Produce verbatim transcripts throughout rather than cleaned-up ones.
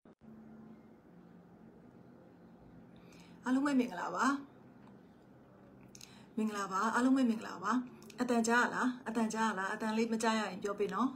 အားလုံးပဲမင်္ဂလာပါမင်္ဂလာပါအားလုံးပဲမင်္ဂလာပါအတန်ကြားလားအတန်ကြားလားအတန်လေးမကြားရရင်ပြောပေးနော်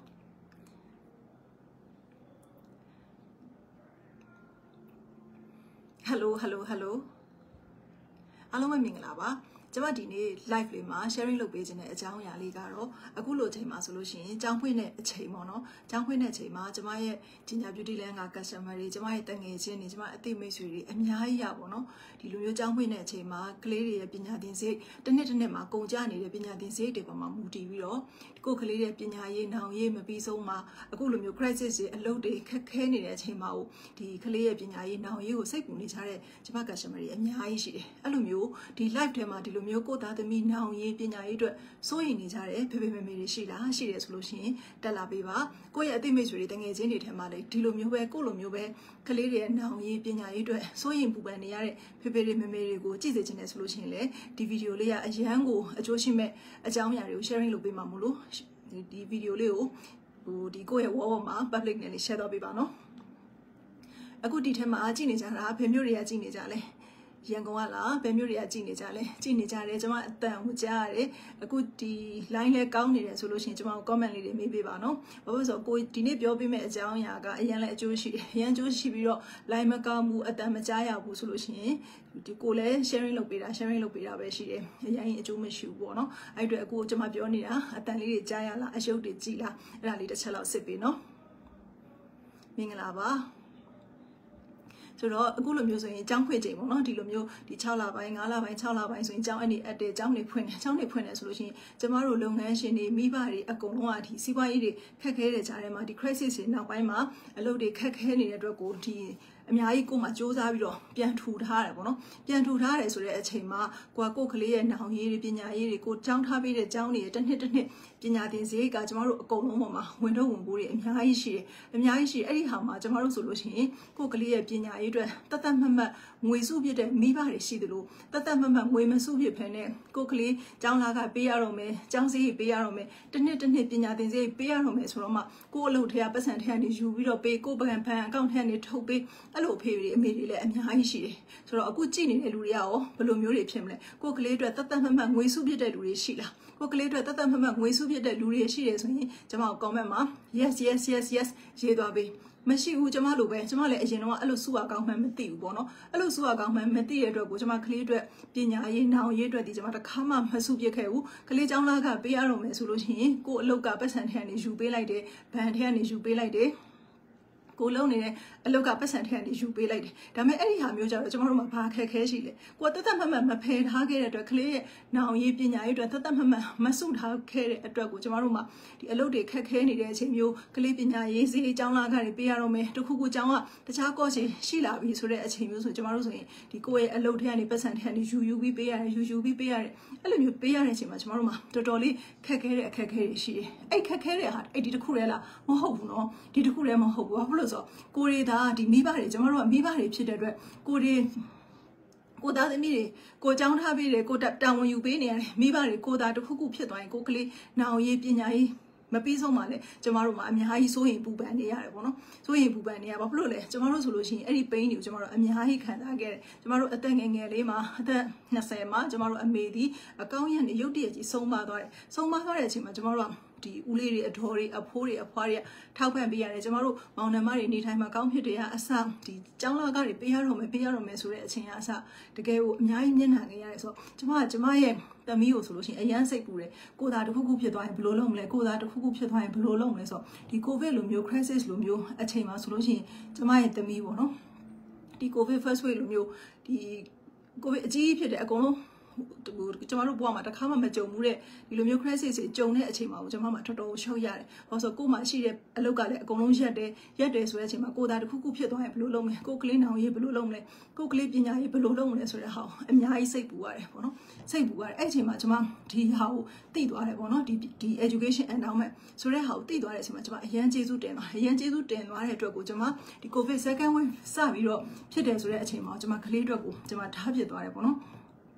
ဟယ်လိုဟယ်လိုဟယ်လိုအားလုံးပဲမင်္ဂလာပါကျွန်မဒီနေ့ live လေးမှာ sharing လုပ်ပေးခြင်းတဲ့အကြောင်းအရာလေးကတော့အခုလိုအချိန်မှာဆိုလို့ရှိရင်ကျောင်းဖွင့်တဲ့အချိန်ပေါ့နော်ကျောင်းဖွင့်တဲ့အချိန်မှာကျွန်မရဲ့ကြီးညာ beauty land က customer တွေကျွန်မရဲ့တငယ်ချင်းတွေကျွန်မအသိမိတ်ဆွေတွေအများကြီးရပေါ့နော်ဒီလိုမျိုးကျောင်းဖွင့်တဲ့အချိန်မှာကလေးတွေရဲ့ပညာသင်စရိတ်တစ်နှစ်တစ်နှစ်မှာကုန်ကျနေတဲ့ပညာသင်စရိတ်တွေပေါ်မှာမူတည်ပြီးတော့ကိုယ်ကလေးတွေပညာရေးနောင်ရေးမပြီးဆုံးမှာအခုလိုမျိုး crisis တွေအလုပ်တွေခက်ခဲနေတဲ့အချိန်မှာဒီကလေးရဲ့ပညာရေးနောင်ရေးကိုစိတ်ပူနေကြတဲ့ကျွန်မ customer တွေအများကြီးရှိတယ်အဲ့လိုမျိုးဒီ live ထဲမှာဒီလိုမျိုးကိုသားသမီးနောင်ရေးပညာရေးအတွက်စိုးရိမ်နေကြတယ်ဖေဖေမေမေတွေရှိလားရှိတယ်ဆိုလို့ရှိရင်တက်လာပေးပါကိုယ့်ရဲ့အသိမိတ်ဆွေတွေတငယ်ချင်းတွေထဲမှာလေဒီလိုမျိုးပဲကိုယ့်လိုမျိုးပဲကလေးတွေရဲ့နောင်ရေးပညာရေးအတွက်စိုးရိမ်ပူပန်နေရတဲ့ဖေဖေတွေမေမေတွေကိုကြည့်စေချင်တယ်ဆိုလို့ရှိရင်လေဒီဗီဒီယိုလေးကအရန်ကိုအကျိုးရှိမဲ့အကြောင်းအရာတွေကို sharing လုပ်ပေးမှာမို့လို့ဒီဗီဒီယိုလေးကိုဟိုဒီကိုယ့်ရဲ့ wall ပေါ်မှာ public နဲ့လေး share တော့ပေးပါနော်အခုဒီထဲမှာကြည့်နေကြတာဖေမျိုးတွေကကြည့်နေကြလဲရန်ကုန်ကလားဘယ်မျိုးတွေကကြည့်နေကြလဲကြည့်နေကြတယ်ကျွန်မအတန်ကိုကြားရတယ်အခုဒီ line လဲကောင်းနေတယ်ဆိုလို့ရှိရင်ကျွန်မ comment လေးတွေမေးပေးပါနော်ဘာလို့ဆိုကိုဒီနေ့ပြောပေးမယ့်အကြောင်းအရာကအရင်လဲအကျိုးရှိတယ်အရင်အကျိုးရှိပြီးတော့ line မကောင်းဘူးအတန်မကြားရဘူးဆိုလို့ရှိရင်ဒီကိုလဲ sharing လုပ်ပေးတာ sharing လုပ်ပေးတာပဲရှိတယ်အရင်အကျိုးမရှိဘူးပေါ့နော်အဲ့အတွက်အခုကျွန်မပြောနေတာအတန်လေးတွေကြားရလားအယုတ်တွေကြည်လားအဲ့ဒါလေးတစ်ချက်လောက်စစ်ပေးနော်မင်္ဂလာပါဆိုတော့အခုလိုမျိုးဆိုရင်ကျောင်းဖွင့်ချိန်ပေါ့နော်ဒီလိုမျိုးဒီ၆လပိုင်း၅လပိုင်း၆လပိုင်းဆိုရင်ကျောင်းအနေအပ်တဲ့ကျောင်းတွေဖွင့်တယ်ကျောင်းတွေဖွင့်တယ်ဆိုလို့ရှိရင်ကျမတို့လုပ်ငန်းရှင်တွေမိဘတွေအကုန်လုံးကဒီစီးပွားရေးတွေခက်ခဲတဲ့ကြားထဲမှာဒီ crisis တွေနောက်ပိုင်းမှာအလုပ်တွေခက်ခဲနေတဲ့အတွက်ကိုဒီအများကြီးကိုမှစူးစမ်းပြီးတော့ပြန်ထူထားတယ်ပေါ့နော်ပြန်ထူထားတယ်ဆိုတဲ့အချိန်မှာကိုကကိုကလေးရဲ့နောင်ရေးတွေပညာရေးတွေကိုကျောင်းထားပေးတဲ့ကျောင်းတွေတစ်နှစ်တစ်နှစ်ပညာသင်စရိတ်ကကျမတို့အကုန်လုံးပေါ်မှာဝင်တော့ဝင်ပိုးတွေအများကြီးရှိတယ်အများကြီးရှိအဲ့ဒီဟာမှာကျမတို့ဆိုလို့ရှိရင်ကိုကလေးရဲ့ပညာရေးအတွက်တသက်မှတ်မှတ်ငွေစုပြတဲ့မိဘတွေရှိတယ်လို့တသက်မှတ်မှတ်ငွေမစုပြဖ ೇನೆ ကိုကလေးကျောင်းလာကပေးရတော့မယ်ကျောင်းစရိတ်ပေးရတော့မယ်တစ်နှစ်တစ်နှစ်ပညာသင်စရိတ်ပေးရတော့မယ်ဆိုတော့မှကိုအလုပ်ထဲကပတ်စံထဲကနေယူပြီးတော့ပေးကိုဘဏ်ဘဏ်အကောင့်ထဲကနေထုတ်ပေးအဲ့လိုအဖေတွေအမေတွေလည်းအများကြီးရှိတယ်ဆိုတော့အခုကြည့်နေတဲ့လူတွေကရောဘယ်လိုမျိုးတွေဖြစ်မလဲကိုကလေးအတွက်တသက်မှတ်မှတ်ငွေစုပြတဲ့လူတွေရှိလားကိုကလေးအတွက်တသက်မှတ်မှတ်ငွေစုပြတဲ့လူတွေရှိတယ်ဆိုရင်ကျွန်မ comment မှာ yes yes yes yes ရေးသွားပေးမရှိဘူးကျမလိုပဲကျမလည်းအရင်တော့အဲ့လိုစုရကောင်းမှမသိဘူးပေါ့နော်အဲ့လိုစုရကောင်းမှမသိတဲ့အတွက်ကိုကျမကလေးအတွက်ပညာရေးနောင်ရေးအတွက်ဒီကျမတစ်ခါမှမစုပြခဲ့ဘူးကလေးကျောင်းလာကပေးရတော့မယ်ဆိုလို့ရှိရင်ကိုအလုတ်ကပတ်စံထဲကနေယူပေးလိုက်တယ်ဘဏ်ထဲကနေယူပေးလိုက်တယ်ကိုလုံးနေတဲ့အလောက်ကပတ်စံထဲကနေယူပေးလိုက်တယ်ဒါပေမဲ့အဲ့ဒီဟာမျိုးကြတော့ကျမတို့မှာဘာခက်ခဲရှိလဲကိုတသက်မှတ်မှတ်မဖယ်ထားခဲ့တဲ့အတွက်ကလေးရဲ့နောင်ရေးပညာရေးအတွက်တသက်မှတ်မှတ်မစုထားခဲ့တဲ့အတွက်ကိုကျမတို့မှာဒီအလုပ်တွေခက်ခဲနေတဲ့အချိန်မျိုးကလေးပညာရေးစီးအကြောင်းလာခါတွေပေးရတော့မယ်တခုခုအကြောင်းကတခြားကော့ရှင်ရှိလာပြီဆိုတဲ့အချိန်မျိုးဆိုကျမတို့ဆိုရင်ဒီကိုယ့်ရဲ့အလုပ်ထဲကနေပတ်စံထဲကနေယူယူပြီးပေးရတယ်ယူယူပြီးပေးရတယ်အဲ့လိုမျိုးပေးရတဲ့အချိန်မှာကျမတို့မှာတော်တော်လေးခက်ခဲတဲ့အခက်ခဲတွေရှိတယ်အဲ့ခက်ခဲတဲ့ဟာအဲ့ဒီတခုတည်းလားမဟုတ်ဘူးနော်ဒီတခုတည်းမဟုတ်ဘူးဘာလို့လဲဆိုတော့ကိုရီသားဒီမိဘတွေကျွန်တော်တို့ကမိဘတွေဖြစ်တဲ့အတွက်ကိုရီကိုသားသမီးတွေကိုကြောင်းထားပေးတယ်ကိုတာဝန်ယူပေးနေရတယ်မိဘတွေကိုသားတစ်ခုခုဖြစ်သွားရင်ကိုကလေးနောင်ရေးပညာရေးမပြီးဆုံးပါလေကျမတို့မှာအများကြီးစိုးရင်ပူပန်နေရတယ်ပေါ့နော်စိုးရင်ပူပန်နေရဘာဖြစ်လို့လဲကျမတို့ဆိုလို့ရှိရင်အဲ့ဒီ pain တွေကိုကျမတို့အများကြီးခံစားခဲ့တယ်ကျမတို့အသက်ငယ်ငယ်လေးမှာအသက်နှစ်ဆယ်မှာကျမတို့အမေဒီအကောင်းရနေရုတ်တရက်ကြီးဆုံးပါသွားတယ်ဆုံးပါသွားတဲ့အချိန်မှာကျမတို့ကဒီဦးလေးတွေအတော်တွေအဖိုးတွေအဖွားတွေထောက်ပံ့ပေးရတယ်ကျမတို့မောင်နှမတွေနေထိုင်မှာကောင်းဖြစ်တယ်ကအစဒီကျောင်းလာကတွေပေးရတော့မယ်ပေးရတော့မယ်ဆိုတဲ့အချိန်ကအစတကယ်ကိုအများကြီးမျက်နှာငယ်ရတယ်ဆိုတော့ကျမကကျမရဲ့သမီးကိုဆိုလို့ရှိရင်အရန်စိတ်ပူတယ်ကိုသားတစ်ခုခုဖြစ်သွားရင်ဘယ်လိုလုပ်မလဲကိုသားတစ်ခုခုဖြစ်သွားရင်ဘယ်လိုလုပ်မလဲဆိုတော့ဒီ covid လိုမျိုး crisis လိုမျိုးအချိန်မှာဆိုလို့ရှိရင်ကျမရဲ့သမီးပေါ့နော်ဒီ covid first wave လိုမျိုးဒီ covid အကြီးဖြစ်တယ်အကုန်လုံးကျမတို့ဘဝမှာတစ်ခါမှမကြုံဘူးတဲ့ဒီလိုမျိုး crisis တွေကြုံတဲ့အချိန်မှာကိုကျမမှာတော်တော်ရှုပ်ရတယ်။ဘာလို့ဆိုကိုယ်မှာရှိတဲ့အလုပ်ကလည်းအကုန်လုံးရက်တယ်ရက်တယ်ဆိုတဲ့အချိန်မှာကိုယ်သားတစ်ခုခုဖြစ်သွားရင်ဘယ်လိုလုပ်မလဲကိုယ်ကလေးနောင်ရေးဘယ်လိုလုပ်မလဲကိုယ်ကလေးပညာရေးဘယ်လိုလုပ်မလဲဆိုတဲ့ဟာအများကြီးစိတ်ပူရတယ်ပေါ့နော်စိတ်ပူရတယ်အဲ့အချိန်မှာကျမဒီဟာကိုသိသွားတယ်ပေါ့နော်ဒီဒီ education endowment ဆိုတဲ့ဟာကိုသိသွားတဲ့အချိန်မှာကျမအရန်ကျေးဇူးတင်သွားအရန်ကျေးဇူးတင်သွားတဲ့အတွက်ကိုကျမဒီ covid second wave စပြီးတော့ဖြစ်တယ်ဆိုတဲ့အချိန်မှာကျမကလေးအတွက်ကိုကျမထားဖြစ်သွားတယ်ပေါ့နော်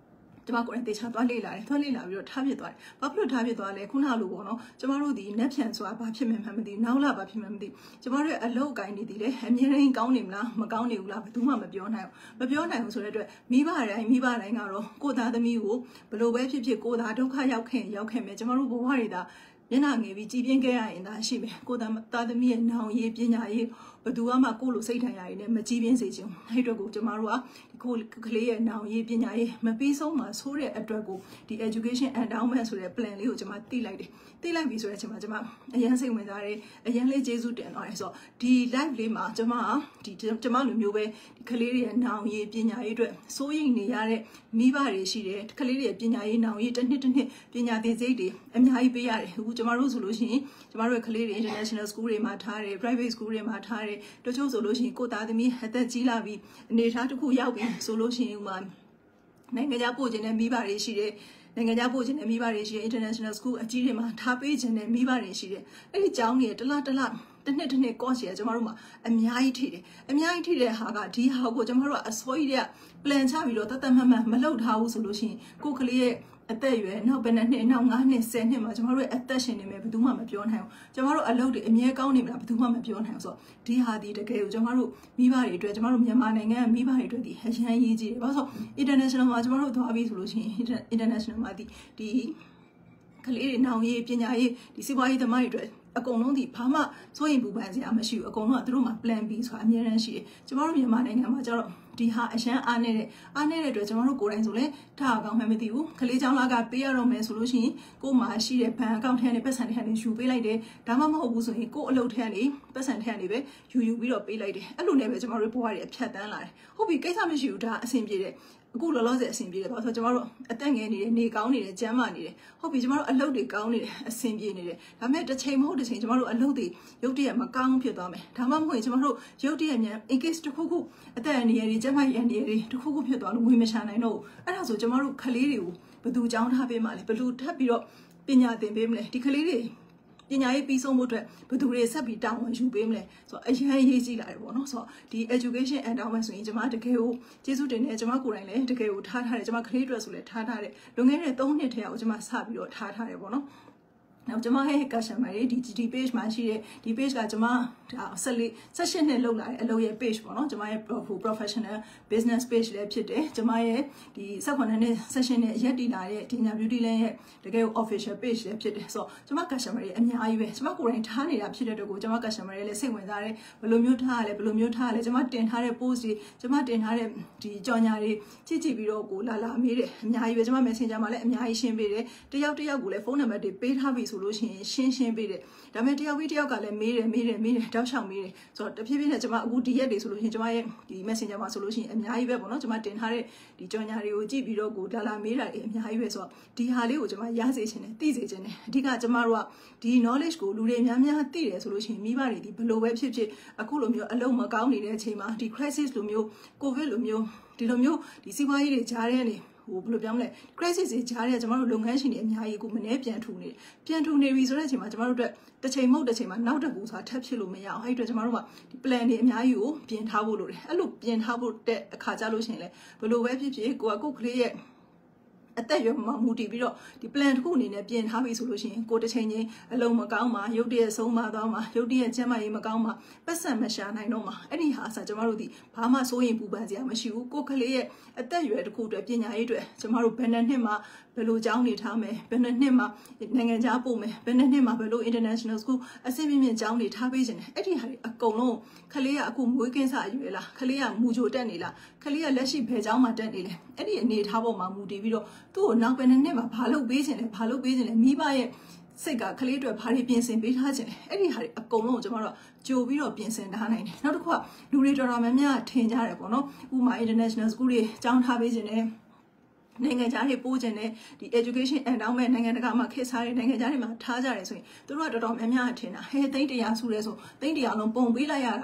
ကျမကိုယ်တိုင်တေချာသွားလေ့လာတယ်သွားလေ့လာပြီးတော့ထားပြသွားတယ်ဘာဖြစ်လို့ထားပြသွားလဲခုနလိုပေါ့နော်ကျမတို့ဒီနက်ဖြန်ဆိုတာဘာဖြစ်မှန်းမသိနောက်လာဘာဖြစ်မှန်းမသိကျမတို့ရဲ့အလုပ်ကိုင်းနေသေးတယ်အမြဲတမ်းကောင်းနေမလားမကောင်းနေဘူးလားဘယ်သူမှမပြောနိုင်ဘူးမပြောနိုင်ဘူးဆိုတဲ့အတွက်မိဘတိုင်းမိဘတိုင်းကတော့ကိုသားသမီးကိုဘလို့ပဲဖြစ်ဖြစ်ကိုသားဒုက္ခရောက်ခင်ရောက်ခင်မယ်ကျမတို့ဘဝတွေဒါမျက်နှာငယ်ပြီးကြည်ပြင်းခဲ့ရရင်ဒါရှိမယ်ကိုသားသားသမီးရဲ့နောင်ရေးပညာရေးဘသူမှကိုလိုစိတ်ထိုင်ရည်နဲ့မကြည်ပြင်းစေချင်အဲ့အတွက်ကိုကျမတို့ကဒီကိုကလေးရဲ့နောင်ရေးပညာရေးမပြီးဆုံးမှာဆိုးတဲ့အတွက်ကိုဒီ education endowment ဆိုတဲ့ plan လေးကိုကျမသိလိုက်တယ်သိလိုက်ပြီဆိုတဲ့အချိန်မှာကျမအရန်စိတ်ဝင်စားတယ်အရန်လေးကျေးဇူးတင်သွားတယ်ဆိုတော့ဒီ live လေးမှာကျမဒီကျမလိုမျိုးပဲဒီကလေးတွေရဲ့နောင်ရေးပညာရေးအတွက်စိုးရိမ်နေရတဲ့မိဘတွေရှိတယ်ကလေးတွေရဲ့ပညာရေးနောင်ရေးတစ်နှစ်တစ်နှစ်ပညာသင်စိတ်တွေအများကြီးပေးရတယ်အခုကျမတို့ဆိုလို့ရှိရင်ကျမတို့ရဲ့ကလေးတွေ international school တွေမှာထားတယ် private school တွေမှာထားတယ်တချို့ဆိုလို့ရှိရင်ကိုသားသမီးအသက်ကြီးလာပြီးအနေထားတစ်ခုရောက်ပြီးဆိုလို့ရှိရင်ဥမာနိုင်ငံခြားပို့ခြင်းနဲ့မိဘတွေရှိတယ်နိုင်ငံခြားပို့ခြင်းနဲ့မိဘတွေရှိတယ် international school အကြီးတွေမှာထားပေးခြင်းနဲ့မိဘတွေရှိတယ်အဲ့ဒီကျောင်းတွေတလားတလားတစ်နှစ်တစ်နှစ် course ရကျမတို့မှာအများကြီးထိတယ်အများကြီးထိတဲ့ဟာကဒီဟာကိုကျမတို့ကအစွဲကြီးက plan ချပြီးတော့တတ်တတ်မှတ်မှတ်မလုပ်ထားဘူးဆိုလို့ရှိရင်ကိုကလေးရဲ့အသက်အရွယ်နောက်ဘယ်နှစ်နှစ်နောက်ငါးနှစ်ဆယ်နှစ်မှာကျမတို့ရဲ့အသက်ရှင်နေမယ်ဘယ်သူမှမပြောနိုင်ဘူးကျမတို့အလုပ်တွေအမြဲကောင်းနေမလားဘယ်သူမှမပြောနိုင်ဘူးဆိုတော့ဒီဟာဒီတကယ်ကိုကျမတို့မိဘတွေအတွက်ကျမတို့မြန်မာနိုင်ငံမိဘတွေအတွက်ဒီအရန်ရေးကြီးတယ်ဘာလို့ဆို international မှာကျမတို့သွားပြီးဆိုလို့ရှိရင် international မှာဒီဒီကလေးတွေနောင်ရေးပညာရေးဒီစီးပွားရေးသမားတွေအတွက်အကုန်လုံးဒီဘာမှစိုးရင်ပူပန်စရာမရှိဘူးအကုန်လုံးကသူတို့မှာ plan B ဆိုတာအများရန်ရှိတယ်ကျမတို့မြန်မာနိုင်ငံမှာကျတော့ဒီဟာအရန်အားနေတဲ့အားနေတဲ့အတွက်ကျမတို့ကိုယ်တိုင်ဆိုလဲထားအကောင့်မှမသိဘူးကလေးချောင်းလာကပေးရတော့မယ်ဆိုလို့ရှိရင်ကို့မှာရှိတဲ့ဘဏ်အကောင့်ထဲကနေပတ်စံထဲကနေယူပေးလိုက်တယ်ဒါမှမဟုတ်ဘူးဆိုရင်ကို့အလုပ်ထဲကနေပတ်စံထဲကနေပဲယူယူပြီးတော့ပေးလိုက်တယ်အဲ့လိုနဲ့ပဲကျမတို့ဘဝတွေအဖြတ်တန်းလာတယ်ဟုတ်ပြီကိစ္စမရှိဘူးဒါအဆင်ပြေတယ်အခုလောလောဆယ်အဆင်ပြေတယ်ဘာလို့ဆိုတော့ကျမတို့အသက်ငယ်နေတယ်နေကောင်းနေတယ်ကျန်းမာနေတယ်ဟုတ်ပြီကျမတို့အလုပ်တွေကောင်းနေတယ်အဆင်ပြေနေတယ်ဒါပေမဲ့တစ်ချိန်မဟုတ်တစ်ချိန်ကျမတို့အလုပ်တွေရုပ်တရက်မကောင်းဖြစ်သွားမယ်ဒါမှမဟုတ်ရင်ကျမတို့ရုပ်တရက်မြန် in case တစ်ခုခုအသက်အန္တရာယ်တွေကျန်းမာရေးအန္တရာယ်တွေတစ်ခုခုဖြစ်သွားလို့ငွေမရှာနိုင်တော့ဘူးအဲ့ဒါဆိုကျမတို့ကလေးတွေကိုဘယ်သူကြောင်းထားပေးမှလဲဘယ်သူထပ်ပြီးတော့ပညာသင်ပေးမလဲဒီကလေးတွေပညာရေးပြီးဆုံးမှုအတွက်ဘယ်သူတွေဆက်ပြီးတာဝန်ယူပေးမလဲဆိုတော့အရင်ရေးကြည့်လာတယ်ပေါ့နော်ဆိုတော့ဒီ education endowment ဆိုရင်ကျွန်မတကယ်ကိုကျေးဇူးတင်တယ်ကျွန်မကိုယ်တိုင်လည်းတကယ်ကိုထားထားတယ်ကျွန်မကလေးအတွက်ဆိုလည်းထားထားတယ်လွန်ခဲ့တဲ့သုံးနှစ်ထဲကိုကျွန်မစပြီးတော့ထားထားတယ်ပေါ့နော်နောက်ကျွန်မရဲ့ customer တွေဒီဒီ page မှာရှိတဲ့ဒီ page ကကျွန်မဆက်လေးဆက်ရှင်းနဲ့လုပ်လာတဲ့အလုပ်ရဲ့ page ပေါ့နော်ကျွန်မရဲ့ professional business page လည်းဖြစ်တယ်ကျွန်မရဲ့ဒီဆက်ခွန်နဲ့ဆက်ရှင်းနဲ့ရက်တည်လာတဲ့ဒီညာ beauty land ရဲ့တကယ်ကို official page လည်းဖြစ်တယ်ဆိုတော့ကျွန်မ customer တွေအများကြီးပဲကျွန်မကိုယ်တိုင်ထားနေတာဖြစ်တဲ့အတွက်ကိုကျွန်မ customer တွေလည်းစိတ်ဝင်စားတယ်ဘယ်လိုမျိုးထားရလဲဘယ်လိုမျိုးထားရလဲကျွန်မတင်ထားတဲ့ post တွေကျွန်မတင်ထားတဲ့ဒီကြော်ညာတွေကြည့်ကြည့်ပြီးတော့ကိုလာလာမေးတယ်အများကြီးပဲကျွန်မ messenger မှာလည်းအများကြီးရှင်းပေးတယ်တယောက်တယောက်ကိုလည်းဖုန်းနံပါတ်တွေပေးထားပြီးဆိုလို့ရှိရင်ရှင်းရှင်းပေးတယ်ဒါပေမဲ့တယောက်ပြီးတယောက်ကလည်းမေးတယ်မေးတယ်မေးတယ်တောက်လျှောက်မေးတယ်ဆိုတော့တဖြည်းဖြည်းနဲ့ကျွန်မအခုဒီရက်တွေဆိုလို့ရှိရင်ကျွန်မရဲ့ဒီ messenger မှာဆိုလို့ရှိရင်အများကြီးပဲပေါ့နော်ကျွန်မတင်ထားတဲ့ဒီကြော်ညာတွေကိုကြည့်ပြီးတော့ကိုလာလာမေးတာတွေအများကြီးပဲဆိုတော့ဒီဟာလေးကိုကျွန်မရစေချင်တယ်သိစေချင်တယ်အဓိကကျွန်မတို့ကဒီ knowledge ကိုလူတွေများများသိတယ်ဆိုလို့ရှိရင်မိဘတွေဒီဘယ်လိုပဲဖြစ်ဖြစ်အခုလိုမျိုးအလုံးမကောင်းနေတဲ့အချိန်မှာဒီ crisis လိုမျိုး covid လိုမျိုးဒီလိုမျိုးဒီစီးပွားရေးတွေကြားထဲနေဟိုဘယ်လိုပြောမလဲ crisis တွေကြားထဲကျွန်တော်တို့လုပ်ငန်းရှင်တွေအများကြီးကိုမနှဲပြန်ထူနေပြန်ထူနေပြီဆိုတဲ့အချိန်မှာကျွန်တော်တို့အတွက်တစ်ချိန်မဟုတ်တစ်ချိန်မှာနောက်တစ်ခုဆိုတာထပ်ဖြစ်လို့မရအောင်အဲ့အတွက်ကျွန်တော်တို့ကဒီ plan တွေအများကြီးကိုပြင်ထားဖို့လိုတယ်အဲ့လိုပြင်ထားဖို့တဲ့အခါကြလို့ရှိရင်လေဘယ်လိုပဲဖြစ်ဖြစ်ကိုကကိုယ်ကလေးရဲ့အသက်ရွယ်မှာမူတည်ပြီးတော့ဒီ plan တစ်ခုအနေနဲ့ပြင်ထားပြီဆိုလို့ရှိရင်ကိုတစ်ချိန်ချင်းအလုံးမကောင်းမှာရုပ်တရက်ဆုံးမသွားမှာရုပ်တရက်ကျန်းမာရေးမကောင်းမှာပတ်စံမရှာနိုင်တော့မှာအဲ့ဒီဟာအစားကျမတို့ဒီဘာမှစိုးရင်ပူပန်စရာမရှိဘူးကိုကလေးရဲ့အသက်ရွယ်တစ်ခုအတွက်ပညာရေးအတွက်ကျမတို့ဘယ်နှစ်နှစ်မှဘယ်လိုကြောင်းနေထားမယ်ဘယ်နှစ်နှစ်မှနိုင်ငံခြားပို့မယ်ဘယ်နှစ်နှစ်မှဘယ်လို international school အဆင့်မြင့်မြင့်ကြောင်းနေထားပေးခြင်းအဲ့ဒီဟာတွေအကုန်လုံးကလေးကအခုမွေးကင်းစအရွယ်လားကလေးကမူကြိုတက်နေလားကလေးကလက်ရှိဘယ်ကြောင်းမှတက်နေလဲအဲ့ဒီအနေထားပေါ်မှာမူတည်ပြီးတော့သူ့ကိုနောက်ဘယ်နှစ်နှစ်မှဘာလုပ်ပေးခြင်းလဲဘာလုပ်ပေးခြင်းလဲမိဘရဲ့စိတ်ကကလေးတွေဘာတွေပြင်ဆင်ပေးထားခြင်းလဲအဲ့ဒီဟာတွေအကုန်လုံးကိုကျွန်တော်တို့ကြိုပြီးတော့ပြင်ဆင်ထားနိုင်တယ်နောက်တစ်ခုကလူတွေတော်တော်များများထင်ကြတယ်ပေါ့နော်ဥပမာ international school တွေကျောင်းထားပေးခြင်းနဲ့နိုင်ငံခြားတွေပို့ခြင်းနဲ့ဒီ education endowment နိုင်ငံတကာမှာခေတ်စားတဲ့နိုင်ငံခြားတွေမှာထားကြတယ်ဆိုရင်တို့ကတော်တော်များများထင်တာဟဲသိန်းတရာစုလဲဆိုသိန်းတရာလုံးပုံပေးလိုက်ရတာလား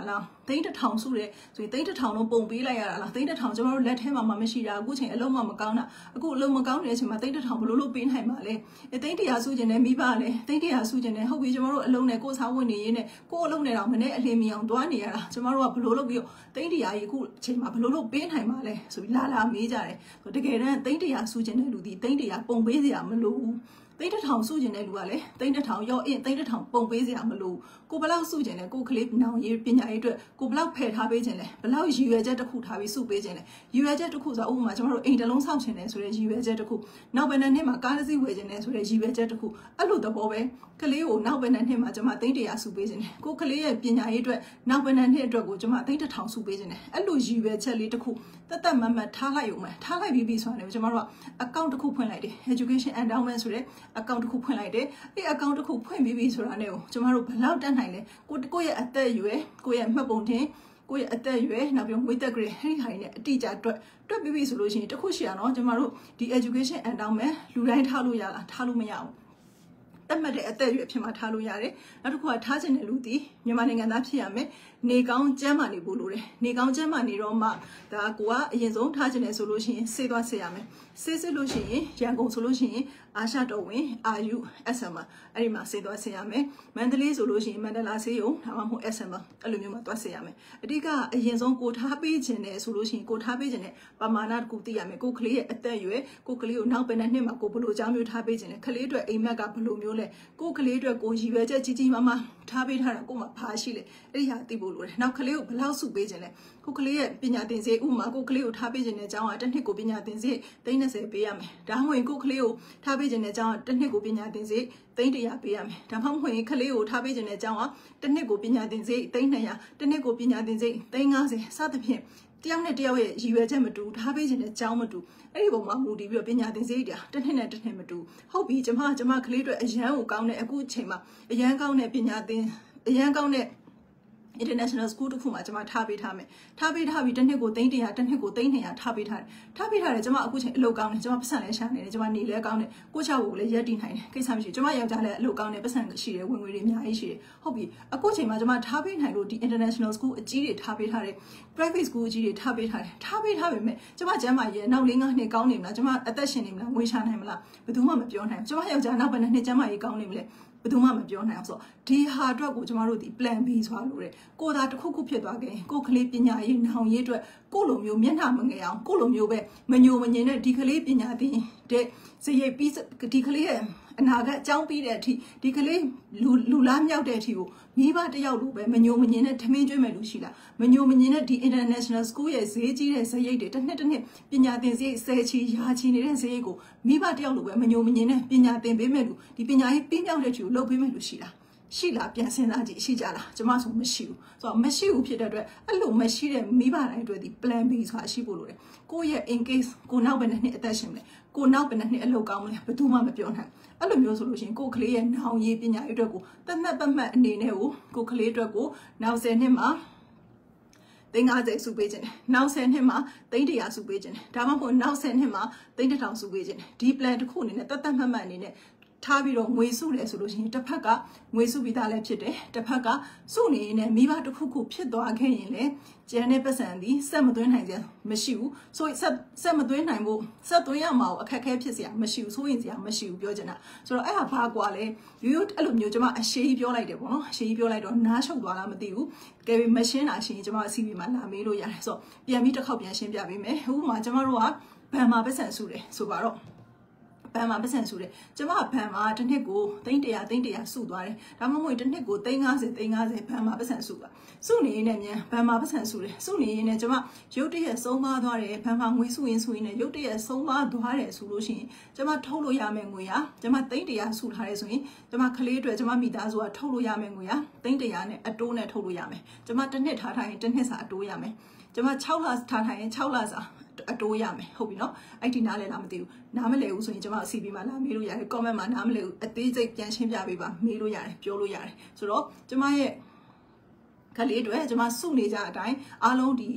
သိန်းတစ်ထောင်စုတယ်ဆိုရင်သိန်းတစ်ထောင်လုံးပုံပေးလိုက်ရတာလားသိန်းတစ်ထောင်ကျွန်တော်တို့လက်ထဲမှာမှမရှိတာအခုချိန်အလုံးမမကောင်းတာအခုအလုံးမကောင်းတဲ့အချိန်မှာသိန်းတစ်ထောင်ဘလို့လို့ပေးနိုင်ပါလဲအဲသိန်းတစ်ရာစုကျင်တဲ့မိဘလည်းသိန်းတစ်ရာစုကျင်တဲ့ဟုတ်ပြီကျွန်တော်တို့အလုံးနဲ့ကိုယ်စားဝင်နေရင်းနဲ့ကိုယ်အလုံးနဲ့တော့မနဲ့အလင်းမီအောင်တွားနေရတာကျွန်တော်တို့ကဘလို့လို့ပြီးတော့သိန်းတစ်ရာကြီးအခုအချိန်မှာဘလို့လို့ပေးနိုင်ပါလဲဆိုပြီးလာလာမေးကြတယ်တကယ်တမ်းသိန်းတစ်ရာစုကျင်တဲ့လူဒီသိန်းတစ်ရာပုံပေးစရာမလိုဘူးသိန်းတစ်ထောင်စုကျင်တဲ့လူကလည်းသိန်းတစ်ထောင်ရောအင်းသိန်းတစ်ထောင်ပုံပေးစရာမလိုကိုဘလောက်စုကျင်လဲကိုကလေးနောင်ရေးပညာရေးအတွက်ကိုဘလောက်ဖယ်ထားပေးခြင်းလဲဘလောက်ရည်ရွယ်ချက်တစ်ခုထားပြီးစုပေးခြင်းလဲရည်ရွယ်ချက်တစ်ခုဆိုဥပမာကျွန်တော်တို့အိမ်တစ်လုံးဆောက်ခြင်းလဲဆိုတဲ့ရည်ရွယ်ချက်တစ်ခုနောက်ဘယ်နှစ်နှစ်မှာကားတစ်စီးဝယ်ခြင်းလဲဆိုတဲ့ရည်ရွယ်ချက်တစ်ခုအဲ့လိုသဘောပဲကလေးကိုနောက်ဘယ်နှစ်နှစ်မှာကျွန်မသိန်းတစ်ရာစုပေးခြင်းလဲကိုကလေးရဲ့ပညာရေးအတွက်နောက်ဘယ်နှစ်နှစ်အတွက်ကိုကျွန်မသိန်းတစ်ထောင်စုပေးခြင်းလဲအဲ့လိုရည်ရွယ်ချက်လေးတစ်ခုတသက်မတ်မတ်ထားလိုက်ရုံပဲထားလိုက်ပြီးပြီဆိုရင်ကျွန်တော်တို့ကအကောင့်တစ်ခုဖွင့်လိုက်တယ် education endowment ဆိုတဲ့အကောင့်တစ်ခုဖွင့်လိုက်တယ်အဲ့အကောင့်တစ်ခုဖွင့်ပြီးပြီဆိုတာနဲ့ကိုကျွန်တော်တို့ဘယ်လောက်တက်နိုင်လဲကိုကိုယ့်ရဲ့အသက်အရွယ်ကိုယ့်ရဲ့မှတ်ပုံတင်ကိုယ့်ရဲ့အသက်အရွယ်နောက်ပြီးငွေသက် grade ဟိဟိုင်းနဲ့အတိအကျတွက်တွက်ပြီးပြီဆိုလို့ရှိရင်တခုရှိရနော်ကျွန်တော်တို့ဒီ education endowment လူတိုင်းထားလို့ရလားထားလို့မရဘူးတတ်မှတ်တဲ့အသက်အရွယ်ဖြစ်မှထားလို့ရတယ်နောက်တစ်ခုကထားခြင်းတဲ့လူဒီမြန်မာနိုင်ငံသားဖြစ်ရမယ်နေကောင်းကျမ်းမာနေဖို့လိုတယ်နေကောင်းကျမ်းမာနေတော့မှဒါကိုကအရင်ဆုံးထားခြင်းတယ်ဆိုလို့ရှိရင်စေးသွားစေရမယ်စေးစစ်လို့ရှိရင်ရန်ကုန်ဆိုလို့ရှိရင်အာရှတော်ဝင်အာယူ အက်စ် эм အဲ့ဒီမှာစေးသွားစေရမယ်မန္တလေးဆိုလို့ရှိရင်မန္တလာစေးရုံဒါမှမဟုတ် အက်စ် эм အဲ့လိုမျိုးမှာသွားစေရမယ်အဓိကအရင်ဆုံးကိုထားပေးခြင်းတယ်ဆိုလို့ရှိရင်ကိုထားပေးခြင်းတဲ့ပမာဏတစ်ခုသိရမယ်ကိုကလေးရဲ့အသက်အရွယ်ကိုကလေးကိုနောက်ဘယ်နှစ်နှစ်မှာကိုဘလို့အကြောင်းမျိုးထားပေးခြင်းလဲကလေးအတွက်အိမ်မက်ကဘလို့မျိုးလဲကိုကလေးအတွက်ကိုရည်ရွယ်ချက်ကြီးကြီးမားမားထားပေးထားတာကိုမှဘာရှိလဲအဲ့ဒီဟာသိဖို့လိုတယ်နောက်ကလေးကိုဘယ်လောက်စုပေးခြင်းလဲကိုကလေးရဲ့ပညာသင်စေဥမာကိုကလေးကိုထားပေးခြင်းတဲ့အကြောင်းကတစ်နှစ်ကိုပညာသင်စေသိန်း၂၀ပေးရမယ်ဒါမှမဟုတ်ကိုကလေးကိုထားပေးခြင်းတဲ့အကြောင်းကတစ်နှစ်ကိုပညာသင်စေသိန်း၁၀၀ပေးရမယ်ဒါမှမဟုတ်ကလေးကိုထားပေးခြင်းတဲ့အကြောင်းကတစ်နှစ်ကိုပညာသင်စေသိန်း၂၀၀တစ်နှစ်ကိုပညာသင်စေသိန်း၅၀စသဖြင့်တယောက်နဲ့တယောက်ရဲ့ရည်ရွယ်ချက်မတူထားပေးခြင်းတဲ့အကြောင်းမတူအဲ့ဒီပုံမှာမူတည်ပြီးတော့ပညာသင်စေတာတစ်နှစ်နဲ့တစ်နှစ်မတူဟုတ်ပြီကျွန်မကျွန်မကလေးတွေအရန်ကိုကောင်းတဲ့အခုအချိန်မှာအရန်ကောင်းတဲ့ပညာသင်အရန်ကောင်းတဲ့ international school တစ်ခုမှာကျွန်မထားပေးထားမယ်ထားပေးထားပြီးတစ်နှစ်ကိုသိန်း၁၀၀တစ်နှစ်ကိုသိန်း၂၀၀ထားပေးထားတယ်ထားပေးထားတယ်ကျွန်မအခုချိန်အလုပ်ကောင်းတယ်ကျွန်မပတ်စံလည်းရှာနေတယ်ကျွန်မနေလည်းကောင်းတယ်ကိုချောက်ကိုလည်းရက်တည်နိုင်တယ်ကိစ္စမရှိကျွန်မယောက်ျားလည်းအလုပ်ကောင်းတယ်ပတ်စံရှိတယ်ဝင်ငွေတွေအများကြီးရှိတယ်ဟုတ်ပြီအခုချိန်မှာကျွန်မထားပေးနိုင်လို့ဒီ international school အကြီးတွေထားပေးထားတယ် private school အကြီးတွေထားပေးထားတယ်ထားပေးထားပေမဲ့ကျွန်မကျမ်းမာရေးနောက်၄-၅နှစ်ကောင်းနေမလားကျွန်မအသက်ရှင်နေမလားငွေရှာနိုင်မလားဘယ်သူမှမပြောနိုင်ဘူးကျွန်မယောက်ျားနောက်ဘယ်နှစ်နှစ်ကျမ်းမာရေးကောင်းနေမလဲဘယ်သူမှမပြောနိုင်အောင်ဆိုဒီဟာအတွက်ကိုကျမတို့ဒီ plan B ဆိုတာလို့ရတယ်ကိုသာတစ်ခုခုဖြစ်သွားခဲ့ရင်ကိုကလေးပညာရေးနောင်ရေးအတွက်ကိုလိုမျိုးမျက်နှာမငယ်အောင်ကိုလိုမျိုးပဲမညိုမငင်တဲ့ဒီကလေးပညာသင်တဲ့စရိတ်ပြီးဒီကလေးရဲ့အနာဂတ်အကြောင်းပြီးတဲ့အထိဒီကလေးလူလူလားမြောက်တဲ့အထိကိုမိဘတယောက်လိုပဲမညိုမငင်တဲ့ထမင်းကျွေးမဲ့လူရှိလားမညိုမငင်တဲ့ဒီ international school ရဲ့ဈေးကြီးတဲ့စရိတ်တွေတစ်နှစ်တစ်နှစ်ပညာသင်စရိတ်ဆယ်ချီရာချီနေတဲ့စရိတ်ကိုမိဘတယောက်လိုပဲမညိုမငင်တဲ့ပညာသင်ပေးမဲ့လူဒီပညာရေးပြီးမြောက်တဲ့သူကိုလုပ်ပေးမဲ့လူရှိလားရှိလားပြန်စဉ်းစားကြည့်ရှိကြလားကျမဆိုမရှိဘူးဆိုတော့မရှိဘူးဖြစ်တဲ့အတွက်အဲ့လိုမရှိတဲ့မိဘတိုင်းအတွက်ဒီ plan B ဆိုတာရှိဖို့လိုတယ်ကိုယ့်ရဲ့ in case ကိုနောက်ဘယ်နှစ်အသက်ရှင်မလဲကိုနောက်ဘယ်နှစ်အလုပ်ကောင်းမလဲဘယ်သူမှမပြောနိုင်အဲ့လိုမျိုးဆိုလို့ရှိရင်ကိုကလေးရဲ့နောင်ရေးပညာရေးအတွက်ကိုတတ်မှတ်ပတ်မှတ်အနေနဲ့ကိုကိုကလေးအတွက်ကိုနောက်ဆယ်နှစ်မှာသိန်း၅၀စုပေးခြင်းတယ်နောက်ဆယ်နှစ်မှာသိန်း၁၀၀စုပေးခြင်းတယ်ဒါမှမဟုတ်နောက်ဆယ်နှစ်မှာသိန်းတစ်ထောင်စုပေးခြင်းတယ်ဒီ plan တစ်ခုအနေနဲ့တတ်တတ်မှတ်မှတ်အနေနဲ့ထားပြီးတော့ငွေစုတယ်ဆိုလို့ရှိရင်တစ်ဖက်ကငွေစုပြီးသားလည်းဖြစ်တယ်တစ်ဖက်ကစုနေရင်လည်းမိဘတစ်ခုခုဖြစ်သွားခဲ့ရင်လည်းကျန်တဲ့ပတ်စံသည်ဆက်မသွင်းနိုင်ကြမရှိဘူးဆိုရင်ဆက်ဆက်မသွင်းနိုင်ဖို့ဆက်သွင်းရမှာကိုအခက်အခဲဖြစ်စရာမရှိဘူးဆိုရင်စရာမရှိဘူးပြောချင်တာဆိုတော့အဲ့ဟာဘာကွာလဲရိုးရိုးအဲ့လိုမျိုးကျွန်မအရှိကြီးပြောလိုက်တယ်ပေါ့နော်အရှိကြီးပြောလိုက်တော့နားရှုပ်သွားလားမသိဘူးကဲပြီးမရှင်းတာရှင်းကျွန်မအစီအပြီးမှာလာမေးလို့ရတယ်ဆိုတော့ပြန်ပြီးတစ်ခေါက်ပြန်ရှင်းပြပေးမယ်ဥပမာကျွန်မတို့ကဘန်မှာပတ်စံစုတယ်ဆိုပါတော့ဘန်မှာပတ်စံစုတယ်ကျမဘန်မှာတစ်နှစ်ကိုသိန်း၁၀၀သိန်း၁၀၀စုသွားတယ်ဒါမှမဟုတ်တစ်နှစ်ကိုသိန်း၅၀သိန်း၅၀ဘန်မှာပတ်စံစုပါစုနေရင်လည်းမြန်ဘန်မှာပတ်စံစုတယ်စုနေရင်လည်းကျမရုတ်တရက်ဆုံးပါသွားတယ်ဘန်မှာငွေစုရင်စုရင်လည်းရုတ်တရက်ဆုံးပါသွားတယ်ဆိုလို့ရှိရင်ကျမထုတ်လို့ရမယ့်ငွေကကျမသိန်း၁၀၀စုထားတယ်ဆိုရင်ကျမကလေးတွေကျမမိသားစုကထုတ်လို့ရမယ့်ငွေကသိန်း၁၀၀နဲ့အတိုးနဲ့ထုတ်လို့ရမယ်ကျမတစ်နှစ်ထားထားရင်တစ်နှစ်စာအတိုးရမယ်ကျမ၆လထားထားရင်၆လစာအတိုးရမယ်ဟုတ်ပြီနော်အဲ့ဒီနားလဲလားမသိဘူးနားမလဲဘူးဆိုရင်ကျွန်မအစီအပြီးမှာလာမေးလို့ရတယ် comment မှာနားမလဲဘူးအသေးစိတ်ပြန်ရှင်းပြပေးပါမေးလို့ရတယ်ပြောလို့ရတယ်ဆိုတော့ကျွန်မရဲ့ခလေးတွေကျွန်မစုနေကြအတိုင်းအားလုံးဒီ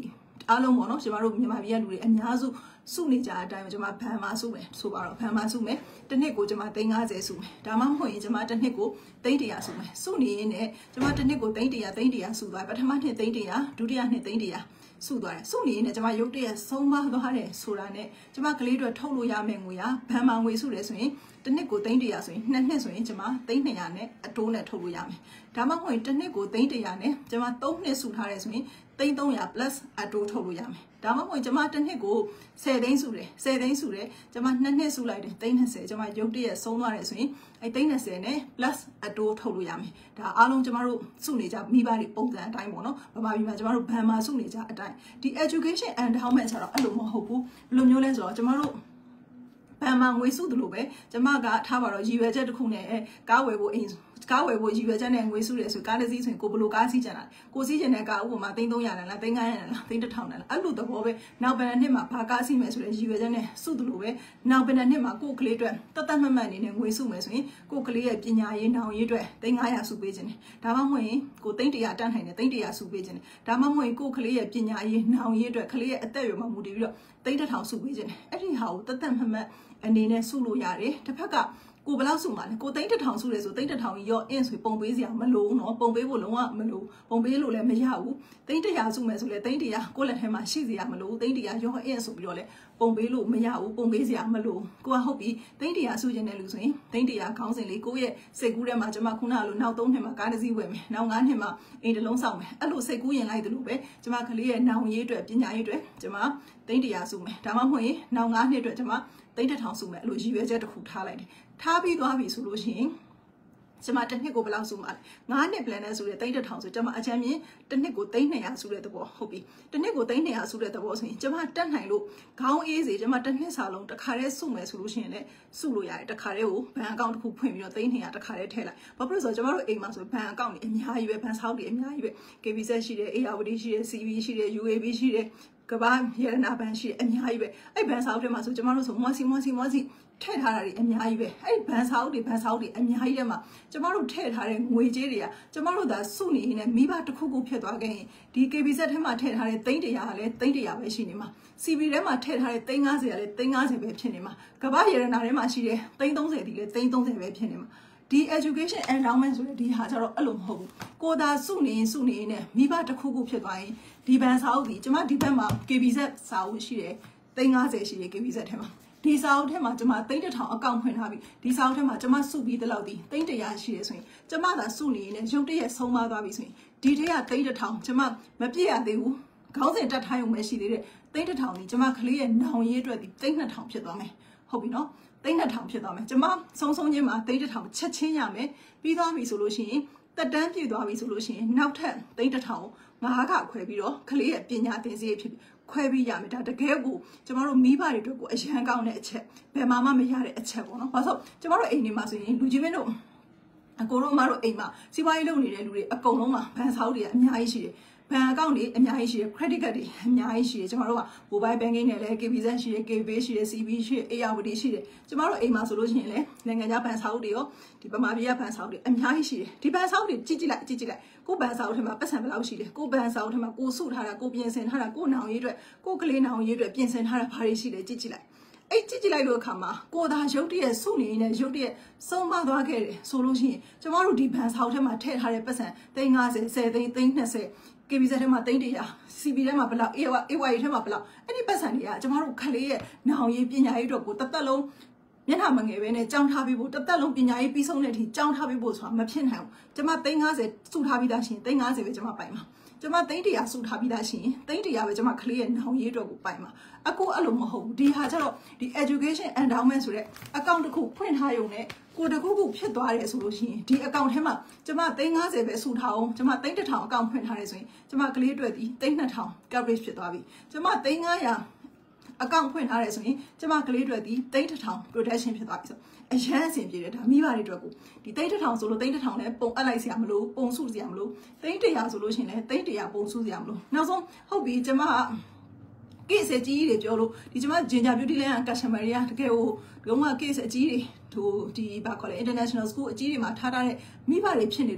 အားလုံးပေါ့နော်ကျမတို့မြန်မာပြည်ကလူတွေအများစုစုနေကြတဲ့အတိုင်းကျမဘန်မှာစုမယ်ဆိုပါတော့ဘန်မှာစုမယ်တစ်နှစ်ကိုကျမသိန်း၅၀စုမယ်ဒါမှမဟုတ်ရင်ကျမတစ်နှစ်ကိုသိန်း၁၀၀စုမယ်စုနေရင်လည်းကျမတစ်နှစ်ကိုသိန်း၁၀၀သိန်း၁၀၀စုသွားပထမနှစ်သိန်း၁၀၀ဒုတိယနှစ်သိန်း၁၀၀စုသွားတယ်စုနေရင်လည်းကျမရုပ်တရက်ဆုံးမသွားတယ်ဆိုတာနဲ့ကျမကလေးတွေထုတ်လို့ရမယ့်ငွေကဘန်မှာငွေစုတယ်ဆိုရင်တစ်နှစ်ကိုသိန်း၁၀၀ဆိုရင်နှစ်နှစ်ဆိုရင်ကျမသိန်း၂၀၀နဲ့အတိုးနဲ့ထုတ်လို့ရမယ်ဒါမှမဟုတ်ရင်တစ်နှစ်ကိုသိန်း၁၀၀နဲ့ကျမသုံးနှစ်စုထားတယ်ဆိုရင်သိန်း၃၀၀ plus အတိုးထုတ်လို့ရမယ်ဒါမှမဟုတ်ကျမတစ်နှစ်ကို၁၀သိန်းစုတယ်၁၀သိန်းစုတယ်ကျမနှစ်နှစ်စုလိုက်တယ်သိန်း၂၀ကျမရုပ်တရက်ဆုံးသွားတယ်ဆိုရင်အဲသိန်း၂၀နဲ့ plus အတိုးထုတ်လို့ရမယ်ဒါအားလုံးကျမတို့စုနေကြမိဘတွေပုံစံအတိုင်းပေါ့နော်ဗမာပြည်မှာကျမတို့ဘန်မှာစုနေကြအတိုင်းဒီ education endowment ဆိုတော့အဲ့လိုမဟုတ်ဘူးဘယ်လိုမျိုးလဲဆိုတော့ကျမတို့ဘန်မှာငွေစုသလိုပဲကျမကထားပါတော့ရည်ရွယ်ချက်တစ်ခုနဲ့ကားဝယ်ဖို့အိမ်ကားဝယ်ဖို့ရည်ရွယ်ချက်နဲ့ငွေစုတယ်ဆိုကားတစ်စီးဆိုရင်ကိုဘလိုကားစီးကြတာကိုစီးကျင်တဲ့ကားဥပမာသိန်း၃၀၀နဲ့လားသိန်း၅၀၀နဲ့လားသိန်းတစ်ထောင်နဲ့လားအဲ့လိုသဘောပဲနောက်ဘယ်နှစ်မှာဘာကားစီးမယ်ဆိုတဲ့ရည်ရွယ်ချက်နဲ့စုသလိုပဲနောက်ဘယ်နှစ်မှာကိုကလေးအတွက်တတ်တတ်မှတ်မှတ်အနေနဲ့ငွေစုမယ်ဆိုရင်ကိုကလေးရဲ့ပညာရေးနောင်ရေးအတွက်သိန်း၅၀၀စုပေးခြင်းတယ်ဒါမှမဟုတ်ရင်ကိုသိန်း၁၀၀တန်းထိုင်တယ်သိန်း၁၀၀စုပေးခြင်းတယ်ဒါမှမဟုတ်ရင်ကိုကလေးရဲ့ပညာရေးနောင်ရေးအတွက်ကလေးရဲ့အသက်အရွယ်မှာမူတည်ပြီးတော့သိန်းတစ်ထောင်စုပေးခြင်းတယ်အဲ့ဒီဟာကိုတတ်တတ်မှတ်မှတ်အနေနဲ့စုလို့ရတယ်တစ်ဖက်ကကိုဘယ်လောက်စုမှာလဲကိုသိန်းတစ်ထောင်စုလဲဆိုသိန်းတစ်ထောင်ကြီးရောအင်းဆိုပုံပေးစရာမလိုဘူးเนาะပုံပေးဖို့လုံးဝမလိုပုံပေးလို့လည်းမရဘူးသိန်းတစ်ရာစုမယ်ဆိုလဲသိန်းတစ်ရာကိုလက်ထဲမှာရှိစရာမလိုသိန်းတစ်ရာရောအင်းဆိုပြီးတော့လဲပုံပေးလို့မရဘူးပုံပေးစရာမလိုကိုကဟုတ်ပြီသိန်းတစ်ရာစုခြင်းတဲ့လူဆိုရင်သိန်းတစ်ရာခေါင်းစဉ်လေးကိုရဲ့စိတ်ကူးထဲမှာကျွန်မခုနကလိုနောက်သုံးနှစ်မှာကားတစ်စီးဝယ်မယ်နောက်ငါးနှစ်မှာအိမ်တစ်လုံးဆောက်မယ်အဲ့လိုစိတ်ကူးရင်လိုက်တယ်လို့ပဲကျွန်မကလေးရဲ့နောင်ရေးအတွက်ပညာရေးအတွက်ကျွန်မသိန်းတစ်ရာစုမယ်ဒါမှမဟုတ်ရင်နောက်ငါးနှစ်အတွက်ကျွန်မသိန်းတစ်ထောင်စုမယ်အဲ့လိုရည်ရွယ်ချက်တစ်ခုထားလိုက်တယ်ထားပြီးသွားပြီဆိုလို့ရှိရင်ကျမတစ်နှစ်ကိုဘယ်လောက်စုမှာလဲငါးနှစ် plan နဲ့ဆိုတဲ့သိန်းတစ်ထောင်ဆိုကျမအချမ်းမြင်တစ်နှစ်ကိုသိန်း၂၀၀စုတဲ့သဘောဟုတ်ပြီတစ်နှစ်ကိုသိန်း၂၀၀စုတဲ့သဘောဆိုရင်ကျမတက်နိုင်လို့ခေါင်းအေးစေကျမတစ်နှစ်စာလုံးတစ်ခါတည်းစုမယ်ဆိုလို့ရှိရင်လည်းစုလို့ရတယ်တစ်ခါတည်းကိုဘဏ်အကောင့်တစ်ခုဖွင့်ပြီးတော့သိန်း၂၀၀တစ်ခါတည်းထည့်လိုက်ဘာဖြစ်လို့ဆိုတော့ကျမတို့အိမ်မှာဆိုဘဏ်အကောင့်တွေအများကြီးပဲဘဏ်ဆောက်တွေအများကြီးပဲ K B Z ရှိတယ် A R D ရှိတယ် C B ရှိတယ် U A B ရှိတယ်ကဘာရတနာဘဏ်ရှိတယ်အများကြီးပဲအဲ့ဘဏ်ဆောက်ထဲမှာဆိုကျမတို့ဆိုမွာစီမွာစီမွာစီထည့်ထားတာတွေအများကြီးပဲအဲ့ဘန်ဆောက်တွေဘန်ဆောက်တွေအများကြီးထဲမှာကျမတို့ထည့်ထားတဲ့ငွေကြေးတွေကကျမတို့သာစုနေနေမိဘတစ်ခုခုဖြစ်သွားခဲ့ရင်ဒီ K B Z ထဲမှာထည့်ထားတဲ့သိန်းတရာကလည်းသိန်းတရာပဲရှိနေမှာ C B ထဲမှာထည့်ထားတဲ့သိန်း၅၀ကလည်းသိန်း၅၀ပဲဖြစ်နေမှာကမ္ဘာရတနာထဲမှာရှိတဲ့သိန်း၃၀ဒီလည်းသိန်း၃၀ပဲဖြစ်နေမှာဒီ education endowment ဆိုတဲ့ဒီဟာကျတော့အဲ့လိုမဟုတ်ဘူးကိုသာစုနေရင်စုနေရင်မိဘတစ်ခုခုဖြစ်သွားရင်ဒီဘန်ဆောက်ဒီကျမဒီဘက်မှာ K B Z စာအုပ်ရှိတယ်သိန်း၅၀ရှိတယ် K B Z ထဲမှာဒီစာအုပ်ထဲမှာကျမသိန်းတစ်ထောင်အကောင့်ဖွင့်ထားပြီဒီစာအုပ်ထဲမှာကျမစုပြီးတဲ့လောက်ဒီသိန်းတစ်ရာရှိရဆိုရင်ကျမသာစုနေရင်ရုပ်တရက်ဆုံးမသွားပြီဆိုရင်ဒီထဲကသိန်းတစ်ထောင်ကျမမပြည့်ရသေးဘူးခေါင်းစဉ်တက်ထားရုံပဲရှိသေးတယ်သိန်းတစ်ထောင်ဒီကျမကလေးရဲ့နောင်ရေးအတွက်ဒီသိန်းနှစ်ထောင်ဖြစ်သွားမယ်ဟုတ်ပြီနော်သိန်းနှစ်ထောင်ဖြစ်သွားမယ်ကျမဆုံးဆုံးချင်းမှာသိန်းတစ်ထောင်ချက်ချင်းရမယ်ပြီးသွားပြီဆိုလို့ရှိရင်တက်တန်းပြည့်သွားပြီဆိုလို့ရှိရင်နောက်ထပ်သိန်းတစ်ထောင်ငါးခခွဲပြီးတော့ကလေးရဲ့ပညာသင်စရိတ်ဖြစ်ခွဲပြီးရမယ်ဒါတကယ်ကိုကျမတို့မိဘတွေတို့ကိုအရန်ကောင်းတဲ့အချက်ဘယ်မှမမရတဲ့အချက်ပေါ့နော်ဘာလို့ကျမတို့အိမ်တွေမှာဆိုရင်လူကြီးမင်းတို့အကိုတို့အမတို့အိမ်မှာစီးပွားရေးလုပ်နေတဲ့လူတွေအကုန်လုံးမှာဘဏ်ဆောက်တွေအများကြီးရှိတယ်ဘဏ်အကောင့်တွေအများကြီးရှိတယ် credit card တွေအများကြီးရှိတယ်ကျမတို့က mobile banking နဲ့လည်း K B Z ရှိတယ် K Pay ရှိတယ် C B ရှိတယ် A R D ရှိတယ်ကျမတို့အိမ်မှာဆိုလို့ရှိရင်လည်းနိုင်ငံခြားဘဏ်ဆောက်တွေရောဒီဗမာပြည်ကဘဏ်ဆောက်တွေအများကြီးရှိတယ်ဒီဘဏ်ဆောက်တွေကြည့်ကြည့်လိုက်ကြည့်ကြည့်လိုက်ကိုဘဏ်ဆောက်ထဲမှာပတ်စံဘယ်လောက်ရှိလဲကိုဘဏ်ဆောက်ထဲမှာကိုစုထားတာကိုပြင်ဆင်ထားတာကိုနောင်ရေးအတွက်ကိုကလေးနောင်ရေးအတွက်ပြင်ဆင်ထားတာဘာတွေရှိလဲကြည့်ကြည့်လိုက်အဲ့ကြည့်ကြည့်လိုက်လို့အခါမှာကိုသာရုပ်တရက်စုနေနေရုပ်တရက်စုံမသွားခဲ့တယ်ဆိုလို့ရှိရင်ကျမတို့ဒီဘဏ်ဆောက်ထဲမှာထည့်ထားတဲ့ပတ်စံသိန်း၅၀ ဆယ်သိန်းသိန်း၂၀K B Z ထဲမှာသိန်းတရာ C B ထဲမှာဘယ်လောက် A Y ထဲမှာဘယ်လောက်အဲ့ဒီပတ်စံတွေကကျမတို့ခလေးရဲ့နောင်ရေးပညာရေးအတွက်ကိုတစ်သက်လုံးမျက်နှာမငယ်ပဲနဲ့ကြောင်းထားပြီးဖို့တစ်သက်လုံးပညာရေးပြီးဆုံးတဲ့အထိကြောင်းထားပြီးဖို့ဆိုတာမဖြစ်နိုင်ဘူးကျမသိန်း၅၀စုထားပြီးသားရှင်သိန်း၅၀ပဲကျမပိုင်မှာကျမသိန်းတရာစုထားပြီးသားရှင်သိန်းတရာပဲကျမခလေးရဲ့နောင်ရေးအတွက်ကိုပိုင်မှာအခုအဲ့လိုမဟုတ်ဘူးဒီဟာကျတော့ဒီ education endowment ဆိုတဲ့အကောင့်တစ်ခုဖွင့်ထားရုံနဲ့ကိုတခုခုဖြစ်သွားတယ်ဆိုလို့ရှိရင်ဒီအကောင့်ထဲမှာကျမသိန်း၅၀ပဲစုထားအောင်ကျမသိန်းတစ်ထောင်အကောင့်ဖွင့်ထားတယ်ဆိုရင်ကျမကလေးအတွက်ဒီသိန်းနှစ်ထောင် coverage ဖြစ်သွားပြီကျမသိန်း၅ရာအကောင့်ဖွင့်ထားတယ်ဆိုရင်ကျမကလေးအတွက်ဒီသိန်းတစ်ထောင် protection ဖြစ်သွားပြီဆိုအရန်အဆင်ပြေတယ်ဒါမိဘတွေအတွက်ကိုဒီသိန်းတစ်ထောင်ဆိုလို့သိန်းတစ်ထောင်လည်းပုံအပ်လိုက်စရာမလိုပုံစုစရာမလိုသိန်းတစ်ရာဆိုလို့ရှိရင်လည်းသိန်းတစ်ရာပုံစုစရာမလိုနောက်ဆုံးဟုတ်ပြီကျမကိစ္စကြီးတွေပြောလို့ဒီကျမဂျင်ဂျာ beauty land customer တွေကတကယ်ဟိုဒီကကိစ္စအကြီးတွေဟိုဒီဘာခေါ်လဲ international school အကြီးတွေမှာထားထားတဲ့မိဘတွေဖြစ်နေလို့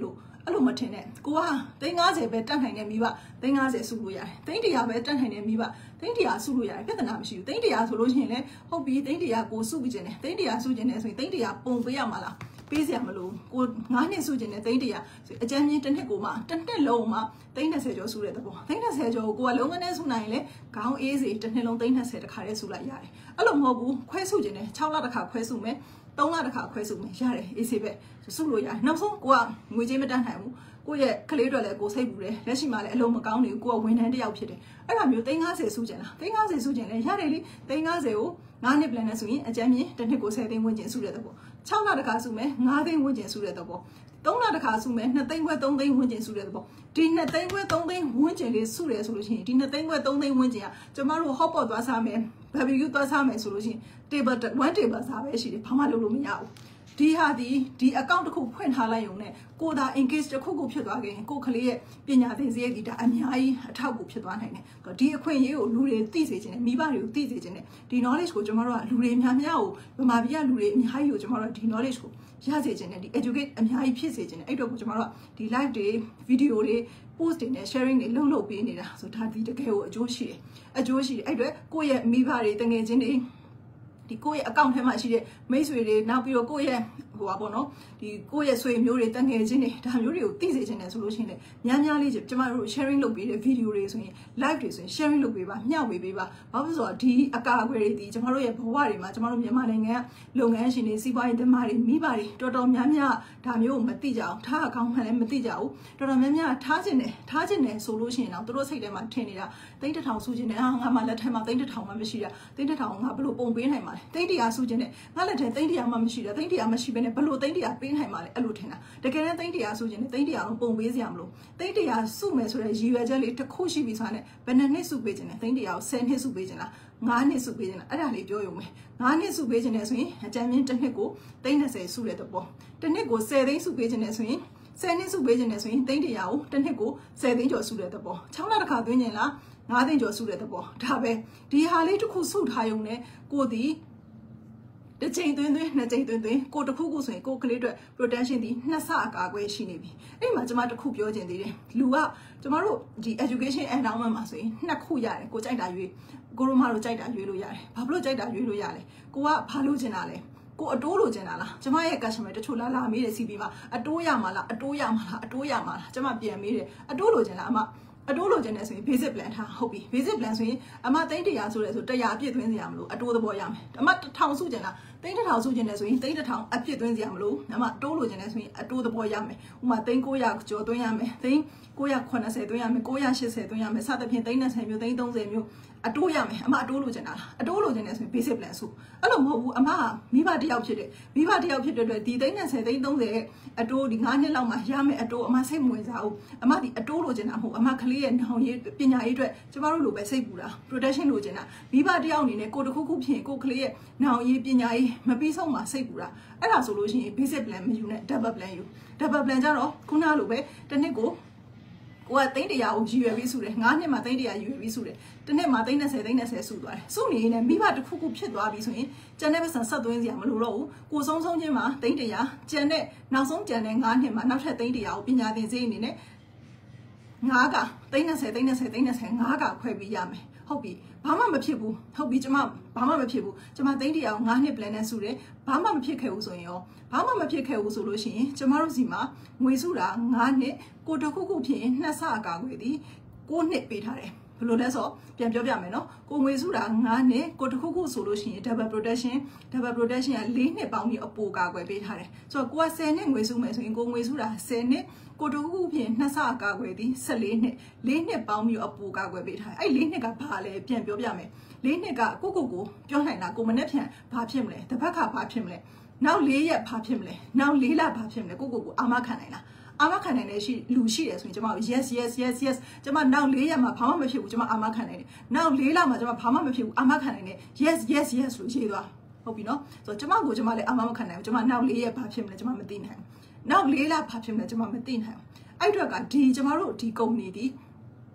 အဲ့လိုမထင်နဲ့ကိုကသိန်း၅၀ပဲတက်နိုင်တဲ့မိဘသိန်း၅၀စုလို့ရတယ်သိန်း၁၀၀ပဲတက်နိုင်တဲ့မိဘသိန်း၁၀၀စုလို့ရတယ်ပြဿနာမရှိဘူးသိန်း၁၀၀ဆိုလို့ရှိရင်လည်းဟုတ်ပြီသိန်း၁၀၀ကိုစုပြီးကျင်တယ်သိန်း၁၀၀စုကျင်တယ်ဆိုရင်သိန်း၁၀၀ပုံပေးရမှာလားပေးစရာမလိုကိုငါးနှစ်စုကျင်တယ်သိန်း၁၀၀အကြမ်းကြီးတစ်နှစ်ကိုမှတစ်နှစ်လုံးမှသိန်း၂၀ကျော်စုတဲ့တဘောသိန်း၂၀ကျော်ကိုကိုကလုံးဝနဲ့စုနိုင်ရင်လည်းခေါင်းအေးစီတစ်နှစ်လုံးသိန်း၂၀တခါတည်းစုလိုက်ရတယ်အဲ့လိုမဟုတ်ဘူးခွဲစုကျင်တယ်၆လတစ်ခါခွဲစုမယ်သုံးလတစ်ခါခွဲစုမယ်ရတယ်အေးစီပဲစုလို့ရတယ်နောက်ဆုံးကိုကငွေကြေးမတတ်နိုင်ဘူးကိုရဲ့ကလေးတွေလည်းကိုစိတ်ပူတယ်လက်ရှိမှလည်းအလုံးမကောင်းနေဘူးကိုကဝန်ထမ်းတစ်ယောက်ဖြစ်တယ်အဲ့ဒါမျိုးသိန်း၅၀စုကျင်လားသိန်း၅၀စုကျင်လဲရတယ်လေသိန်း၅၀ကိုငါးနှစ်planနဲ့ဆိုရင်အကြမ်းမြင်တစ်နှစ်ကို၁၀သိန်းဝန်းကျင်စုတဲ့တဘော၆လတစ်ခါစုမယ်၅သိန်းဝန်းကျင်စုတဲ့တဘောသုံးလတစ်ခါစုမယ်၂သိန်းခွဲ၃သိန်းဝန်းကျင်စုတဲ့တဘောဒီ၂သိန်းခွဲ၃သိန်းဝန်းကျင်လေးစုတယ်ဆိုလို့ရှိရင်ဒီ၂သိန်းခွဲ၃သိန်းဝန်းကျင်ကကျမတို့ hot pot သွားစားမယ် barbecue သွားစားမယ်ဆိုလို့ရှိရင် table one table စားပဲရှိတယ်ဘာမှလုပ်လို့မရဘူးဒီဟာဒီဒီ account တစ်ခုဖွင့်ထားလိုက်ရုံနဲ့ကိုသာ engage တစ်ခုခုဖြစ်သွားခဲ့ရင်ကိုကလေးရဲ့ပညာသင်စရိတ်ဒီဒါအများကြီးအထောက်အကူဖြစ်သွားနိုင်တယ်ဒီအခွင့်အရေးကိုလူတွေသိစေချင်တယ်မိဘတွေကိုသိစေချင်တယ်ဒီ knowledge ကိုကျွန်တော်တို့ကလူတွေအများများကိုဗမာပြည်ကလူတွေအများကြီးကိုကျွန်တော်တို့ဒီ knowledge ကိုရစေချင်တယ်ဒီ educate အများကြီးဖြစ်စေချင်တယ်အဲ့တော့ကိုကျွန်တော်တို့ကဒီ live တွေ video တွေ post တွေနဲ့ sharing တွေလုပ်လုပ်ပေးနေတာဆိုဒါဒီတကယ်ကိုအကျိုးရှိတယ်အကျိုးရှိတယ်အဲ့တော့ကိုယ့်ရဲ့မိဘတွေတငယ်ချင်းတွေဒီကိုယ့်ရဲ့ account ထဲမှာရှိတဲ့မိတ်ဆွေတွေနောက်ပြီးတော့ကိုယ့်ရဲ့ဟိုပါပေါ့နော်ဒီကိုယ့်ရဲ့ဆွေမျိုးတွေတငယ်ချင်းတွေဒါမျိုးတွေကိုသိစေချင်တယ်ဆိုလို့ရှိရင်လည်းများများလေးကျမတို့ sharing လုပ်ပေးတဲ့ video တွေဆိုရင် live တွေဆိုရင် sharing လုပ်ပေးပါမျှဝေပေးပါဘာလို့ဆိုတော့ဒီအကာအကွယ်တွေဒီကျမတို့ရဲ့ဘဝတွေမှာကျမတို့မြန်မာနိုင်ငံကလုပ်ငန်းရှင်တွေစီးပွားရေးသမားတွေမိဘတွေတော်တော်များများဒါမျိုးကိုမသိကြအောင်ထားအကောင့်မှလည်းမသိကြဘူးတော်တော်များများထားခြင်းတယ်ထားခြင်းတယ်ဆိုလို့ရှိရင်တော့သူတို့စိတ်ထဲမှာထင်နေတာသိန်းတစ်ထောင်စုခြင်းတယ်ဟာငါမှလက်ထဲမှာသိန်းတစ်ထောင်မှမရှိတာသိန်းတစ်ထောင်ငါဘယ်လိုပုံပေးနိုင်မှာလဲသိန်းတစ်ရာစုခြင်းတယ်ငါလက်ထဲသိန်းတစ်ရာမှမရှိတာသိန်းတစ်ရာမရှိဘဲနဲ့ဘယ်လိုသိန်းတစ်ရာပေးနိုင်မှာလဲအဲ့လိုထင်တာတကယ်တမ်းသိန်းတစ်ရာစုခြင်းတယ်သိန်းတစ်ရာလုံးပုံပေးစရာမလိုသိန်းတစ်ရာစုမယ်ဆိုတဲ့ရည်ရွယ်ချက်လေးတစ်ခုရှိပြီဆိုတာနဲ့ဘယ်နှစ်နှစ်စုပေးခြင်းလဲသိန်းတစ်ရာကိုဆယ်နှစ်စုပေးခြင်းလားငါးနှစ်စုပေးခြင်းလားအဲ့ဒါလေးပြောရုံပဲငါးနှစ်စုပေးခြင်းလဲဆိုရင်အကြမ်းမြင့်တစ်နှစ်ကိုသိန်း၂၀စုတဲ့တော့တစ်နှစ်ကို၁၀သိန်းစုပေးခြင်းလဲဆိုရင်ဆယ်နှစ်စုပေးခြင်းလဲဆိုရင်သိန်းတစ်ရာကိုတစ်နှစ်ကို၁၀သိန်းကျော်စုတဲ့တော့၆လတစ်ခါသွင်းခြင်းလားငါးသိန်းကျော်စုတဲ့တော့ဒါပဲဒီဟာလေးတစ်ခုစုထားရုံနဲ့ကိုဒီတစ်ချိန်သွင်းသွင်းနှစ်ချိန်သွင်းသွင်းကိုတခုခုဆိုရင်ကိုကလေးအတွက် protection ဒီနှစ်ဆအကာအကွယ်ရှိနေပြီအဲ့မှာကျွန်မတခုပြောချင်သေးတယ်လူကကျွန်တော်တို့ဒီ education endowment မှာဆိုရင်နှစ်ခုရတယ်ကိုကြိုက်တာရွေးကိုရိုမာတို့ကြိုက်တာရွေးလို့ရတယ်ဘာဖြစ်လို့ကြိုက်တာရွေးလို့ရလဲကိုကဘာလို့ချင်တာလဲကိုအတိုးလိုချင်တာလားကျမရဲ့ customer တချို့လာလာမေးတယ် စီ ပီ မှာအတိုးရမှာလားအတိုးရမှာလားအတိုးရမှာလားကျမပြန်မေးတယ်အတိုးလိုချင်လားအမအတိုးလိုချင်တယ်ဆိုရင် basic plan ထားဟုတ်ပြီ basic plan ဆိုရင်အမသိန်းတစ်ရာဆိုလဲဆိုတစ်ရာအပြည့်သွင်းစရာမလိုအတိုးသဘောရမယ်အမတစ်ထောင်စုချင်လားသိန်းတစ်ထောင်စုချင်တယ်ဆိုရင်သိန်းတစ်ထောင်အပြည့်သွင်းစရာမလိုအမတိုးလိုချင်တယ်ဆိုရင်အတိုးသဘောရမယ်ဥပမာသိန်း၉ရာကျော်သွင်းရမယ်သိန်း၉ရာ၈၀သွင်းရမယ်၉ရာ၈၀သွင်းရမယ်စသဖြင့်သိန်း၂၀မျိုးသိန်း၃၀မျိုးအတိုးရမယ်အမအတိုးလိုချင်တာလားအတိုးလိုချင်တယ်ဆိုရင် basic plan စုအဲ့လိုမဟုတ်ဘူးအမကမိဘတစ်ယောက်ဖြစ်တယ်မိဘတစ်ယောက်ဖြစ်တဲ့အတွက်ဒီသိန်း၂၀သိန်း၃၀အတိုးဒီ၅နှစ်လောက်မှရမယ်အတိုးအမစိတ်မဝင်စားဘူးအမဒီအတိုးလိုချင်တာမဟုတ်အမကလေးရဲ့နောင်ရေးပညာရေးအတွက်ကျမတို့လိုပဲစိတ်ပူတာ protection လိုချင်တာမိဘတစ်ယောက်အနေနဲ့ကိုတခုခုဖြစ်ရင်ကိုကလေးရဲ့နောင်ရေးပညာရေးမပြီးဆုံးမှစိတ်ပူတာအဲ့ဒါဆိုလို့ရှိရင် basic plan မယူနဲ့ double plan ယူ double plan ကြတော့ခုနလိုပဲတစ်နှစ်ကိုကိုကသိန်းတစ်ရာကိုရည်ရွယ်ပြီးစုတယ်ငါးနှစ်မှာသိန်းတစ်ရာရည်ရွယ်ပြီးစုတယ်တစ်နှစ်မှာသိန်း၂၀သိန်း၂၀စုသွားတယ်စုနေရင်မိဘတစ်ခုခုဖြစ်သွားပြီဆိုရင်ကျန်တဲ့ပတ်စံဆက်သွင်းစရာမလိုတော့ဘူးကိုဆုံးဆုံးချင်းမှာသိန်းတစ်ရာကျန်တဲ့နောက်ဆုံးကျန်တဲ့ငါးနှစ်မှာနောက်ထပ်သိန်းတစ်ရာကိုပညာသင်စေးအနေနဲ့ငါးကသိန်း၂၀သိန်း၂၀သိန်း၂၀ငါးကခွဲပြီးရမယ်ဟုတ်ပြီဘာမှမဖြစ်ဘူးဟုတ်ပြီကျမဘာမှမဖြစ်ဘူးကျမသိန်းတစ်ရာကိုငါးနှစ် plan နဲ့စုတယ်ဘာမှမဖြစ်ခဲ့ဘူးဆိုရင်ရောဘာမှမဖြစ်ခဲ့ဘူးဆိုလို့ရှိရင်ကျမတို့စီမှာငွေစုတာငါးနှစ်ကိုတခုခုဖြစ်ရင်နှစ်ဆအကာခွေသည်ကိုနှစ်ပေးထားတယ်ဘယ်လိုလဲဆိုပြန်ပြောပြမယ်နော်ကိုငွေစုတာငါးနှစ်ကိုတခုခုဆိုလို့ရှိရင် double protection double protection က၄နှစ်ပေါင်းပြီးအပိုကာကွယ်ပေးထားတယ်ဆိုတော့ကိုက၁၀နှစ်ငွေစုမယ်ဆိုရင်ကိုငွေစုတာ၁၀နှစ်ကိုတခုခုဖြစ်ရင်နှစ်ဆအကာကွယ်သည်၁၄နှစ်၄နှစ်ပေါင်းပြီးအပိုကာကွယ်ပေးထားတယ်အဲ့၄နှစ်ကဘာလဲပြန်ပြောပြမယ်၄နှစ်ကကိုကိုကိုပြောနိုင်တာကိုမနဲ့ဖြန်ဘာဖြစ်မလဲတစ်ပတ်ခါဘာဖြစ်မလဲနောက်၄ရက်ဘာဖြစ်မလဲနောက်၄လဘာဖြစ်မလဲကိုကိုကိုအာမခံနိုင်လားအာမခံနိုင်တဲ့ရှိလူရှိတယ်ဆိုရင်ကျွန်မ yes yes yes yes ကျွန်မနောက်၄ရက်မှာဘာမှမဖြစ်ဘူးကျွန်မအာမခံနိုင်တယ်နောက်၄လမှာကျွန်မဘာမှမဖြစ်ဘူးအာမခံနိုင်တယ် yes yes yes လို့ရေးသွားဟုတ်ပြီနော်ဆိုတော့ကျွန်မကိုကျွန်မလည်းအာမမခံနိုင်ဘူးကျွန်မနောက်၄ရက်ဘာဖြစ်မလဲကျွန်မမသိနိုင်ဘူးနောက်၄လဘာဖြစ်မလဲကျွန်မမသိနိုင်ဘူးအဲ့အတွက်ကဒီကျွန်မတို့ဒီကုမ္ပဏီဒီ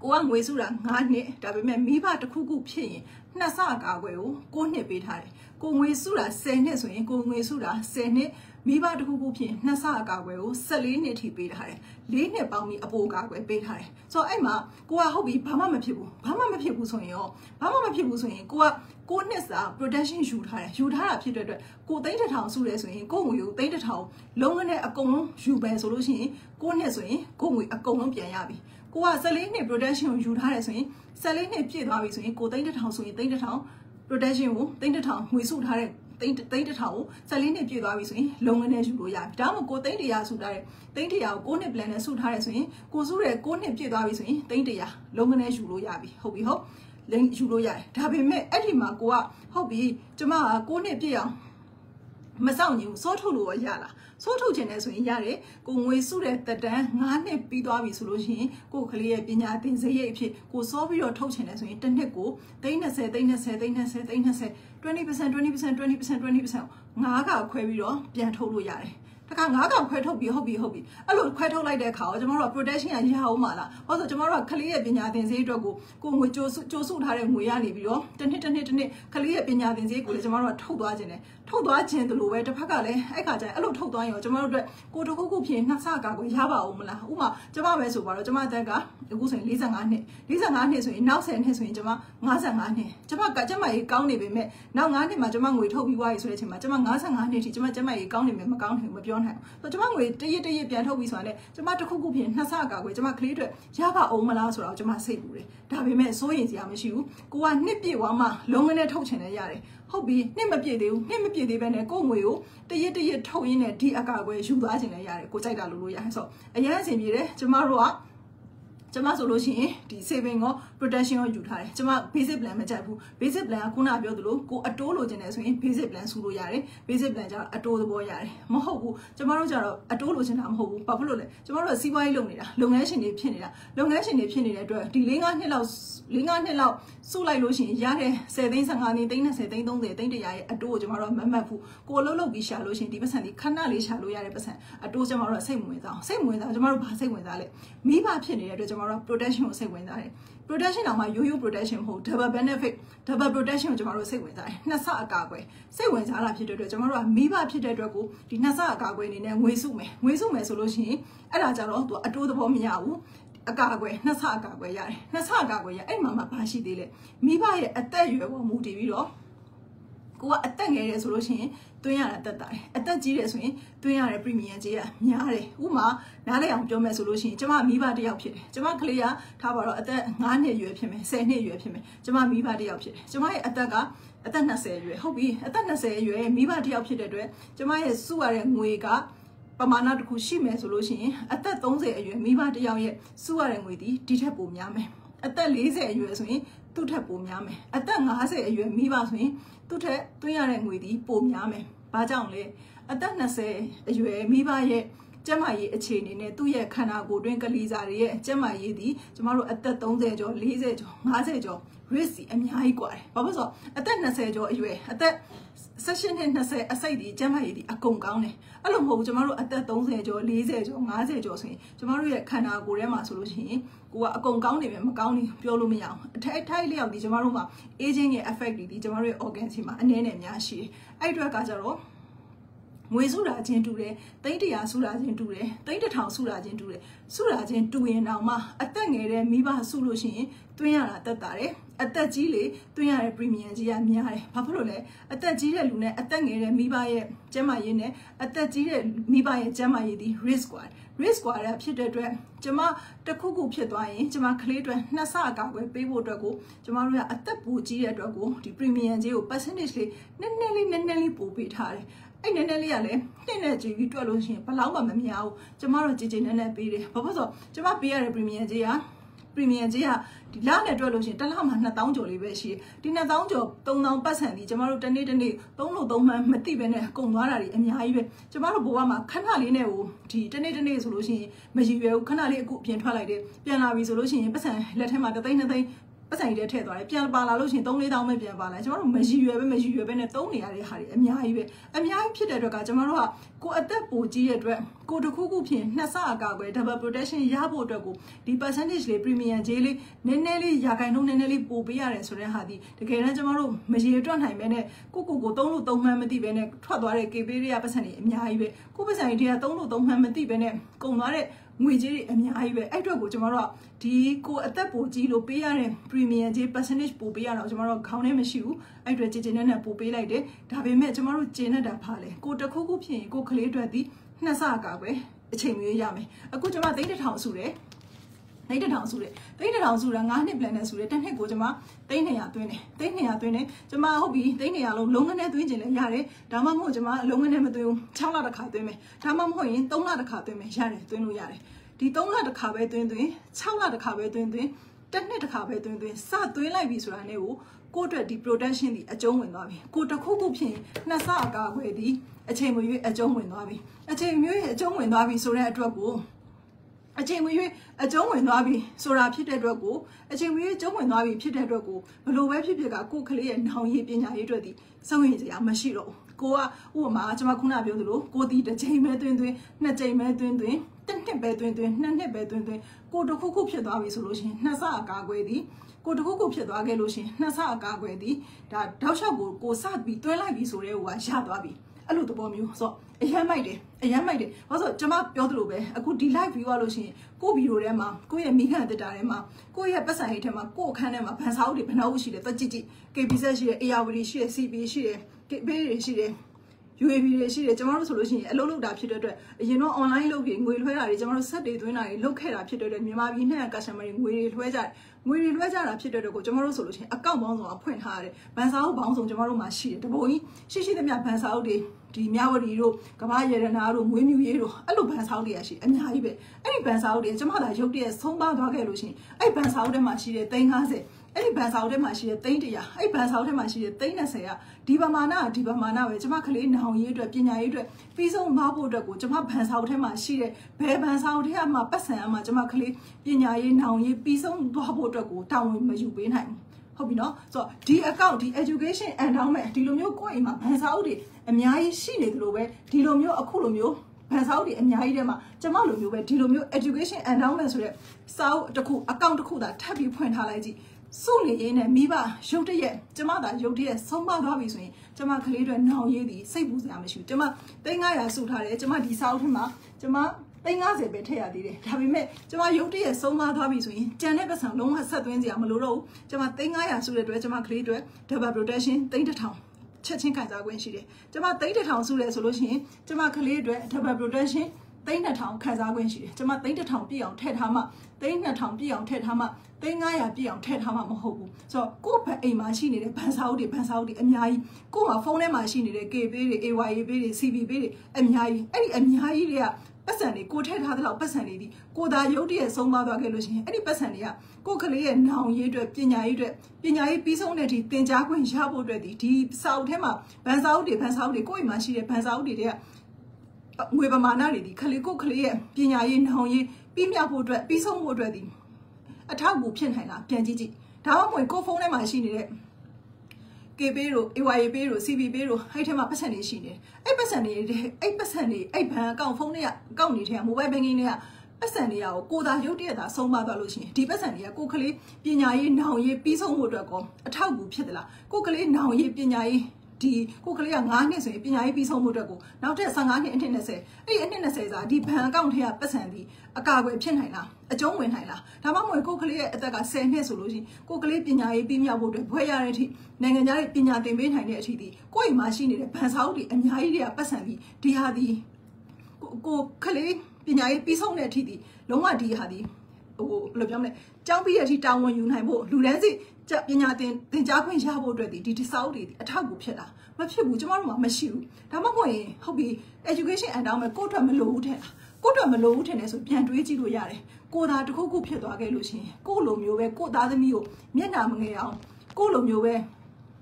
ကိုကငွေစုတာငါးနှစ်ဒါပေမဲ့မိဘတစ်ခုခုဖြစ်ရင်နှစ်ဆကာကွယ်ကိုကိုနှစ်ပေးထားတယ်ကိုငွေစုတာဆယ်နှစ်ဆိုရင်ကိုငွေစုတာဆယ်နှစ်မိဘတစ်ခုခုဖြစ်နှစ်ဆကာကွယ်ကိုဆယ်လေးနှစ်ထိပေးထားတယ်လေးနှစ်ပေါင်းပြီးအပိုကာကွယ်ပေးထားတယ်ဆိုတော့အဲ့မှာကိုကဟုတ်ပြီဘာမှမဖြစ်ဘူးဘာမှမဖြစ်ဘူးဆိုရင်ရောဘာမှမဖြစ်ဘူးဆိုရင်ကိုကကိုနှစ်စာ protection ယူထားတယ်ယူထားတာဖြစ်တဲ့အတွက်ကိုသိန်းတစ်ထောင်စုတယ်ဆိုရင်ကိုငွေကိုသိန်းတစ်ထောင်လုံးဝနဲ့အကုန်လုံးယူပဲဆိုလို့ရှိရင်ကိုနှစ်ဆိုရင်ကိုငွေအကုန်လုံးပြန်ရပြီကိုကဆယ်လေးနှစ် protection ကိုယူထားတယ်ဆိုရင်ဆယ်လေးနှစ်ပြည့်သွားပြီဆိုရင်ကိုသိန်းတစ်ထောင်ဆိုရင်သိန်းတစ်ထောင် protection ကိုသိန်းတစ်ထောင်ငွေစုထားတဲ့သိန်းသိန်းတစ်ထောင်ကိုဆယ်လေးနှစ်ပြည့်သွားပြီဆိုရင်လုံးဝနဲ့ယူလို့ရပြီဒါမှမဟုတ်ကိုသိန်းတစ်ရာစုထားတဲ့သိန်းတစ်ရာကိုကိုနှစ် plan နဲ့စုထားတယ်ဆိုရင်ကိုစုတဲ့ကိုနှစ်ပြည့်သွားပြီဆိုရင်သိန်းတစ်ရာလုံးဝနဲ့ယူလို့ရပြီဟုတ်ပြီဟုတ်လင်းယူလို့ရတယ်ဒါပေမဲ့အဲ့ဒီမှာကိုကဟုတ်ပြီကျမကကိုနှစ်ပြည့်အောင်မဆောင်ညဘူးစောထုတ်လို့ရလားစောထုတ်ခြင်းနဲ့ဆိုရင်ရတယ်ကိုငွေစုတဲ့တက်တန်းငါးနှစ်ပြီးသွားပြီဆိုလို့ရှိရင်ကိုကလေးရဲ့ပညာသင်စရိတ်အဖြစ်ကိုစောပြီးတော့ထုတ်ခြင်းနဲ့ဆိုရင်တစ်နှစ်ကိုသိန်း20သိန်း20သိန်း20သိန်း20 twenty percent twenty percent twenty percent twenty percent ငါးကခွဲပြီးတော့ပြန်ထုတ်လို့ရတယ်တခါငါးကောင်ခွဲထုတ်ပြီးဟုတ်ပြီဟုတ်ပြီအဲ့လိုခွဲထုတ်လိုက်တဲ့အခါတော့ကျမတို့က protection ရရအောင်ပါလားဟုတ်ဆိုကျမတို့ကကလေးရဲ့ပညာသင်စရိတ်အတွက်ကိုကိုငွေကြိုးကြိုးစုထားတဲ့ငွေရနေပြီးတော့တစ်နှစ်တစ်နှစ်တစ်နှစ်ကလေးရဲ့ပညာသင်စရိတ်ကိုလည်းကျမတို့ကထုတ်သွားခြင်းတယ်ထုတ်သွားခြင်းတလို့ပဲတစ်ဖက်ကလည်းအဲ့ခါကျရင်အဲ့လိုထုတ်သွားရင်ကျမတို့အတွက်ကိုတစ်ခုခုဖြစ်နှစ်ဆကာကိုရပါဦးမလားဥပမာကျမပဲဆိုပါတော့ကျမအသက်ကအခုဆိုရင်၄၅နှစ်၄၅နှစ်ဆိုရင်နောက်ဆယ်နှစ်ဆိုရင်ကျမ၅၅နှစ်ကျမကကျမရေးကောင်းနေပေမဲ့နောက်၅နှစ်မှာကျမငွေထုတ်ပြီးွားပြီဆိုတဲ့အချိန်မှာကျမ၅၅နှစ်ထိကျမကျမရေးကောင်းနေမယ်မကောင်းနိုင်ဘူးမပြောနိုင်ဘူးဆိုတော့ကျမငွေတရစ်တရစ်ပြန်ထုတ်ပြီးဆိုတာနဲ့ကျမတစ်ခုခုဖြစ်နှစ်ဆကာကိုကျမကလေးအတွက်ရပါအောင်မလားဆိုတော့ကျမစိတ်ပူတယ်ဒါပေမဲ့စိုးရင်စရာမရှိဘူးကိုကနှစ်ပြည့်သွားမှလုံးဝနဲ့ထုတ်ချင်တယ်ရတယ်ဟုတ်ပြီနှစ်မပြည့်သေးဘူးနှစ်မပြည့်သေးပဲနဲ့ကိုငွေကိုတရစ်တရစ်ထုတ်ရင်းနဲ့ဒီအကာအကွယ်ယူသွားခြင်းလည်းရတယ်ကိုကြိုက်တာလို့လို့ရတယ်ဆိုတော့အရင်အစဉ်ပြေတယ်ကျမတို့ကကျမဆိုလို့ရှိရင်ဒီ saving ကို protection ကိုယူထားတယ်ကျမ basic plan မကြိုက်ဘူး basic plan ကခုနပြောသလိုကိုအတိုးလိုချင်တယ်ဆိုရင် basic plan စုလို့ရတယ် basic plan ကျတော့အတိုးသဘောရတယ်မဟုတ်ဘူးကျမတို့ကျတော့အတိုးလိုချင်တာမဟုတ်ဘူးဘာဖြစ်လို့လဲကျမတို့ကစီးပွားရေးလုပ်နေတာလုပ်ငန်းရှင်တွေဖြစ်နေတာလုပ်ငန်းရှင်တွေဖြစ်နေတဲ့အတွက်ဒီ၄-၅နှစ်လောက်၄-၅နှစ်လောက်စုလိုက်လို့ရှိရင်ရတဲ့ဆယ်သိန်း၁၅သိန်းသိန်း20သိန်း30သိန်း100ရဲ့အတိုးကိုကျမတို့ကမမှတ်ဘူးကိုအလုပ်လုပ်ပြီးရှာလို့ရှိရင်ဒီပတ်စံဒီခဏလေးရှာလို့ရတဲ့ပတ်စံအတိုးကျမတို့ကစိတ်မဝင်စားအောင်စိတ်မဝင်စားကျမတို့ဘာစိတ်ဝင်စားလဲမိဘဖြစ်နေတဲ့အတွက်ကျမတို့က protection ကိုစိတ်ဝင်စားတယ် protection တောင်မှရိုးရိုး protection မဟုတ် double benefit double protection ကိုကျမတို့စိတ်ဝင်စားတယ်နှစ်ဆအကာအကွယ်စိတ်ဝင်စားတာဖြစ်တဲ့အတွက်ကျမတို့ကမိဘဖြစ်တဲ့အတွက်ကိုဒီနှစ်ဆအကာအကွယ်အနေနဲ့ငွေစုမယ်ငွေစုမယ်ဆိုလို့ရှိရင်အဲ့ဒါကြတော့သူအတိုးသဘောမရဘူးအကာအကွယ်နှစ်ဆအကာအကွယ်ရတယ်နှစ်ဆအကာအကွယ်ရအဲ့မှာမှဘာရှိသေးလဲမိဘရဲ့အသက်အရွယ်ပေါ်မူတည်ပြီးတော့ကိုကအသက်ငယ်တယ်ဆိုလို့ရှိရင်သွင်းရတာတက်တာတယ်အသက်ကြီးတယ်ဆိုရင်သွင်းရတဲ့ premium ကြီးကများတယ်ဥမာနားလည်အောင်ပြောမယ်ဆိုလို့ရှိရင်ကျမမိဘတစ်ယောက်ဖြစ်တယ်ကျမကလေးကထားပါတော့အသက်၅နှစ်ရွယ်ဖြစ်မယ်၁၀နှစ်ရွယ်ဖြစ်မယ်ကျမမိဘတစ်ယောက်ဖြစ်တယ်ကျမရဲ့အသက်ကအသက်၂၀ရွယ်ဟုတ်ပြီအသက်၂၀ရွယ်မိဘတစ်ယောက်ဖြစ်တဲ့အတွက်ကျမရဲ့စုရတဲ့ငွေကပမာဏတစ်ခုရှိမယ်ဆိုလို့ရှိရင်အသက်၃၀အရွယ်မိဘတစ်ယောက်ရဲ့စုရတဲ့ငွေဒီဒီထက်ပိုများမယ်အသက်၄၀အရွယ်ဆိုရင်သူ့ထက်ပိုများမယ်အသက်၅၀အရွယ်မိဘဆိုရင်သူ့ထက်သွင်းရတဲ့ငွေဒီပိုများမယ်ဘာကြောင့်လဲအသက်၂၀အရွယ်မိဘရဲ့ကျမရေးအခြေအနေနဲ့သူ့ရဲ့ခန္ဓာကိုယ်တွင်းကလေးစားတွေရဲ့ကျမရေးဒီကျမတို့အသက်၃၀ကျော်၄၀ကျော်၅၀ကျော် risk အများကြီးกว่าတယ်ဘာဖြစ်လို့ဆိုအသက်၂၀ကျော်အရွယ်အသက်၁၈နှစ်၂၀အစိတ်ဒီကျမရေးဒီအကုန်ကောင်းတယ်အဲ့လိုမဟုတ်ဘူးကျမတို့အသက်၃၀ကျော်၄၀ကျော်၅၀ကျော်ဆိုရင်ကျမတို့ရဲ့ခန္ဓာကိုယ်ထဲမှာဆိုလို့ရှိရင်ကိုကအကုန်ကောင်းနေပြီမကောင်းနေပြောလို့မရအောင်အထိုက်ထိုက်လျောက်ဒီကျမတို့မှာ aging ရဲ့ effect တွေဒီကျမတို့ရဲ့ organ တွေမှာအနည်းနဲ့များရှိတယ်အဲ့အတွက်ကကြတော့ငွေစုတာချင်းတူတယ်သိန်းတရာစုတာချင်းတူတယ်သိန်းတစ်ထောင်စုတာချင်းတူတယ်စုတာချင်းတူရင်တော့မှအသက်ငယ်တဲ့မိဘစုလို့ရှိရင်တွင်းရတာတက်တာတယ်အသက်ကြီးလေတွင်းရတဲ့ premium ကြီးကများတယ်ဘာဖြစ်လို့လဲအသက်ကြီးတဲ့လူနဲ့အသက်ငယ်တဲ့မိဘရဲ့ကျန်းမာရေးနဲ့အသက်ကြီးတဲ့မိဘရဲ့ကျန်းမာရေးဒီ risk กว่า risk กว่าရဖြစ်တဲ့အတွက်ကျမတခုခုဖြစ်သွားရင်ကျမကလေးအတွက်နှစ်ဆအကာအကွယ်ပေးဖို့အတွက်ကိုကျမတို့ကအသက်ပိုကြီးတဲ့အတွက်ကိုဒီ premium ကြီးကို percentage လေးနည်းနည်းလေးနည်းနည်းလေးပို့ပေးထားတယ်အဲ့နည်းနည်းလေးကလည်းနှစ်နဲ့ကြည့်ပြီးတွက်လို့ရှိရင်ဘယ်လောက်မှမများဘူးကျမတို့ကြည်ကြည်နည်းနည်းပေးတယ်ဘာဖြစ်လို့ဆိုကျမပေးရတဲ့ premium ကြီးက premium ကြီးကဒီလနဲ့တွက်လို့ရှိရင်တစ်လမှာနှစ်သောင်းကျော်လေးပဲရှိတယ်ဒီနှစ်သောင်းကျော်သုံးသောင်းပတ်စံဒီကျမတို့တစ်နေ့တစ်နေ့သုံးလို့သုံးမှန်းမသိပဲနဲ့ကုန်သွားတာတွေအများကြီးပဲကျမတို့ဘဝမှာခဏလေးနဲ့ဟိုဒီတစ်နေ့တစ်နေ့ဆိုလို့ရှိရင်မရည်ရွယ်ဘူးခဏလေးအခုအပြင်ထွက်လိုက်တယ်ပြန်လာပြီဆိုလို့ရှိရင်ပတ်စံလက်ထဲမှာတစ်သိန်းနှစ်သိန်းပတ်စံတွေထည့်သွားတယ်ပြန်ပါလာလို့ရှိရင်သုံးလေးတောင်းပဲပြန်ပါလာကျမတို့မရည်ရွယ်ပဲမရည်ရွယ်ပဲနဲ့သုံးနေရတဲ့ဟာတွေအများကြီးပဲအများကြီးဖြစ်တဲ့အတွက်ကကျမတို့ကကိုအသက်ပိုကြီးတဲ့အတွက်ကိုတစ်ခုခုဖြစ်နှစ်ဆအကာအကွယ် double protection ရဖို့အတွက်ကိုဒီ percentage လေး premium ကြေးလေးနည်းနည်းလေးရာခိုင်နှုန်းနည်းနည်းလေးပို့ပေးရတယ်ဆိုတဲ့ဟာဒီတကယ်တမ်းကျမတို့မရည်တွက်နိုင်ပဲနဲ့ကိုကိုကိုသုံးလို့သုံးမှန်းမသိပဲနဲ့ထွက်သွားတဲ့ K ပေးတွေကပတ်စံတွေအများကြီးပဲကိုပတ်စံတွေကသုံးလို့သုံးမှန်းမသိပဲနဲ့ကုန်သွားတဲ့ငွေကြေးတွေအများကြီးပဲအဲ့အတွက်ကိုကျမတို့ကဒီကိုအသက်ပိုကြီးလို့ပေးရတဲ့ premium ကြေး percentage ပို့ပေးရတော့ကျမတို့ခေါင်းထဲမရှိဘူးအဲ့အတွက်ကြေကြေနဲ့နဲ့ပို့ပေးလိုက်တယ်ဒါပေမဲ့ကျမတို့ကျင်းနေတာဖားလေကိုတစ်ခုခုဖြစ်ရင်ကိုကလေးအတွက်ဒီနှစ်ဆကာပဲအချိန်မျိုးရမယ်အခုကျမသိန်းတစ်ထောင်စုတယ်သိန်းတစ်ထောင်စုတယ်သိန်းတစ်ထောင်စုတာငါးနှစ် plan နဲ့စုတယ်တစ်နှစ်ကိုကျမသိန်းနှစ်ရာသွင်းတယ်သိန်းနှစ်ရာသွင်းတယ်ကျမဟုတ်ပြီသိန်းနှစ်ရာလုံးလုံးငနဲ့သွင်းခြင်းလည်းရတယ်ဒါမှမဟုတ်ကျမအလုံးငနဲ့မသွင်းဘူး၆လတစ်ခါသွင်းမယ်ဒါမှမဟုတ်ရင်၃လတစ်ခါသွင်းမယ်ရတယ်သွင်းလို့ရတယ်ဒီ၃လတစ်ခါပဲသွင်းသွင်း၆လတစ်ခါပဲသွင်းသွင်းတစ်နှစ်တစ်ခါပဲသွင်းသွင်းစသွင်းလိုက်ပြီဆိုတာနဲ့ကိုကိုအတွက်ဒီ protection ဒီအကျုံးဝင်သွားပြီကိုတစ်ခုခုဖြစ်ရင်နှစ်ဆအကာအကွယ်ဒီအချိန်မရွေးအကျုံးဝင်သွားပြီအချိန်မရွေးအကျုံးဝင်သွားပြီဆိုတဲ့အတွက်ကိုအချိန်မရွေးအကျုံးဝင်သွားပြီဆိုတာဖြစ်တဲ့အတွက်ကိုအချိန်မရွေးအကျုံးဝင်သွားပြီဖြစ်တဲ့အတွက်ကိုဘလို့ပဲဖြစ်ဖြစ်ကကိုကလေးရဲ့နောင်ရည်ပညာရေးအတွက်ဒီစောင့်ရင်စရာမရှိတော့ဘူးကိုကဥပမာကျွန်မခုနပြောသလိုကိုဒီတစ်ချိန်ပဲတွင်တွင်နှစ်ချိန်ပဲတွင်တွင်တစ်နှစ်ပဲတွင်တွင်နှစ်နှစ်ပဲတွင်တွင်ကိုတစ်ခုခုဖြစ်သွားပြီဆိုလို့ရှိရင်နှစ်ဆအကာအကွယ်ဒီကိုတစ်ခုခုဖြစ်သွားခဲ့လို့ရှိရင်နှစ်ဆအကာအကွယ်ဒီဒါတောက်လျှောက်ကိုကိုစပြီးတွဲလိုက်ပြီဆိုတဲ့ဟိုကရသွားပြီအဲ့လိုသဘောမျိုးဆိုတော့အရမ်းမိုက်တယ်အရမ်းမိုက်တယ်ဘာလို့ဆိုကျွန်မပြောသလိုပဲအခုဒီ live view ရလို့ရှိရင်ကိုဗီဒီယိုထဲမှာကိုရဲ့မိခန့်တက်တာထဲမှာကိုရဲ့ပတ်စံရိတ်ထဲမှာကိုအခန်းထဲမှာဗန်စာအုပ်တွေဘယ်နှအုပ်ရှိတယ်တက်ကြည့်ကြည့် K B Z ရှိတယ် A R V ရှိတယ် C B ရှိတယ် K B တွေရှိတယ် U A B တွေရှိတယ်ကျွန်တော်တို့ဆိုလို့ရှိရင်အလုပ်လုပ်တာဖြစ်တဲ့အတွက်အရင်တော့ online လုပ်ပြီးငွေလွှဲတာတွေကျွန်တော်တို့ဆက်တွေသွင်းတာတွေလုပ်ခဲ့တာဖြစ်တဲ့အတွက်မြန်မာပြည်နဲ့ customer တွေငွေတွေလွှဲကြတယ်ငွေတွေလွှဲကြတာဖြစ်တဲ့အတွက်ကိုကျွန်တော်တို့ဆိုလို့ရှိရင်အကောင့်ပေါင်းစုံအဖွင့်ထားရတယ်ဗန်စာအုပ်ပေါင်းစုံကျွန်တော်တို့မှာရှိတယ်တပုံကြီးရှိရှိသမျှဗန်စာအုပ်တွေဒီမြဝတီတို့ကမ္ဘာရတနာတို့မွေးမြူရေးတို့အဲ့လိုဗန်စာအုပ်တွေရရှိအများကြီးပဲအဲ့ဒီဗန်စာအုပ်တွေကျွန်မသာရုပ်တရက်ဆုံးပါသွားခဲ့လို့ရှိရင်အဲ့ဗန်စာအုပ်ထဲမှာရှိတဲ့သိန်း၅၀အဲ့ဒီဘန်စာအုပ်ထဲမှာရှိတဲ့သိန်းတစ်ရာအဲ့ဘန်စာအုပ်ထဲမှာရှိတဲ့သိန်း၂၀ကဒီပမာဏကဒီပမာဏပဲကျွန်မကလေးနောင်ရေးအတွက်ပညာရေးအတွက်ပြီးဆုံးသွားဖို့အတွက်ကိုကျွန်မဘန်စာအုပ်ထဲမှာရှိတဲ့ဘယ်ဘန်စာအုပ်ထဲမှာပတ်စံအမှကျွန်မကလေးပညာရေးနောင်ရေးပြီးဆုံးသွားဖို့အတွက်ကိုတာဝန်မယူပေးနိုင်ဘူးဟုတ်ပြီနော်ဆိုတော့ဒီ account ဒီ education endowment ဒီလိုမျိုးကိုယ့်အိမ်မှာဘန်စာအုပ်တွေအများကြီးရှိနေသလိုပဲဒီလိုမျိုးအခုလိုမျိုးဘန်စာအုပ်တွေအများကြီးထဲမှာကျွန်မလိုမျိုးပဲဒီလိုမျိုး education endowment ဆိုတဲ့စာအုပ်တစ်ခု account တစ်ခုသာထပ်ပြီးဖွင့်ထားလိုက်ကြည့်စုနေရင်းနဲ့မိဘရုပ်တရက်ကျမသာရုပ်တရက်ဆုံးမသွားပြီဆိုရင်ကျမကလေးတွေနောင်ရေးသည်စိတ်ပူစရာမရှိဘူးကျမသိန်း၅ရာစုထားတယ်ကျမဒီစာအုပ်ထဲမှာကျမသိန်း၅၀ပဲထည့်ရသေးတယ်ဒါပေမဲ့ကျမရုပ်တရက်ဆုံးမသွားပြီဆိုရင်ကြံတဲ့ပတ်စံလုံးဝဆက်သွင်းစရာမလိုတော့ဘူးကျမသိန်း၅ရာစုတဲ့အတွက်ကျမကလေးတွေ double protection သိန်းတစ်ထောင်ချက်ချင်းခံစား권ရှိတယ်ကျမသိန်းတစ်ထောင်စုလဲဆိုလို့ရှိရင်ကျမကလေးတွေ double protectionသိန်းနှစ်ထောင်ခံစား권ရှိတယ်ကျမသိန်းတစ်ထောင်ပြည့်အောင်ထည့်ထားမှသိန်းနှစ်ထောင်ပြည့်အောင်ထည့်ထားမှသိန်း၅ရာပြည့်အောင်ထည့်ထားမှမဟုတ်ဘူးဆိုတော့ကိုယ့်ဘက်အိမ်မှာရှိနေတဲ့ဘန်စာအုပ်တွေဘန်စာအုပ်တွေအများကြီးကိုယ့်မှာဖုန်းထဲမှာရှိနေတဲ့ K ပေးတွေ A Y A ပေးတွေ C B ပေးတွေအများကြီးအဲ့ဒီအများကြီးတွေကပတ်စံတွေကိုထည့်ထားတဲ့လောက်ပတ်စံတွေဒီကိုသာရုပ်တရက်ဆုံးပါသွားခဲ့လို့ရှိရင်အဲ့ဒီပတ်စံတွေကကိုယ့်ကလေးရဲ့နောင်ရေးအတွက်ပညာရေးအတွက်ပညာရေးပြီးဆုံးတဲ့ဒီသင်ကြားခွင့်ရဖို့အတွက်ဒီဒီစာအုပ်ထဲမှာဘန်စာအုပ်တွေဘန်စာအုပ်တွေကိုယ့်အိမ်မှာရှိတဲ့ဘန်စာအုပ်တွေတွေကငွေပမာဏတွေဒီခလေးကိုခလေးရဲ့ပညာရေးနောင်ရေးပြီးမြောက်ဖို့အတွက်ပြီးဆုံးဖို့အတွက်ဒီအထောက်အကူဖြစ်နိုင်လားပြန်ကြည့်ကြည့်ဒါမှမဟုတ်ကိုဖုန်းထဲမှာရှိနေတဲ့ K ပေးတို့ A Y A ပေးတို့ C B ပေးတို့အဲ့ထဲမှာပတ်စံတွေရှိနေတယ်အဲ့ပတ်စံတွေအဲ့ပတ်စံတွေအဲ့ဘဏ်အကောင့်ဖုန်းတွေကအကောင့်တွေထဲက mobile banking တွေကပတ်စံတွေကကိုသာရုပ်တရက်သာဆုံးမသွားလို့ရှိရင်ဒီပတ်စံတွေကကိုကလေးပညာရေးနောင်ရေးပြီးဆုံးဖို့အတွက်ကောအထောက်အကူဖြစ်သလားကိုကလေးနောင်ရေးပညာရေးဒီကိုကလေးက၅နှစ်ဆိုရင်ပညာရေးပြီးဆုံးမှုအတွက်ကိုနောက်ထပ်၁၅နှစ်အနှစ်၂၀အဲ့ဒီအနှစ်၂၀စာဒီဘဏ်အကောင့်ထဲကပတ်စံဒီအကာအကွယ်ဖြစ်နိုင်လားအကျုံးဝင်နိုင်လားဒါမှမဟုတ်ကိုကလေးရဲ့အသက်က၁၀နှစ်ဆိုလို့ရှိရင်ကိုကလေးပညာရေးပြီးမြောက်ဖို့အတွက်ဘွဲရတဲ့အထိနိုင်ငံခြားရဲ့ပညာသင်ပေးနိုင်တဲ့အထိဒီကိုယ့်အိမ်မှာရှိနေတဲ့ဘဏ်စာအုပ်တွေအများကြီးတွေကပတ်စံဒီဒီဟာဒီကိုကလေးပညာရေးပြီးဆုံးတဲ့အထိဒီလုံးဝဒီဟာဒီဟိုဘယ်လိုပြောမလဲကြောင်းပြီးတဲ့အထိတာဝန်ယူနိုင်ဖို့လူတန်းစီပညာသင်သင်ကြားခွင့်ရဖို့အတွက်ဒီဒီစာအုပ်တွေအထောက်အကူဖြစ်တာမဖြစ်ဘူးကျမတို့မှမရှိဘူးဒါမှမဟုတ်ရင်ဟုတ်ပြီ education endowment ကိုယ့်အတွက်မလိုဘူးထင်တာကိုယ့်အတွက်မလိုဘူးထင်တယ်ဆိုပြန်တွေးကြည့်လို့ရတယ်ကိုသာတစ်ခုခုဖြစ်သွားခဲ့လို့ရှိရင်ကိုယ့်လိုမျိုးပဲကိုယ့်သားသမီးကိုမျက်နှာမငယ်အောင်ကိုယ့်လိုမျိုးပဲ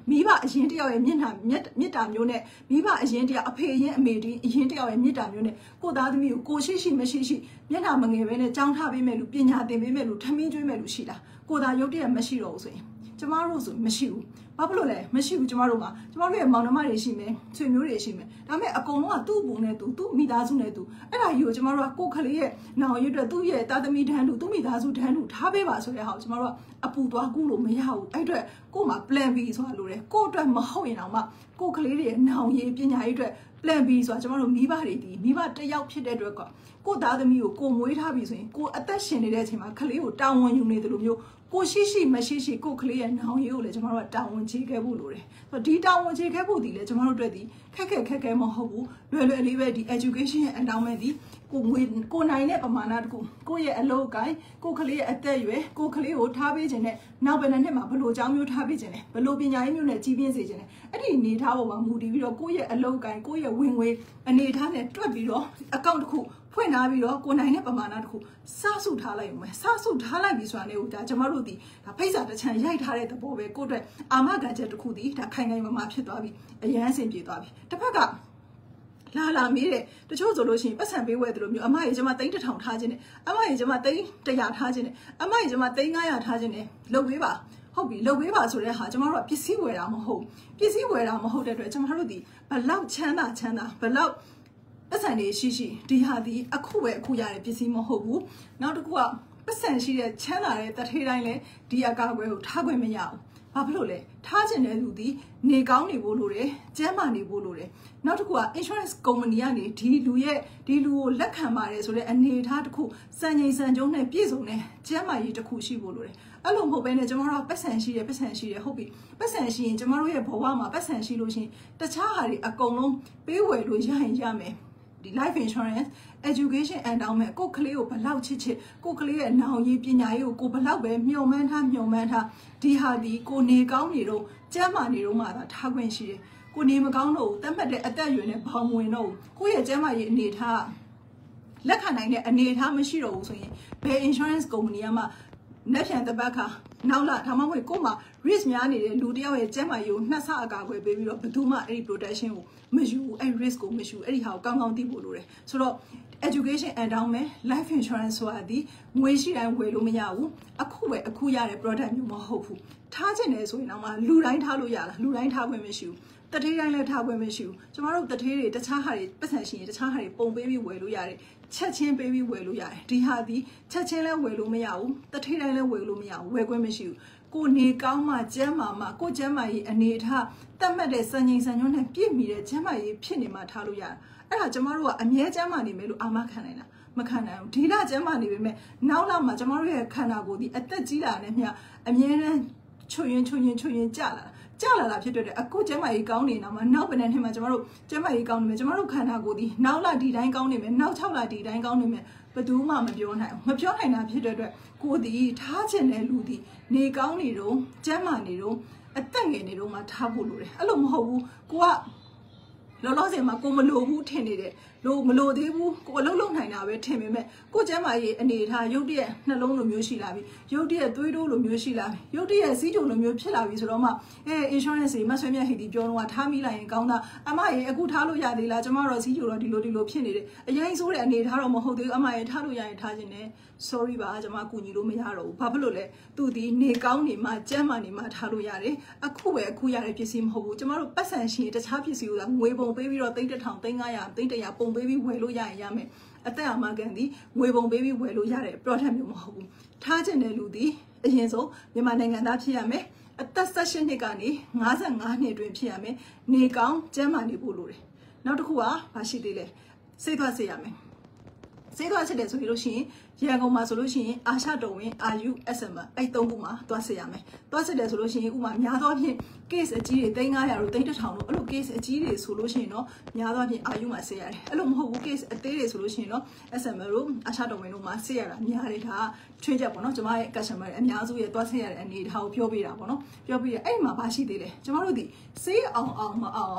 မိဘအရင်တယောက်ရဲ့မျက်နှာမြစ်တာမျိုးနဲ့မိဘအရင်တယောက်အဖေရင်အမေဒီအရင်တယောက်ရဲ့မြစ်တာမျိုးနဲ့ကိုသားသမီးကိုကိုရှိရှိမရှိရှိမျက်နှာမငယ်ပဲနဲ့ကြောင်းထားပေးမယ်လို့ပညာသင်ပေးမယ်လို့ထမင်းကျွေးမယ်လို့ရှိတာကိုသားရုပ်တရက်မရှိတော့ဘူးဆိုရင်ကျမတို့ဆိုမရှိဘူးဘာဖြစ်လို့လဲမရှိဘူးကျမတို့ကကျမတို့ရဲ့မောင်နှမတွေရှိမယ်ဆွေမျိုးတွေရှိမယ်ဒါပေမဲ့အကုန်လုံးကသူ့ဘုံနဲ့သူသူ့မိသားစုနဲ့သူအဲ့ဒါကြီးကိုကျမတို့ကကိုယ်ကလေးရဲ့နောင်ရွတ်အတွက်သူ့ရဲ့တာသမီတန်းတို့သူ့မိသားစုတန်းတို့ထားပေးပါဆိုတဲ့ဟာကိုကျမတို့ကအပူသွားကူလို့မရဘူးအဲ့အတွက်ကို့မှာ plan B ဆိုတာလို့တယ်ကို့အတွက်မဟုတ်ရင်တော့မှကိုယ်ကလေးတွေရဲ့နောင်ရေးပညာရေးအတွက် plan B ဆိုတာကျမတို့မိဘတွေဒီမိဘတစ်ယောက်ဖြစ်တဲ့အတွက်ကကို့သားသမီးကိုကိုမွေးထားပြီဆိုရင်ကိုအသက်ရှင်နေတဲ့အချိန်မှာကလေးကိုတာဝန်ယူနေတယ်လို့မျိုးကိုရှိရှိမရှိရှိကိုကလေးရဲ့နောင်ရေးကိုလည်းကျမတို့ကတာဝန်ချေခဲ့ဖို့လိုတယ်။ဆိုတော့ဒီတာဝန်ချေခဲ့ဖို့ဒီလည်းကျမတို့အတွက်ဒီခက်ခက်ခက်ခဲမဟုတ်ဘူး။လွယ်လွယ်လေးပဲဒီ education ရဲ့ endowment ဒီကိုငွေကိုနိုင်တဲ့ပမာဏတခုကိုရဲ့အလုပ်အကိုင်ကိုကလေးရဲ့အသက်အရွယ်ကိုကလေးကိုထားပေးခြင်းနဲ့နောက်ဘယ်နှစ်မှာဘလို့အကြောင်းမျိုးထားပေးခြင်းလဲဘလို့ပညာရေးမျိုးနဲ့ကြီးပြင်းစေခြင်းလဲအဲ့ဒီအနေထားပေါ်မှာမူတည်ပြီးတော့ကိုရဲ့အလုပ်အကိုင်ကိုရဲ့ဝင်ငွေအနေထားနဲ့တွက်ပြီးတော့ account တစ်ခုဖွင့်ထားပြီးတော့ကိုနိုင်တဲ့ပမာဏတစ်ခုစဆုထားလိုက်အောင်မယ်စဆုထားလိုက်ပြီဆိုတာနဲ့ဒါကျမတို့ဒီဒါဖိတ်စာတစ်ချမ်းရိုက်ထားတဲ့သဘောပဲကိုအတွက်အာမခံချက်တစ်ခုဒီဒါခိုင်ခိုင်မာမာဖြစ်သွားပြီအရန်အဆင်ပြေသွားပြီတစ်ဖက်ကလာလာမေးတယ်တချို့ဆိုလို့ရှိရင်ပတ်စံပေးဝဲတယ်လို့မျိုးအမကြီးကျမသိန်းတစ်ထောင်ထားခြင်းနဲ့အမကြီးကျမသိန်းတစ်ရာထားခြင်းနဲ့အမကြီးကျမသိန်းငါးရာထားခြင်းနဲ့လုပ်ပေးပါဟုတ်ပြီလုပ်ပေးပါဆိုတဲ့ဟာကျမတို့ကပစ္စည်းဝယ်တာမဟုတ်ပစ္စည်းဝယ်တာမဟုတ်တဲ့အတွက်ကျမတို့ဒီဘလောက်ချမ်းသာချမ်းသာဘလောက်ပတ်စံတွေရှိရှိဒီဟာဒီအခုပဲအခုရတဲ့ပစ္စည်းမဟုတ်ဘူးနောက်တစ်ခုကပတ်စံရှိတဲ့ချမ်းသာတဲ့တထေးတိုင်းလည်းဒီအကာအကွယ်ကိုထားခွင့်မရဘူးဘာဖြစ်လို့လဲထားခြင်းတဲ့လူဒီနေကောင်းနေဖို့လိုတယ်ကျန်းမာနေဖို့လိုတယ်နောက်တစ်ခုက insurance company ကနေဒီလူရဲ့ဒီလူကိုလက်ခံပါတယ်ဆိုတဲ့အနေအထားတစ်ခုစံချိန်စံကျုံးနဲ့ပြည့်စုံတဲ့ကျန်းမာရေးတစ်ခုရှိဖို့လိုတယ်အဲ့လိုမဟုတ်ဘဲနဲ့ကျမတို့ကပတ်စံရှိတယ်ပတ်စံရှိတယ်ဟုတ်ပြီပတ်စံရှိရင်ကျမတို့ရဲ့ဘဝမှာပတ်စံရှိလို့ရှိရင်တခြားဟာတွေအကုန်လုံးပေးဝယ်လို့ရရင်ရမယ်ဒီ life insurance education endowment ကိုကလေးကိုဘလောက်ချစ်ချစ်ကိုကလေးရဲ့နောင်ရေးပညာရေးကိုကိုဘလောက်ပဲမျှော်မှန်းထားမျှော်မှန်းထားဒီဟာဒီကိုနေကောင်းနေတော့ကျန်းမာနေတော့မှသာထားခွင့်ရှိတယ်ကိုနေမကောင်းတော့တတ်မှတ်တဲ့အသက်အရွယ်နဲ့ဘောင်ဝင်တော့ကိုရဲ့ကျန်းမာရေးအနေထားလက်ခံနိုင်တဲ့အနေထားမရှိတော့ဘူးဆိုရင်ဘယ် insurance company ကမှလက်ဖြန်တပတ်ခါနောက်လာဒါမှမဟုတ်ကိုမှ risk များနေတဲ့လူတယောက်ရဲ့ကျန်းမာရေးကိုနှစ်ဆအကာအကွယ်ပေးပြီးတော့ဘယ်သူမှအဲ့ဒီ protection ကိုမယူအဲ့ risk ကိုမယူအဲ့ဒီဟာကိုကောင်းကောင်းသိဖို့လိုတယ်ဆိုတော့ education endowment life insurance ဆိုတာဒီငွေရှိတိုင်းဝယ်လို့မရဘူးအခုပဲအခုရတဲ့ product မျိုးမဟုတ်ဘူးထားချင်တယ်ဆိုရင်တော့မှလူတိုင်းထားလို့ရလားလူတိုင်းထားခွင့်မရှိဘူးတထေးတိုင်းလည်းထားခွင့်မရှိဘူးကျမတို့တထေးတွေတခြားဟာတွေပတ်စံရှိရင်တခြားဟာတွေပုံပေးပြီးဝယ်လို့ရတယ်ချက်ချင်းပေးပြီးဝယ်လို့ရတယ်ဒီဟာဒီချက်ချင်းလည်းဝယ်လို့မရဘူးတထေးတိုင်းလည်းဝယ်လို့မရဘူးဝယ်ခွင့်မရှိဘူးကိုနေကောင်းမှကျန်းမာမှကိုကျန်းမာရေးအနေထားတတ်မှတ်တဲ့စံချိန်စံညွှန်းနဲ့ပြည့်မီတဲ့ကျန်းမာရေးဖြစ်နေမှထားလို့ရတယ်အဲ့ဒါကျမတို့ကအမြဲကျန်းမာနေမယ်လို့အာမခံနိုင်တာမခံနိုင်ဘူးဒီလကျန်းမာနေပေမဲ့နောက်လာမှကျမတို့ရဲ့ခန္ဓာကိုယ်ဒီအသက်ကြီးလာတဲ့မြအမြဲတမ်းချွတ်ရင်ချွတ်ရင်ချွတ်ရင်ကြလာကြလာတာဖြစ်တဲ့အခုကျမကြီးကောင်းနေတော့မှနောက်ဘယ်နဲ့ထဲမှာကျမတို့ကျမကြီးကောင်းနေမယ်ကျမတို့ခန္ဓာကိုယ်ဒီနောက်လာဒီတိုင်းကောင်းနေမယ်နောက်၆လဒီတိုင်းကောင်းနေမယ်ဘယ်သူမှမပြောနိုင်ဘူးမပြောနိုင်တာဖြစ်တဲ့အတွက်ကိုယ်ဒီထားချင်တဲ့လူဒီနေကောင်းနေတော့ကျမနေတော့အသက်ငယ်နေတော့မှထားဖို့လိုတယ်အဲ့လိုမဟုတ်ဘူးကိုကလောလောဆယ်မှာကိုမလိုဘူးထင်နေတယ်လို့မလိုသေးဘူးကိုအလုံးလုံးနိုင်တာပဲထင်ပေမဲ့ကိုကျမ်းမာရေးအနေထားရုပ်တရက်နှလုံးလိုမျိုးရှိလာပြီရုပ်တရက်သွေးတိုးလိုမျိုးရှိလာပြီရုပ်တရက်စီးကြုံလိုမျိုးဖြစ်လာပြီဆိုတော့မှအဲ insurance တွေမဆွေးမြတ်ဟိတ်ဒီပြောတော့ထားမိလိုက်ရင်ကောင်းတာအမရေအခုထားလို့ရသေးလားကျမတို့စီးကြုံတော့ဒီလိုဒီလိုဖြစ်နေတယ်အရင်ဆိုးတဲ့အနေထားတော့မဟုတ်သေးဘူးအမရေထားလို့ရရင်ထားခြင်းနဲ့ sorry ပါကျမကူညီလို့မရတော့ဘူးဘာဖြစ်လို့လဲသူဒီနေကောင်းနေမှကျမ်းမာနေမှထားလို့ရတယ်အခုပဲအခုရတဲ့ပစ္စည်းမဟုတ်ဘူးကျမတို့ပတ်စံရှင်တခြားပစ္စည်းကိုငွေပုံပေးပြီးတော့သိန်းတစ်ထောင်သိန်းငါးရာသိန်းတစ်ရာပုံပေးပြီးဝယ်လို့ရရင်ရမယ်အသက်အမကန်ဒီငွေပုံပေးပြီးဝယ်လို့ရတဲ့ product မျိုးမဟုတ်ဘူးထားခြင်းတဲ့လူဒီအရင်ဆုံးမြန်မာနိုင်ငံသားဖြစ်ရမယ်အသက်၁၈နှစ်ကနေ၅၅နှစ်အတွင်းဖြစ်ရမယ်နေကောင်းကျန်းမာနေဖို့လိုတယ်နောက်တစ်ခုကဘာရှိသေးလဲစိတ်သွားစေရမယ်စိတ်သွားစစ်တယ်ဆိုလို့ရှိရင်ရန်ကုန်မှာဆိုလို့ရှိရင်အာရှတော်ဝင် အာယူ အက်စ် em အဲ့သုံးခုမှာသွားစစ်ရမယ်သွားစစ်တယ်ဆိုလို့ရှိရင်ဥမာများသောဖြင့် case အကြီးတွေသိန်းငါးရာတို့သိန်းတစ်ထောင်တို့အဲ့လို case အကြီးတွေဆိုလို့ရှိရင်တော့များသောဖြင့်အာယူမှာစစ်ရတယ်အဲ့လိုမဟုတ်ဘူး case အသေးတွေဆိုလို့ရှိရင်တော့ အက်စ် em တို့အာရှတော်ဝင်တို့မှာစစ်ရတာများတယ်ဒါချွင်းချက်ပေါ့နော်ကျမရဲ့ customer အများစုရဲ့သွားစစ်ရတဲ့အနေအထားကိုပြောပြတာပေါ့နော်ပြောပြရအဲ့မှာဘာရှိသေးလဲကျမတို့ဒီစေးအောင်အောင်မအောင်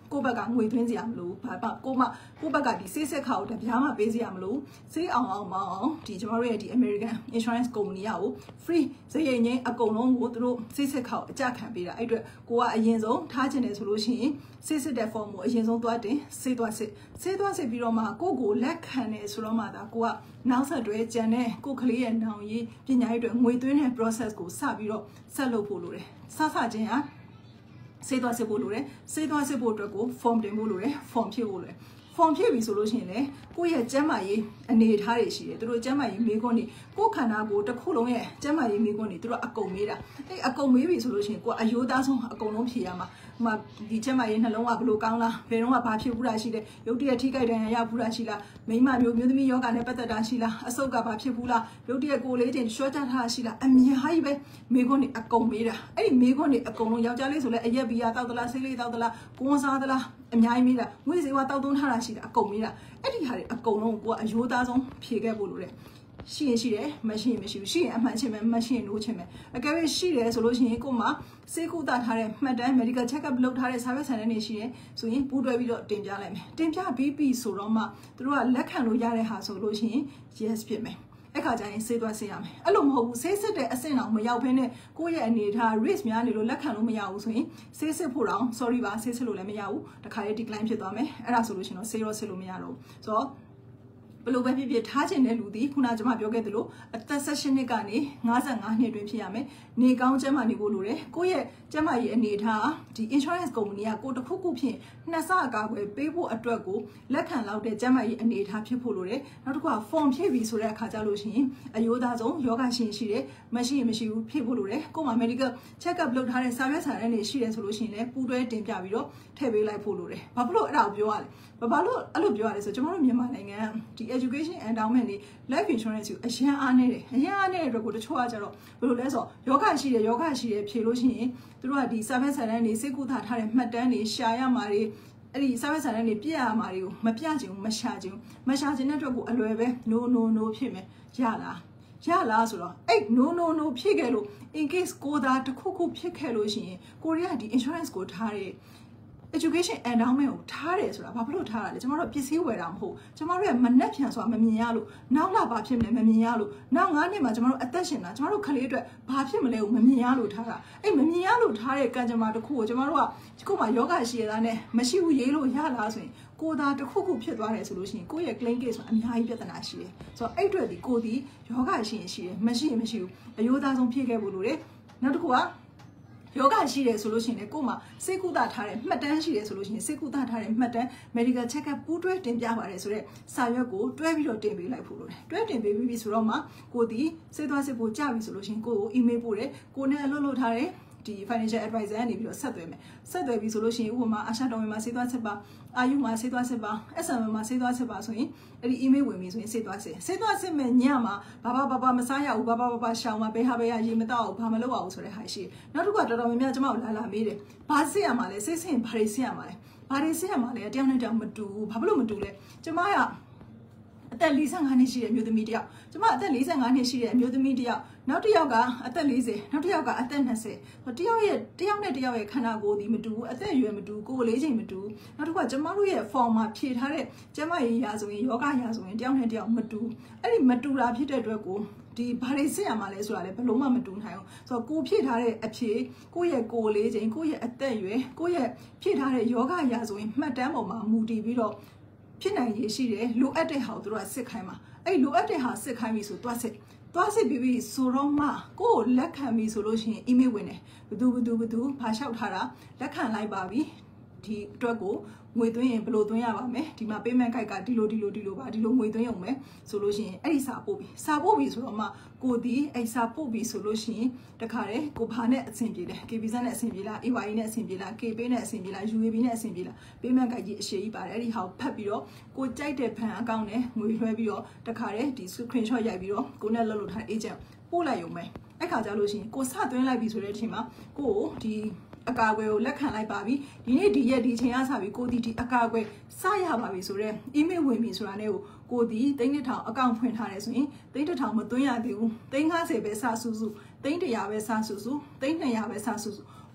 ကိုဘက်ကငွေသွင်းစရာမလိုဘာပါကိုမကိုဘက်ကဒီဆေးဆက်ခါကိုတပြားမှပေးစရာမလိုဆေးအောင်အောင်မအောင်ဒီကျမတို့ရဲ့ဒီ American Insurance Company ကို free ဈေးရင်ချင်းအကုန်လုံးကိုသူတို့ဆေးဆက်ခါကိုအကြခံပေးတာအဲ့အတွက်ကိုကအရင်ဆုံးထားချင်တယ်ဆိုလို့ရှိရင်ဆေးစစ်တဲ့ form ကိုအရင်ဆုံးသွားတင်ဆေးသွားစစ်ဆေးသွားစစ်ပြီးတော့မှကိုကိုလက်ခံတယ်ဆိုတော့မှဒါကိုကနောက်ဆက်တွဲကြံတဲ့ကိုကလေးရဲ့နောင်ရေးပညာရေးအတွက်ငွေသွင်းတဲ့ process ကိုစပြီးတော့ဆက်လုပ်ဖို့လိုတယ်စစချင်းဟာဆေးသွားစစ်ဖို့လိုတယ်ဆေးသွားစစ်ဖို့အတွက်ကို form တင်ဖို့လိုတယ် form ဖြည့်ဖို့လိုတယ် form ဖြည့်ပြီဆိုလို့ရှိရင်လေကိုယ့်ရဲ့ကျန်းမာရေးအနေအထားတွေရှိတယ်သူတို့ကျန်းမာရေးမေးခွန်းတွေကိုယ်ခန္ဓာကိုယ်တစ်ခုလုံးရဲ့ကျန်းမာရေးမေးခွန်းတွေသူတို့အကုန်မေးတာအဲ့အကုန်မေးပြီဆိုလို့ရှိရင်ကိုယ်အယိုးသားဆုံးအကုန်လုံးဖြေရမှာဟိုမှာဒီကျန်းမာရေးနှလုံးကဘလို့ကောင်းလားဘယ်တော့မှဘာဖြစ်ဘူးလားရှိတယ်ရုပ်တရက်ထိခိုက်ဒဏ်ရာရဘူးလားရှိလားမိန်းမမျိုးမျိုးသမီးယောဂနဲ့ပတ်သက်တာရှိလားအဆုတ်ကဘာဖြစ်ဘူးလားရုပ်တရက်ကိုလေးချင်းရှော့ချထားရှိလားအများကြီးပဲမေးခွန်းတွေအကုန်မေးတာအဲ့ဒီမေးခွန်းတွေအကုန်လုံးယောက်ျားလေးဆိုလဲအရက်ဘီယာတောက်သလားဆေးလေးတောက်သလားကွန်စားသလားအများကြီးမေးတာငွေစည်းဝါတောက်သုံးထားတာရှိတာအကုန်မေးတာအဲ့ဒီဟာတွေအကုန်လုံးကိုကအယိုးသားဆုံးဖြေခဲ့ဖို့လိုတယ်ရှိရင်ရှိတယ်မရှိရင်မရှိဘူးရှိရင်အမှန်ချင်းပဲမရှိရင်လို့ချင်းပဲအကယ်၍ရှိတယ်ဆိုလို့ရှိရင်ကိုမှစေကုသထားတဲ့မှတ်တမ်း medical check up လုပ်ထားတဲ့ service center တွေရှိတယ်ဆိုရင်ပူးတွဲပြီးတော့တင်ပြလိုက်မယ်တင်ပြပြီးပြီဆိုတော့မှသူတို့ကလက်ခံလို့ရတဲ့ဟာဆိုလို့ရှိရင် yes ဖြစ်မယ်အဲ့ခါကျရင်ဆေးသွားဆေးရမယ်အဲ့လိုမဟုတ်ဘူးဆေးစစ်တဲ့အဆင့်တော့မရောက်ဘဲနဲ့ကိုယ့်ရဲ့အနေထား risk များနေလို့လက်ခံလို့မရဘူးဆိုရင်ဆေးစစ်ဖို့တော့ sorry ပါဆေးစစ်လို့လည်းမရဘူးတခါလေး decline ဖြစ်သွားမယ်အဲ့ဒါဆိုလို့ရှိရင်တော့ဆေးရောစစ်လို့မရတော့ဘူးဆိုတော့ဘယ်လိုပဲဖြစ်ဖြစ်ထားခြင်းတဲ့လူသည်ခုနကကျွန်မပြောခဲ့သလိုအသက်၁၈နှစ်ကနေ၅၅နှစ်တွင်ဖြစ်ရမယ်နေကောင်းကျန်းမာနေဖို့လိုတယ်ကိုယ့်ရဲ့ကျန်းမာရေးအနေအထားဒီ insurance company ကကိုတခုခုဖြင့်နှစ်ဆအကာအကွယ်ပေးဖို့အတွက်ကိုလက်ခံလောက်တဲ့ကျန်းမာရေးအနေအထားဖြစ်ဖို့လိုတယ်နောက်တစ်ခုက form ဖြည့်ပြီဆိုတဲ့အခါကျလို့ရှိရင်အယိုးသားဆုံးယောဂရှင်ရှိတယ်မရှိရင်မရှိဘူးဖြည့်ဖို့လိုတယ်ကိုယ်မှာ medical check up လုပ်ထားတဲ့စာရွက်စာတမ်းတွေရှိတယ်ဆိုလို့ရှိရင်လည်းပူးတွဲတင်ပြပြီးတော့ထည့်ပေးလိုက်ဖို့လိုတယ်ဘာဖြစ်လို့အဲ့ဒါကိုပြောရလဲဘာလို့အဲ့လိုပြောရလဲဆိုကျွန်တော်တို့မြန်မာနိုင်ငံဒီ education endowment တွေ life insurance ကိုအရင်အားနေတယ်အရင်အားနေတဲ့အတွက်ကိုတချို့ကကြတော့ဘယ်လိုလဲဆိုယောဂရှိတယ်ယောဂရှိတယ်ဖြေလို့ရှိရင်သူတို့ကဒီ service center တွေစိတ်ကူးထားထားတဲ့မှတ်တမ်းတွေရှာရမှာတွေအဲ့ဒီ service center တွေပြရမှာတွေကိုမပြချင်ဘူးမရှာချင်ဘူးမရှာချင်တဲ့အတွက်ကိုအလွယ်ပဲ no no no ဖြစ်မယ်ရလားရလားဆိုတော့အဲ့ no no no ဖြစ်ခဲ့လို့ in case ကိုသာတစ်ခုခုဖြစ်ခဲ့လို့ရှိရင်ကိုရီးယားဒီ insurance ကိုထားတဲ့education endowment ကိုထားတယ်ဆိုတာဘာဖြစ်လို့ထားတာလဲကျမတို့ပစ္စည်းဝယ်တာမဟုတ်ကျမတို့ရဲ့မနှက်ဖြန်ဆိုတာမမြင်ရလို့နောက်လာဘာဖြစ်မလဲမမြင်ရလို့နောက်၅နှစ်မှာကျမတို့အသက်ရှင်တာကျမတို့ခလေးအတွက်ဘာဖြစ်မလဲကိုမမြင်ရလို့ထားတာအဲ့မမြင်ရလို့ထားတဲ့ကံကြမ္မာတစ်ခုကိုကျမတို့ကခုမှယောဂရှိရတာနဲ့မရှိဘူးရေးလို့ရလားဆိုရင်ကိုသာတစ်ခုခုဖြစ်သွားတယ်ဆိုလို့ရှိရင်ကိုယ့်ရဲ့ claim case ဆိုတာအများကြီးပြဿနာရှိတယ်ဆိုတော့အဲ့အတွက်ဒီကိုဒီယောဂရှိရင်ရှိတယ်မရှိရင်မရှိဘူးအယိုးသားဆုံးဖြည့်ခဲ့ဖို့လိုတယ်နောက်တစ်ခုကယောဂရှိတယ်ဆိုလို့ရှိရင်ကို့မှာစေကုသထားတဲ့မှတ်တမ်းရှိတယ်ဆိုလို့ရှိရင်စေကုသထားတဲ့မှတ်တမ်း medical check up ပူးတွဲတင်ပြပါတယ်ဆိုတော့စာရွက်ကိုတွဲပြီးတော့တင်ပေးလိုက်ဖို့လိုတယ်တွဲတင်ပေးပြီးဆိုတော့မှကိုဒီစေသွားစစ်ဖို့ကြပြီဆိုလို့ရှိရင်ကိုကို email ပို့တယ်ကိုနဲ့အလုပ်လုပ်ထားတဲ့ဒီ financial advisor ကနေပြီးတော့ဆက်သွယ်မယ်ဆက်သွယ်ပြီးဆိုလို့ရှိရင်ဥပမာအာရှတော်ဝင်မှာစေသွားစစ်ပါအာယူမှာစေသွားစစ်ပါ S M မှာစေသွားစစ်ပါဆိုရင်အဲ့ဒီ email ဝင်ပြီဆိုရင်စေသွားစစ်စေသွားစစ်မဲ့ညမှာဘာဘာဘာဘာမစားရဘူးဘာဘာဘာဘာရှောင်းမှာဘယ်ဟာဘယ်ဟာရေမတော့ဘူးဘာမလုပ်အောင်ဆိုတဲ့ဟာရှိနောက်တစ်ခုကတော်တော်များများကျွန်မတို့လာလာမေးတယ်ဘာစစ်ရမှာလဲစစ်စစ်ဘာတွေစစ်ရမှာလဲဘာတွေစစ်ရမှာလဲတယောက်နဲ့တယောက်မတူဘူးဘာဖြစ်လို့မတူလဲကျွန်မကအသက်၄၅နှစ်ရှိတဲ့အမျိုးသမီးတယောက်ကျမအသက်၄၅နှစ်ရှိတဲ့အမျိုးသမီးတယောက်နောက်တစ်ယောက်ကအသက်၄၀နောက်တစ်ယောက်ကအသက်၂၀တယောက်ရဲ့တယောက်နဲ့တယောက်ရဲ့ခန္ဓာကိုယ်ဒီမတူဘူးအသက်အရွယ်မတူကိုယ်လေးချိန်မတူနောက်တစ်ခုကကျမတို့ရဲ့ form မှာဖြည့်ထားတဲ့ကျမရေးရာဆိုရင်ယောဂရာဆိုရင်တယောက်နဲ့တယောက်မတူအဲ့ဒီမတူတာဖြစ်တဲ့အတွက်ကိုဒီဘာတွေစစ်ရမှာလဲဆိုတာလည်းဘယ်လုံးမှမတူနိုင်ဘူးဆိုတော့ကိုဖြည့်ထားတဲ့အဖြေကိုယ့်ရဲ့ကိုယ်လေးချိန်ကိုယ့်ရဲ့အသက်အရွယ်ကိုယ့်ရဲ့ဖြည့်ထားတဲ့ယောဂရာဆိုရင်မှတ်တမ်းပေါ်မှာမူတည်ပြီးတော့ဖြစ်နိုင်ရရှိတယ်လိုအပ်တဲ့ဟာကိုသူတို့ကစစ်ခိုင်းမှာအဲ့လိုအပ်တဲ့ဟာစစ်ခိုင်းပြီဆိုတွားစစ်တွားစစ်ပြီးပြီဆိုတော့မှကိုယ်လက်ခံပြီဆိုလို့ရှိရင် email ဝင်တယ်ဘသူဘသူဘသူဖာလျှောက်ထားတာလက်ခံလိုက်ပါပြီဒီအတွက်ကိုငွေသွင်းရင်ဘယ်လိုသွင်းရပါမလဲဒီမှာ payment guide ကဒီလိုဒီလိုဒီလိုပါဒီလိုငွေသွင်းရုံပဲဆိုလို့ရှိရင်အဲ့ဒီစာပို့ပြီစာပို့ပြီဆိုတော့မှကိုဒီအဲ့စာပို့ပြီဆိုလို့ရှိရင်တခါတည်းကိုဘာနဲ့အဆင်ပြေလဲ K B Z နဲ့အဆင်ပြေလား A Y E နဲ့အဆင်ပြေလား K Pay နဲ့အဆင်ပြေလား U A B နဲ့အဆင်ပြေလား payment guide ကြီးအရှိကြီးပါတယ်အဲ့ဒီဟာကိုဖတ်ပြီးတော့ကိုကြိုက်တဲ့ဘဏ်အကောင့်နဲ့ငွေလွှဲပြီးတော့တခါတည်းဒီ screenshot ရိုက်ပြီးတော့ကိုနဲ့လုပ်လို့ထားတဲ့ agent ပို့လိုက်ရုံပဲအဲ့ခါကျလို့ရှိရင်ကိုစသွင်းလိုက်ပြီဆိုတဲ့အချိန်မှာကိုကိုဒီအကာအကွယ်ကိုလက်ခံလိုက်ပါပြီဒီနေ့ဒီရက်ဒီချိန်ကစပြီးကိုဒီဒီအကာအကွယ်စရပါပြီဆိုတော့ email ဝင်ပြီဆိုတာနဲ့ကိုကိုဒီသိန်းတစ်ထောင်အကောင့်ဖွင့်ထားတယ်ဆိုရင်သိန်းတစ်ထောင်မသွင်းရသေးဘူးသိန်း၅၀ပဲစစုစုသိန်းတစ်ရာပဲစစုစုသိန်း၂၀၀ပဲစစုစု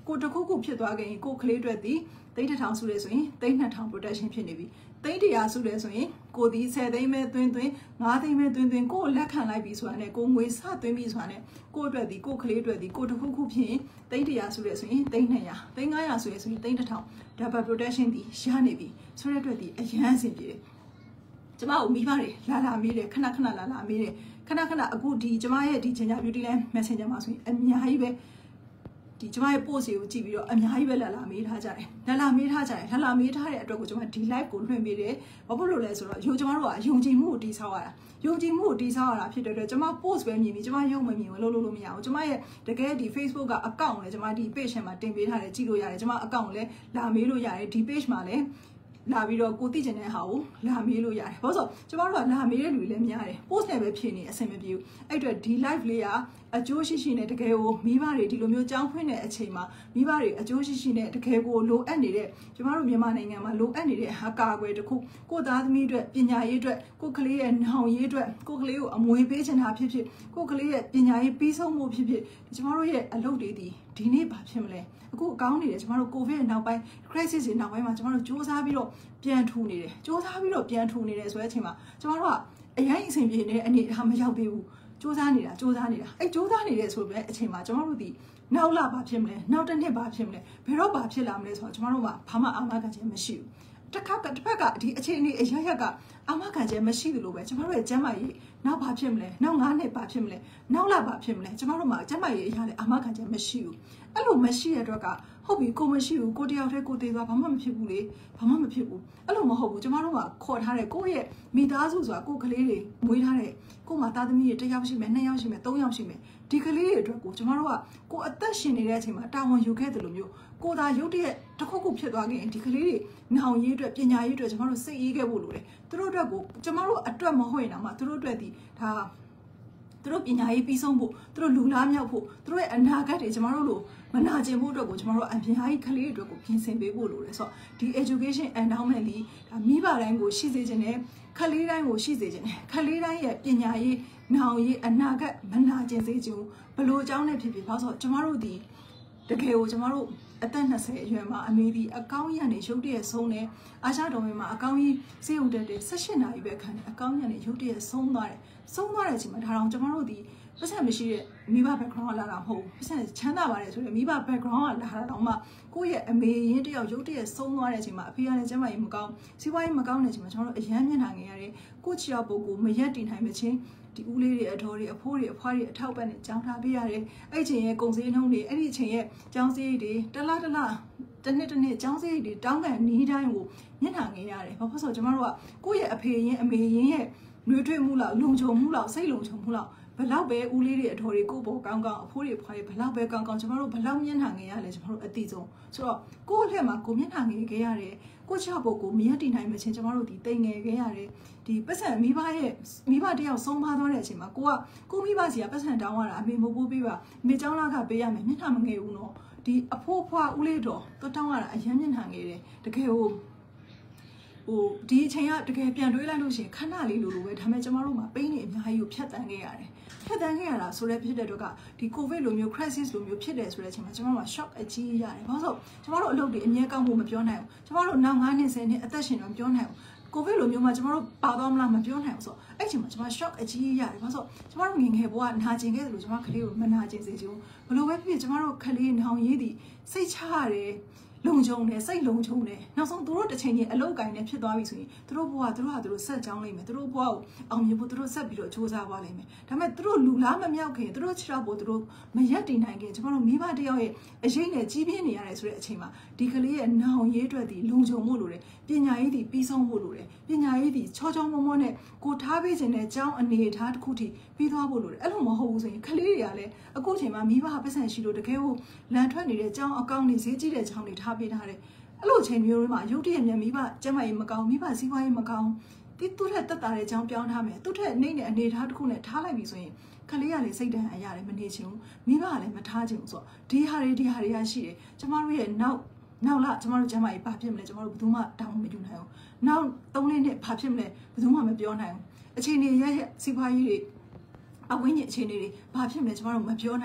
ကိုတခုခုဖြစ်သွားခင်ကိုကလေးတွေသည်သိန်းတစ်ထောင်စုလဲဆိုရင်သိန်းနှစ်ထောင် protection ဖြစ်နေပြီသိန်းတစ်ရာစုလဲဆိုရင်ကိုဒီဆယ်သိန်းပဲသွင်းသွင်းငါးသိန်းပဲသွင်းသွင်းကိုလက်ခံလိုက်ပြီဆိုတာနဲ့ကိုငွေစသွင်းပြီဆိုတာနဲ့ကိုအတွက်ဒီကိုကလေးအတွက်ဒီကိုတခုခုဖြစ်ရင်သိန်းတစ်ရာစုလဲဆိုရင်သိန်းနှစ်ရာသိန်းငါးရာဆိုရင်ဆိုရင်သိန်းတစ်ထောင် double protection ဒီရနေပြီဆိုတဲ့အတွက်ဒီအရန်စင်ပြေတယ်ကျမတို့မိဘတွေလာလာမေးတယ်ခဏခဏလာလာမေးတယ်ခဏခဏအခုဒီကျမရဲ့ဒီ Ginger Beauty Land Messenger မှာဆိုရင်အများကြီးပဲဒီကျမရဲ့ post တွေကိုကြည့်ပြီးတော့အများကြီးပဲလာလာမေးထားကြတယ်လာလာမေးထားကြတယ်လာလာမေးထားတဲ့အတွက်ကိုကျမဒီ live ကိုလွှင့်ပေးတယ်ဘာဖြစ်လို့လဲဆိုတော့ယုံကျမတို့ကယုံကြည်မှုကိုတည်ဆောက်ရတာယုံကြည်မှုကိုတည်ဆောက်ရတာဖြစ်တဲ့အတွက်ကျမ post ပဲမြင်ပြီးကျမယုံမမြင်ဘူးလို့လို့လို့မရဘူးကျမရဲ့တကယ်ဒီ Facebook က account လည်းကျမဒီ page မှာတင်ပေးထားတယ်ကြည့်လို့ရတယ်ကျမ account လည်းလာမေးလို့ရတယ်ဒီ page မှာလည်းလာပြီးတော့ကိုသိကျင်တဲ့ဟာကိုလာမေးလို့ရတယ်ဘာလို့ဆိုကျမတို့ကလာမေးတဲ့လူတွေလည်းများတယ် post နဲ့ပဲဖြည့်နေအဆင်မပြေဘူးအဲ့အတွက်ဒီ live လေးကအကျိုးရှိရှိနဲ့တကယ်ကိုမိဘတွေဒီလိုမျိုးကြောင်းဖွင့်တဲ့အချိန်မှာမိဘတွေအကျိုးရှိရှိနဲ့တကယ်ကိုလိုအပ်နေတဲ့ကျမတို့မြန်မာနိုင်ငံမှာလိုအပ်နေတဲ့ဟာကာကွယ်တစ်ခုကိုသားသမီးအတွက်ပညာရေးအတွက်ကိုကလေးရဲ့နောင်ရေးအတွက်ကိုကလေးကိုအမွေပေးချင်တာဖြစ်ဖြစ်ကိုကလေးရဲ့ပညာရေးပြီးဆုံးမှုဖြစ်ဖြစ်ကျမတို့ရဲ့အလုပ်တွေဒီဒီနေ့ဘာဖြစ်မလဲအခုအကောင်းနေတယ်ကျမတို့ COVID နောက်ပိုင်း crisis တွေနောက်ပိုင်းမှာကျမတို့စူးစမ်းပြီးတော့ပြန်ထူနေတယ်စူးစမ်းပြီးတော့ပြန်ထူနေတယ်ဆိုတဲ့အချိန်မှာကျမတို့ကအရင်အချိန်ပြည့်နေတဲ့အနေအထားမရောက်သေးဘူးစူးစမ်းနေတာစူးစမ်းနေတာအဲ့စူးစမ်းနေတဲ့ဆိုတဲ့အချိန်မှာကျမတို့ဒီနောက်လာဘာဖြစ်မလဲနောက်တစ်နှစ်ဘာဖြစ်မလဲဘယ်တော့ဘာဖြစ်လာမလဲဆိုတော့ကျမတို့ကဘာမှအာမခံချက်မရှိဘူးတစ်ခါတစ်ဖက်ကဒီအချိန်လေးအရရက်ကအာမခံချက်မရှိသလိုပဲကျမတို့ရဲ့ကျမ်းမာရေးနောက်ဘာဖြစ်မလဲနောက်ငါးနှစ်ဘာဖြစ်မလဲနောက်လာဘာဖြစ်မလဲကျမတို့မှာကျမ်းမာရေးအရာလည်းအာမခံချက်မရှိဘူးအဲ့လိုမရှိတဲ့အတွက်ကဟုတ်ပြီကိုမရှိဘူးကိုတယောက်တည်းကိုသေးသွားဘာမှမဖြစ်ဘူးလေဘာမှမဖြစ်ဘူးအဲ့လိုမဟုတ်ဘူးကျမတို့ကခေါ်ထားတဲ့ကိုယ့်ရဲ့မိသားစုဆိုတာကိုယ်ကလေးတွေမွေးထားတဲ့ကို့မှာသားသမီးတွေတစ်ယောက်ရှိမယ်နှစ်ယောက်ရှိမယ်သုံးယောက်ရှိမယ်ဒီကလေးတွေအတွက်ကိုကျမတို့ကကိုယ်အသက်ရှင်နေတဲ့အချိန်မှာတာဝန်ယူခဲ့တယ်လို့မျိုးကိုယ်သာရုပ်တရက်တစ်ခုခုဖြစ်သွားခဲ့ရင်ဒီကလေးတွေနောင်ရေးအတွက်ပညာရေးအတွက်ကျမတို့စိတ်အေးခဲ့ဖို့လိုတယ်သူတို့အတွက်ကိုကျမတို့အတွက်မဟုတ်ရင်တော့မှသူတို့အတွက်ဒီဒါသူတို့ပညာရေးပြီးဆုံးဖို့သူတို့လူလားမြောက်ဖို့သူတို့ရဲ့အနာဂတ်တွေကျမတို့လိုမနာကျင်ဖို့အတွက်ကိုကျမတို့အများကြီးကလေးတွေအတွက်ကိုပြင်ဆင်ပေးဖို့လိုတယ်ဆိုတော့ဒီ education endowment လေးဒါမိဘတိုင်းကိုရှိစေခြင်းနဲ့ကလေးတိုင်းကိုရှိစေခြင်းနဲ့ကလေးတိုင်းရဲ့ပညာရေးနောင်ရေးအနာဂတ်မနာကျင်စေခြင်းဘလို့အကြောင်းနဲ့ဖြစ်ဖြစ်ပါဆိုတော့ကျမတို့ဒီတကယ်ကိုကျမတို့အသက်နှစ်ဆယ်အရွယ်မှာအမေဒီအကောင်းကြီးကနေရုပ်တရက်ဆုံးတယ်အာရှတော်ဝင်မှာအကောင်းကြီးစေုံတက်တယ်၁၈နာရီပဲခံတယ်အကောင်းကြီးကနေရုပ်တရက်ဆုံးသွားတယ်ဆုံးသွားတဲ့အချိန်မှာဒါတော့ကျမတို့ဒီပတ်စံမရှိတဲ့မိဘ background ကလာတာမဟုတ်ဘူးပတ်စံချမ်းသာပါတယ်ဆိုတော့မိဘ background ကလာတာတော့မှကိုယ့်ရဲ့အမေရင်းတယောက်ရုပ်တရက်ဆုံးသွားတဲ့အချိန်မှာအဖေကလည်းကျမကြီးမကောင်းစီးပွားရေးမကောင်းတဲ့အချိန်မှာကျမတို့အရန်မျက်နှာငယ်ရတယ်ကိုယ့်ချီရောက်ပုဂ္ဂိုလ်မရက်တည်နိုင်မချင်းဒီဦးလေးတွေအတော်တွေအဖိုးတွေအဖွားတွေအထောက်ပံ့နေကြောင်းထားပေးရတယ်အဲ့ဒီချိန်ရဲ့ကုန်စည်နှုန်းတွေအဲ့ဒီချိန်ရဲ့ကျောင်းစည်းတွေတလားတလားတစ်နှစ်တစ်နှစ်ကျောင်းစည်းတွေတောင်းကန်နီးတိုင်းကိုမျက်နှာငယ်ရတယ်ဘာဖြစ်လို့ဆိုကျမတို့ကကိုယ့်ရဲ့အဖေရင်းအမေရင်းရဲ့နှွေးထွေးမှုလောက်လုံခြုံမှုလောက်စိတ်လုံခြုံမှုလောက်ဘလောက်ပဲဦးလေးတွေအတော်တွေကိုယ့်ဘောကောင်းကောင်းအဖိုးတွေဖွားတွေဘလောက်ပဲကောင်းကောင်းကျမတို့ဘလောက်မျက်နှာငယ်ရလဲကျမတို့အတိဆုံးဆိုတော့ကိုယ့်အထက်မှာကိုမျက်နှာငယ်ခဲ့ရတယ်ကိုချဖို့ကိုမရတည်နိုင်မချင်းကျမတို့ဒီတိမ်ငယ်ခဲ့ရတယ်ဒီပတ်စံမိဘရဲ့မိဘတယောက်ဆုံးပါသွားတဲ့အချိန်မှာကိုကကိုမိဘစီကပတ်စံတောင်းရတာအမေမိုးပိုးပေးပါအမေเจ้าလာကပေးရမယ်မျက်နှာမငယ်ဘူးနော်ဒီအဖိုးဖွားဦးလေးတော်တော့တောင်းရတာအရန်မျက်နှာငယ်တယ်တကယ်ဟိုဟိုဒီအချိန်ကတကယ်ပြန်တွေးလိုက်လို့ရှိရင်ခဏလေးလိုလိုပဲဒါပေမဲ့ကျမတို့မှာပိန်းနေအများကြီးကိုဖြတ်တန်းခဲ့ရတယ်ဖြတ်တန်းခဲ့ရတာဆိုတဲ့ဖြစ်တဲ့တော့ကဒီ COVID လိုမျိုး crisis လိုမျိုးဖြစ်တယ်ဆိုတဲ့အချိန်မှာကျမတို့မှာ shock အကြီးရတယ်ဘာလို့ဆိုကျမတို့အလုပ်တွေအမြဲကောင်းဖို့မပြောနိုင်ဘူးကျမတို့နောက်၅နှစ်ဆယ်နှစ်အသက်ရှင်တော့မပြောနိုင်ဘူးကိုဗစ်လိုမျိုးမှာကျမတို့ပါသွားမလားမပြောနိုင်ဘူးဆိုတော့အဲ့ချိန်မှာကျမ shock အကြီးကြီးရတယ်ဘာလို့ဆိုကျမတို့ငငယ်ဘဝနာကျင်ခဲ့တယ်လို့ကျမကလေးကိုမနာကျင်စေချင်ဘူးဘလို့ပဲဖြစ်ဖြစ်ကျမတို့ကလေးနောင်ရေးသည်စိတ်ချရတယ်လုံခြုံတယ်စိတ်လုံခြုံတယ်နောက်ဆုံးသူတို့တစ်ချိန်ချင်းအလောက်ကိုင်းနဲ့ဖြစ်သွားပြီဆိုရင်သူတို့ဘဝသူတို့ဟာသူတို့ဆက်ကြောင်းလိမ့်မယ်သူတို့ဘဝကိုအောင်မြင်ဖို့သူတို့ဆက်ပြီးတော့စူးစမ်းသွားလိမ့်မယ်ဒါပေမဲ့သူတို့လူလားမမြောက်ခင်သူတို့ခြေထောက်ဖို့သူတို့မရက်တည်နိုင်ခင်ကျမတို့မိဘတယောက်ရဲ့အရေးနဲ့ကြီးပြင်းနေရတယ်ဆိုတဲ့အချိန်မှာဒီကလေးရဲ့နောင်ရေးအတွက်ဒီလုံခြုံမှုလိုတယ်ပညာရေးဒီပြီးဆုံးဖို့လိုတယ်ပညာရေးဒီချောချောမောမောနဲ့ကိုထားပေးခြင်းနဲ့ကျောင်းအနေအထားတစ်ခုထိပြီးသွားဖို့လိုတယ်အဲ့လိုမဟုတ်ဘူးဆိုရင်ကလေးတွေကလည်းအခုချိန်မှာမိဘပတ်စံရှိလို့တကယ်ကိုလန်ထွက်နေတဲ့ကျောင်းအကောင့်တွေဈေးကြီးတဲ့ကျောင်းတွေထားပေးထားတယ်အဲ့လိုချိန်မျိုးတွေမှာရုပ်တရက်မြန်မိဘကျမကြီးမကောင်းမိဘစီးပွားရေးမကောင်းဒီသူ့ထက်တက်တာတဲ့ကျောင်းပြောင်းထားမယ်သူ့ထက်နှိမ့်တဲ့အနေအထားတစ်ခုနဲ့ထားလိုက်ပြီဆိုရင်ကလေးကလည်းစိတ်တန်အရာလည်းမနေချင်ဘူးမိဘကလည်းမထားချင်ဘူးဆိုတော့ဒီဟာတွေဒီဟာတွေကရှိတယ်ကျမတို့ရဲ့နောက်နောက်လာကျမတို့ကျမကြီးဘာဖြစ်မလဲကျမတို့ဘယ်သူမှတောင်းမယူနိုင်ဘူးနောက်သုံးလေးနှစ်ဘာဖြစ်မလဲဘယ်သူမှမပြောနိုင်ဘူးအချိန်တွေရရစီးပွားရေးတွေအဝင်းကြီးအခြေအနေတွေဘာဖြစ်မလဲကျမတို့မပြောနိုင်ဘူး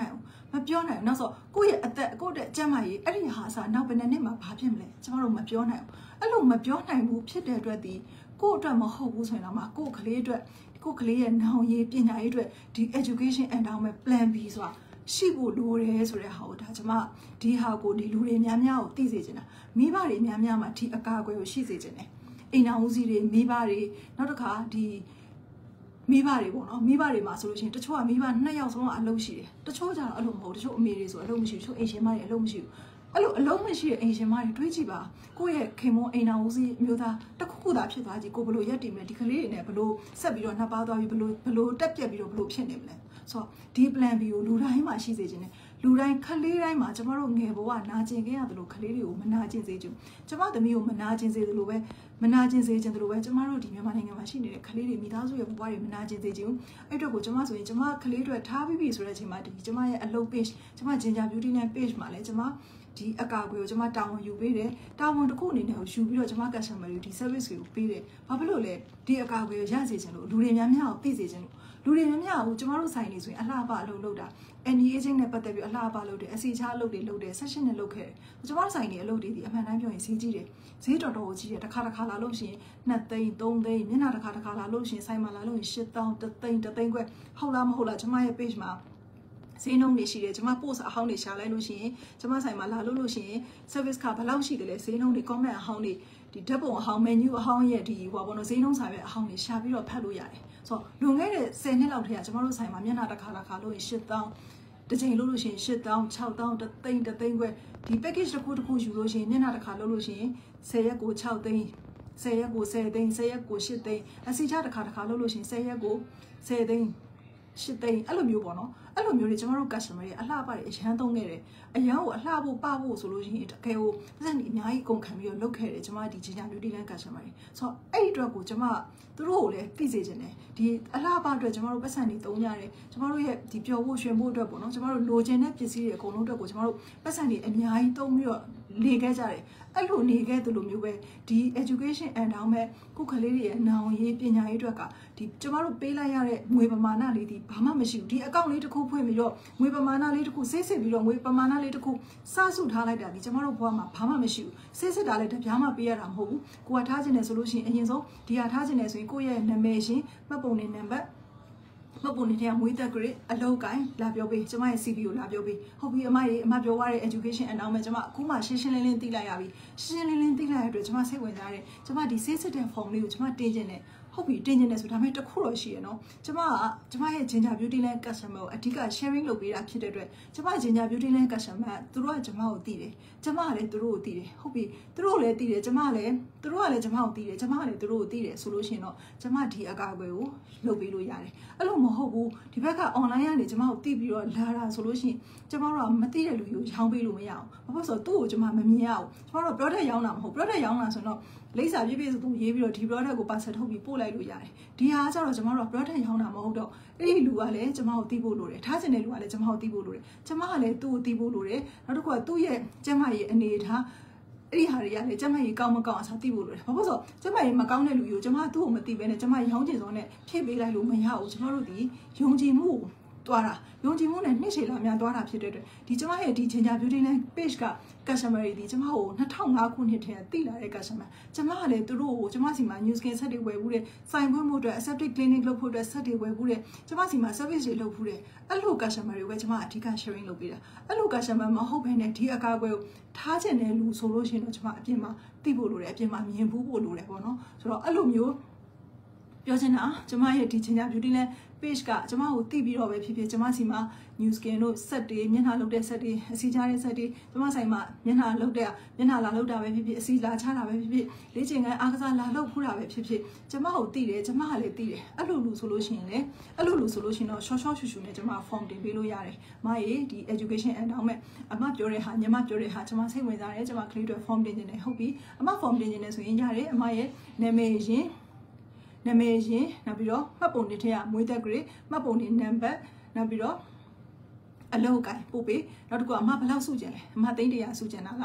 မပြောနိုင်နောက်ဆိုကိုယ့်ရဲ့အသက်ကိုယ့်ရဲ့ကျန်းမာရေးအဲ့ဒီဟာအစားနောက်ဘယ်နှစ်မှဘာဖြစ်မလဲကျမတို့မပြောနိုင်ဘူးအဲ့လိုမပြောနိုင်ဘူးဖြစ်တဲ့အတွက်ဒီကိုယ့်အတွက်မဟုတ်ဘူးဆိုရင်တော့မှကိုယ့်ကလေးအတွက်ကိုယ့်ကလေးရဲ့နောင်ရေးပညာရေးအတွက်ဒီ education endowment plan B ဆိုတာရှိဖို့လိုတယ်ဆိုတဲ့ဟာကိုဒါကျမဒီဟာကိုဒီလူတွေများများကိုသိစေချင်တာမိဘတွေများများမှာဒီအကာအကွယ်ကိုရှိစေချင်တယ်အိမ်တော်ဦးစီးတွေမိဘတွေနောက်တစ်ခါဒီမိဘတွေပေါ့နော်မိဘတွေမှာဆိုလို့ရှိရင်တချို့ကမိဘနှစ်ယောက်ဆုံးကအလုပ်ရှိတယ်တချို့ကျတော့အဲ့လိုမဟုတ်တချို့အမေတွေဆိုအလုပ်မရှိဘူးတချို့အိမ်ရှင်မတွေအလုပ်မရှိဘူးအဲ့လိုအလုံးမရှိတဲ့အိမ်ရှင်မတွေတွေးကြည့်ပါကိုယ့်ရဲ့ခင်မွန်းအိမ်တော်ဦးစီးမျိုးသားတစ်ခုခုသာဖြစ်သွားကြည့်ကိုဘလို့ရက်တည်မယ်ဒီကလေးတွေနဲ့ဘလို့ဆက်ပြီးတော့နှပ်ပါသွားပြီးဘလို့ဘလို့တက်ပြက်ပြီးတော့ဘလို့ဖြစ်နေမလဲဆိုတော့ဒီ plan B ကိုလူတိုင်းမှာရှိစေခြင်းနဲ့လူတိုင်းခလေးတိုင်းမှာကျမတို့ငယ်ဘဝနာကျင်ခဲ့ရတယ်လို့ခလေးတွေကိုမနာကျင်စေချင်ကျမသမီးကိုမနာကျင်စေသလိုပဲမနာကျင်စေချင်သလိုပဲကျမတို့ဒီမြန်မာနိုင်ငံမှာရှိနေတဲ့ခလေးတွေမိသားစုရဲ့ဘဝတွေမနာကျင်စေချင်အဲ့အတွက်ကိုကျမဆိုရင်ကျမခလေးတွေထားပြီးပြီဆိုတဲ့အချိန်မှာဒီကျမရဲ့အလုပ် page ကျမ Ginger Beauty နဲ့ page မှာလည်းကျမဒီအကာအကွယ်ကိုကျမတာဝန်ယူပေးတယ်တာဝန်တစ်ခုအနေနဲ့ကိုယူပြီးတော့ကျမ customer တွေဒီ service ကိုပေးတယ်ဘာဖြစ်လို့လဲဒီအကာအကွယ်ကိုရစေချင်လို့လူတွေများများကိုသိစေချင်လို့လူတွေများများကိုကျမတို့ဆိုင်နေဆိုရင်အလှပအလုပ်လုပ်တာ Anti aging နဲ့ပတ်သက်ပြီးအလှပလုပ်တယ်အစီချားလုပ်တယ်လုပ်တယ် session နဲ့လုပ်ခဲ့တယ်ကျမတို့ဆိုင်နေအလုပ်တွေဒီအမှန်တမ်းပြောရင်ဈေးကြီးတယ်ဈေးတော်တော်ကိုကြီးတယ်တစ်ခါတစ်ခါလာလို့ရှိရင်နှစ်သိန်းသုံးသိန်းမျက်နှာတစ်ခါတစ်ခါလာလို့ရှိရင်ဆိုင်မှာလာလို့ရင်ရှစ်သောင်းတစ်သိန်းတစ်သိန်းခွဲဟုတ်လားမဟုတ်လားကျမရဲ့ page မှာဈေးနှုန်းတွေရှိတယ်ကျမ post အဟောင်းတွေရှာလိုက်လို့ရှိရင်ကျမဆိုင်မှာလာလို့လို့ရှိရင် service ကဘယ်လောက်ရှိတယ်လဲဈေးနှုန်းတွေ comment အဟောင်းတွေဒီဓာတ်ပုံအဟောင်း menu အဟောင်းရဲ့ဒီဟိုဘောနော်ဈေးနှုန်းစာရွက်အဟောင်းတွေရှာပြီးတော့ဖတ်လို့ရတယ်ဆိုတော့လွန်ခဲ့တဲ့ဆယ်နှစ်လောက်တည်းကကျမတို့ဆိုင်မှာမျက်နှာတစ်ခါတစ်ခါလို့ရင်ရှစ်သောင်းတစ်ချိန်လို့လို့ရှိရင်ရှစ်သောင်းခြောက်သောင်းတစ်သိန်းတစ်သိန်းခွဲဒီ package တစ်ခုတစ်ခုယူလို့ရှိရင်မျက်နှာတစ်ခါလို့လို့ရှိရင်ဆယ်ရက်ကိုခြောက်သိန်းဆယ်ရက်ကိုဆယ်သိန်းဆယ်ရက်ကိုရှစ်သိန်းအစီချတစ်ခါတစ်ခါလို့လို့ရှိရင်ဆယ်ရက်ကိုဆယ်သိန်းရှစ်သိန်းအဲ့လိုမျိုးပေါ့နော်အဲ့လိုမျိုးတွေကျမတို့ customer တွေအလှပတွေအရန်သုံးခဲ့တယ်အရန်ကိုအလှဖို့ပဖို့ဆိုလို့ရှိရင်တကယ်ကိုပတ်စံဒီအများကြီးကုန်ခံပြီးတော့လုပ်ခဲ့တယ်ကျမဒီ Ginger Beauty လမ်း customer တွေဆိုတော့အဲ့ဒီအတွက်ကိုကျမသူတို့ကိုလည်းသိစေချင်တယ်ဒီအလှပအတွက်ကျမတို့ပတ်စံတွေသုံးရတယ်ကျမတို့ရဲ့ဒီပျော်ဖို့ရွှင်ဖို့အတွက်ပေါ့နော်ကျမတို့လိုချင်တဲ့ပစ္စည်းတွေအကုန်လုံးအတွက်ကိုကျမတို့ပတ်စံတွေအများကြီးသုံးပြီးတော့နေခဲ့ကြတယ်အဲ့လိုနေခဲ့သူလိုမျိုးပဲဒီ education endowment ခုခလေးတွေရဲ့နောင်ရေးပညာရေးအတွက်ကဒီကျမတို့ပေးလိုက်ရတဲ့ငွေပမာဏလေးဒီဘာမှမရှိဘူးဒီအကောင့်လေးတစ်ခုဖွင့်ပြီးတော့ငွေပမာဏလေးတစ်ခုစိတ်စစ်ပြီးတော့ငွေပမာဏလေးတစ်ခုစစုထားလိုက်တာဒီကျမတို့ဘဝမှာဘာမှမရှိဘူးစိတ်စစ်တာလည်းတပြားမှပေးရတာမဟုတ်ဘူးကိုကထားခြင်းနဲ့ဆိုလို့ရှိရင်အရင်ဆုံးဒီဟာထားခြင်းနဲ့ဆိုရင်ကိုယ့်ရဲ့နာမည်ရှင်မှတ်ပုံနဲ့နံပါတ်မပုံနေတဲ့မွေးသက် grade အလောက်ကိုင်းလာပြောပေးကျမရဲ့ C V ကိုလာပြောပေးဟုတ်ပြီအမရေအမပြောရတဲ့ education endowment ကျမအခုမှရှင်းရှင်းလင်းလင်းသိလိုက်ရပြီရှင်းရှင်းလင်းလင်းသိလိုက်ရတဲ့အတွက်ကျမစိတ်ဝင်စားတယ်ကျမဒီ စိတ်စစ်တဲ့ form လေးကိုကျမတင်ခြင်းနဲ့ဟုတ်ပြီတင်ခြင်းနဲ့ဆိုဒါပေမဲ့တခုတော့ရှိရနော်ကျမကကျမရဲ့ Ginger Beauty Land customer ကိုအဓိက sharing လုပ်ပေးတာဖြစ်တဲ့အတွက်ကျမ Ginger Beauty Land customer သူတို့ကကျမကိုသိတယ်ကျမကလည်းသူတို့ကိုသိတယ်ဟုတ်ပြီသူတို့လည်းသိတယ်ကျမလည်းသူတို့ကလည်းကျမကိုသိတယ်ကျမကလည်းသူတို့ကိုသိတယ်ဆိုလို့ရှိရင်တော့ကျမဒီအကာအကွယ်ကိုလုပ်ပေးလို့ရတယ်အဲ့လိုမဟုတ်ဘူးဒီဘက်က online ကနေကျမကိုသိပြီးတော့လာတာဆိုလို့ရှိရင်ကျမတို့ကမသိတဲ့လူကိုရောင်းပေးလို့မရအောင်ဘာဖြစ်လို့ဆိုတော့သူ့ကိုကျမမမြင်ရအောင်ကျမတို့ product ရောင်းတာမဟုတ် product ရောင်းတာဆိုတော့လိပ်စာပြည့်ပြည့်စုံစုံရေးပြီးတော့ဒီ product ကို parcel ထုတ်ပြီးပို့လိုက်လို့ရတယ်ဒီဟာကျတော့ကျမတို့က product ရောင်းတာမဟုတ်တော့အဲ့ဒီလူကလည်းကျမကိုသိဖို့လိုတယ်ထားချင်တဲ့လူကလည်းကျမကိုသိဖို့လိုတယ်ကျမကလည်းသူ့ကိုသိဖို့လိုတယ်နောက်တစ်ခုကသူ့ရဲ့ကျမရဲ့အနေထားအဲ့ဒီဟာတွေကလည်းကျမကြီးကောင်းမကောင်းအစားသိဖို့လိုတယ်ဘာလို့ဆိုကျမကြီးမကောင်းတဲ့လူကိုကျမသူ့ကိုမသိဘဲနဲ့ကျမရောင်းချင်စောနဲ့ဖြည့်ပေးလိုက်လို့မရဘူးကျမတို့ဒီယုံကြည်မှုတွားတာယုံကြည်မှုနဲ့နှစ်ရှည်လာများတွားတာဖြစ်တဲ့အတွက်ဒီကျမရဲ့ဒီ Ginger Beauty Land page က customer တွေဒီကျမကိုနှစ်ထောင်ငါးခုနှစ်ထဲသိလာတဲ့ customer ကျမကလည်းသူတို့ကိုကျမစီမှာ new skin set တွေဝယ်ဘူးတဲ့စိုင်ခွင့်မှုအတွက် aseptic clinic လုပ်ဖို့အတွက် set တွေဝယ်ဘူးတဲ့ကျမစီမှာ service တွေလုပ်ဘူးတဲ့အဲ့လို customer တွေပဲကျမအဓိက sharing လုပ်ပေးတာအဲ့လို customer မဟုတ်ဘဲနဲ့ဒီအကာအကွယ်ကိုထားချင်တဲ့လူဆိုလို့ရှိရင်တော့ကျမအပြင်မှာသိဖို့လိုတယ်အပြင်မှာမြင်ဖို့ဖို့လိုတယ်ပေါ့နော်ဆိုတော့အဲ့လိုမျိုးပြောချင်တာကျမရဲ့ဒီ Ginger Beauty Land page ကကျမကိုသိပြီးတော့ပဲဖြစ်ဖြစ်ကျမစီမှာ new skin တို့ set တွေမျက်နှာလုပ်တဲ့ set တွေအစီချတဲ့ set တွေကျမဆိုင်မှာမျက်နှာလုပ်တဲ့မျက်နှာလာလုပ်တာပဲဖြစ်ဖြစ်အစီလာချတာပဲဖြစ်ဖြစ်လေ့ကျင့်ခန်းအားကစားလာလုပ်ဖူးတာပဲဖြစ်ဖြစ်ကျမကိုသိတယ်ကျမကလည်းသိတယ်အဲ့လိုလူဆိုလို့ရှိရင်လည်းအဲ့လိုလူဆိုလို့ရှိရင်တော့ short short ရှူရှူနဲ့ကျမ form တင်ပေးလို့ရတယ်။မရေဒီ education endowment အမပြောတဲ့ဟာညီမပြောတဲ့ဟာကျမစိတ်ဝင်စားတယ်ကျမကလေးတွေ form တင်နေတယ်ဟုတ်ပြီအမ form တင်နေတယ်ဆိုရင်ရတယ်အမရဲ့နာမည်ရင်နာမည်ရင်နောက်ပြီးတော့မှတ်ပုံတင်ထည့်ရမွေးသက် grade မှတ်ပုံတင် number နောက်ပြီးတော့အလောက်ကိုင်ပို့ပေးနောက်တစ်ခုအမဘယ်လောက်စုကျင်လဲအမသိန်းတရာစုကျင်တာလား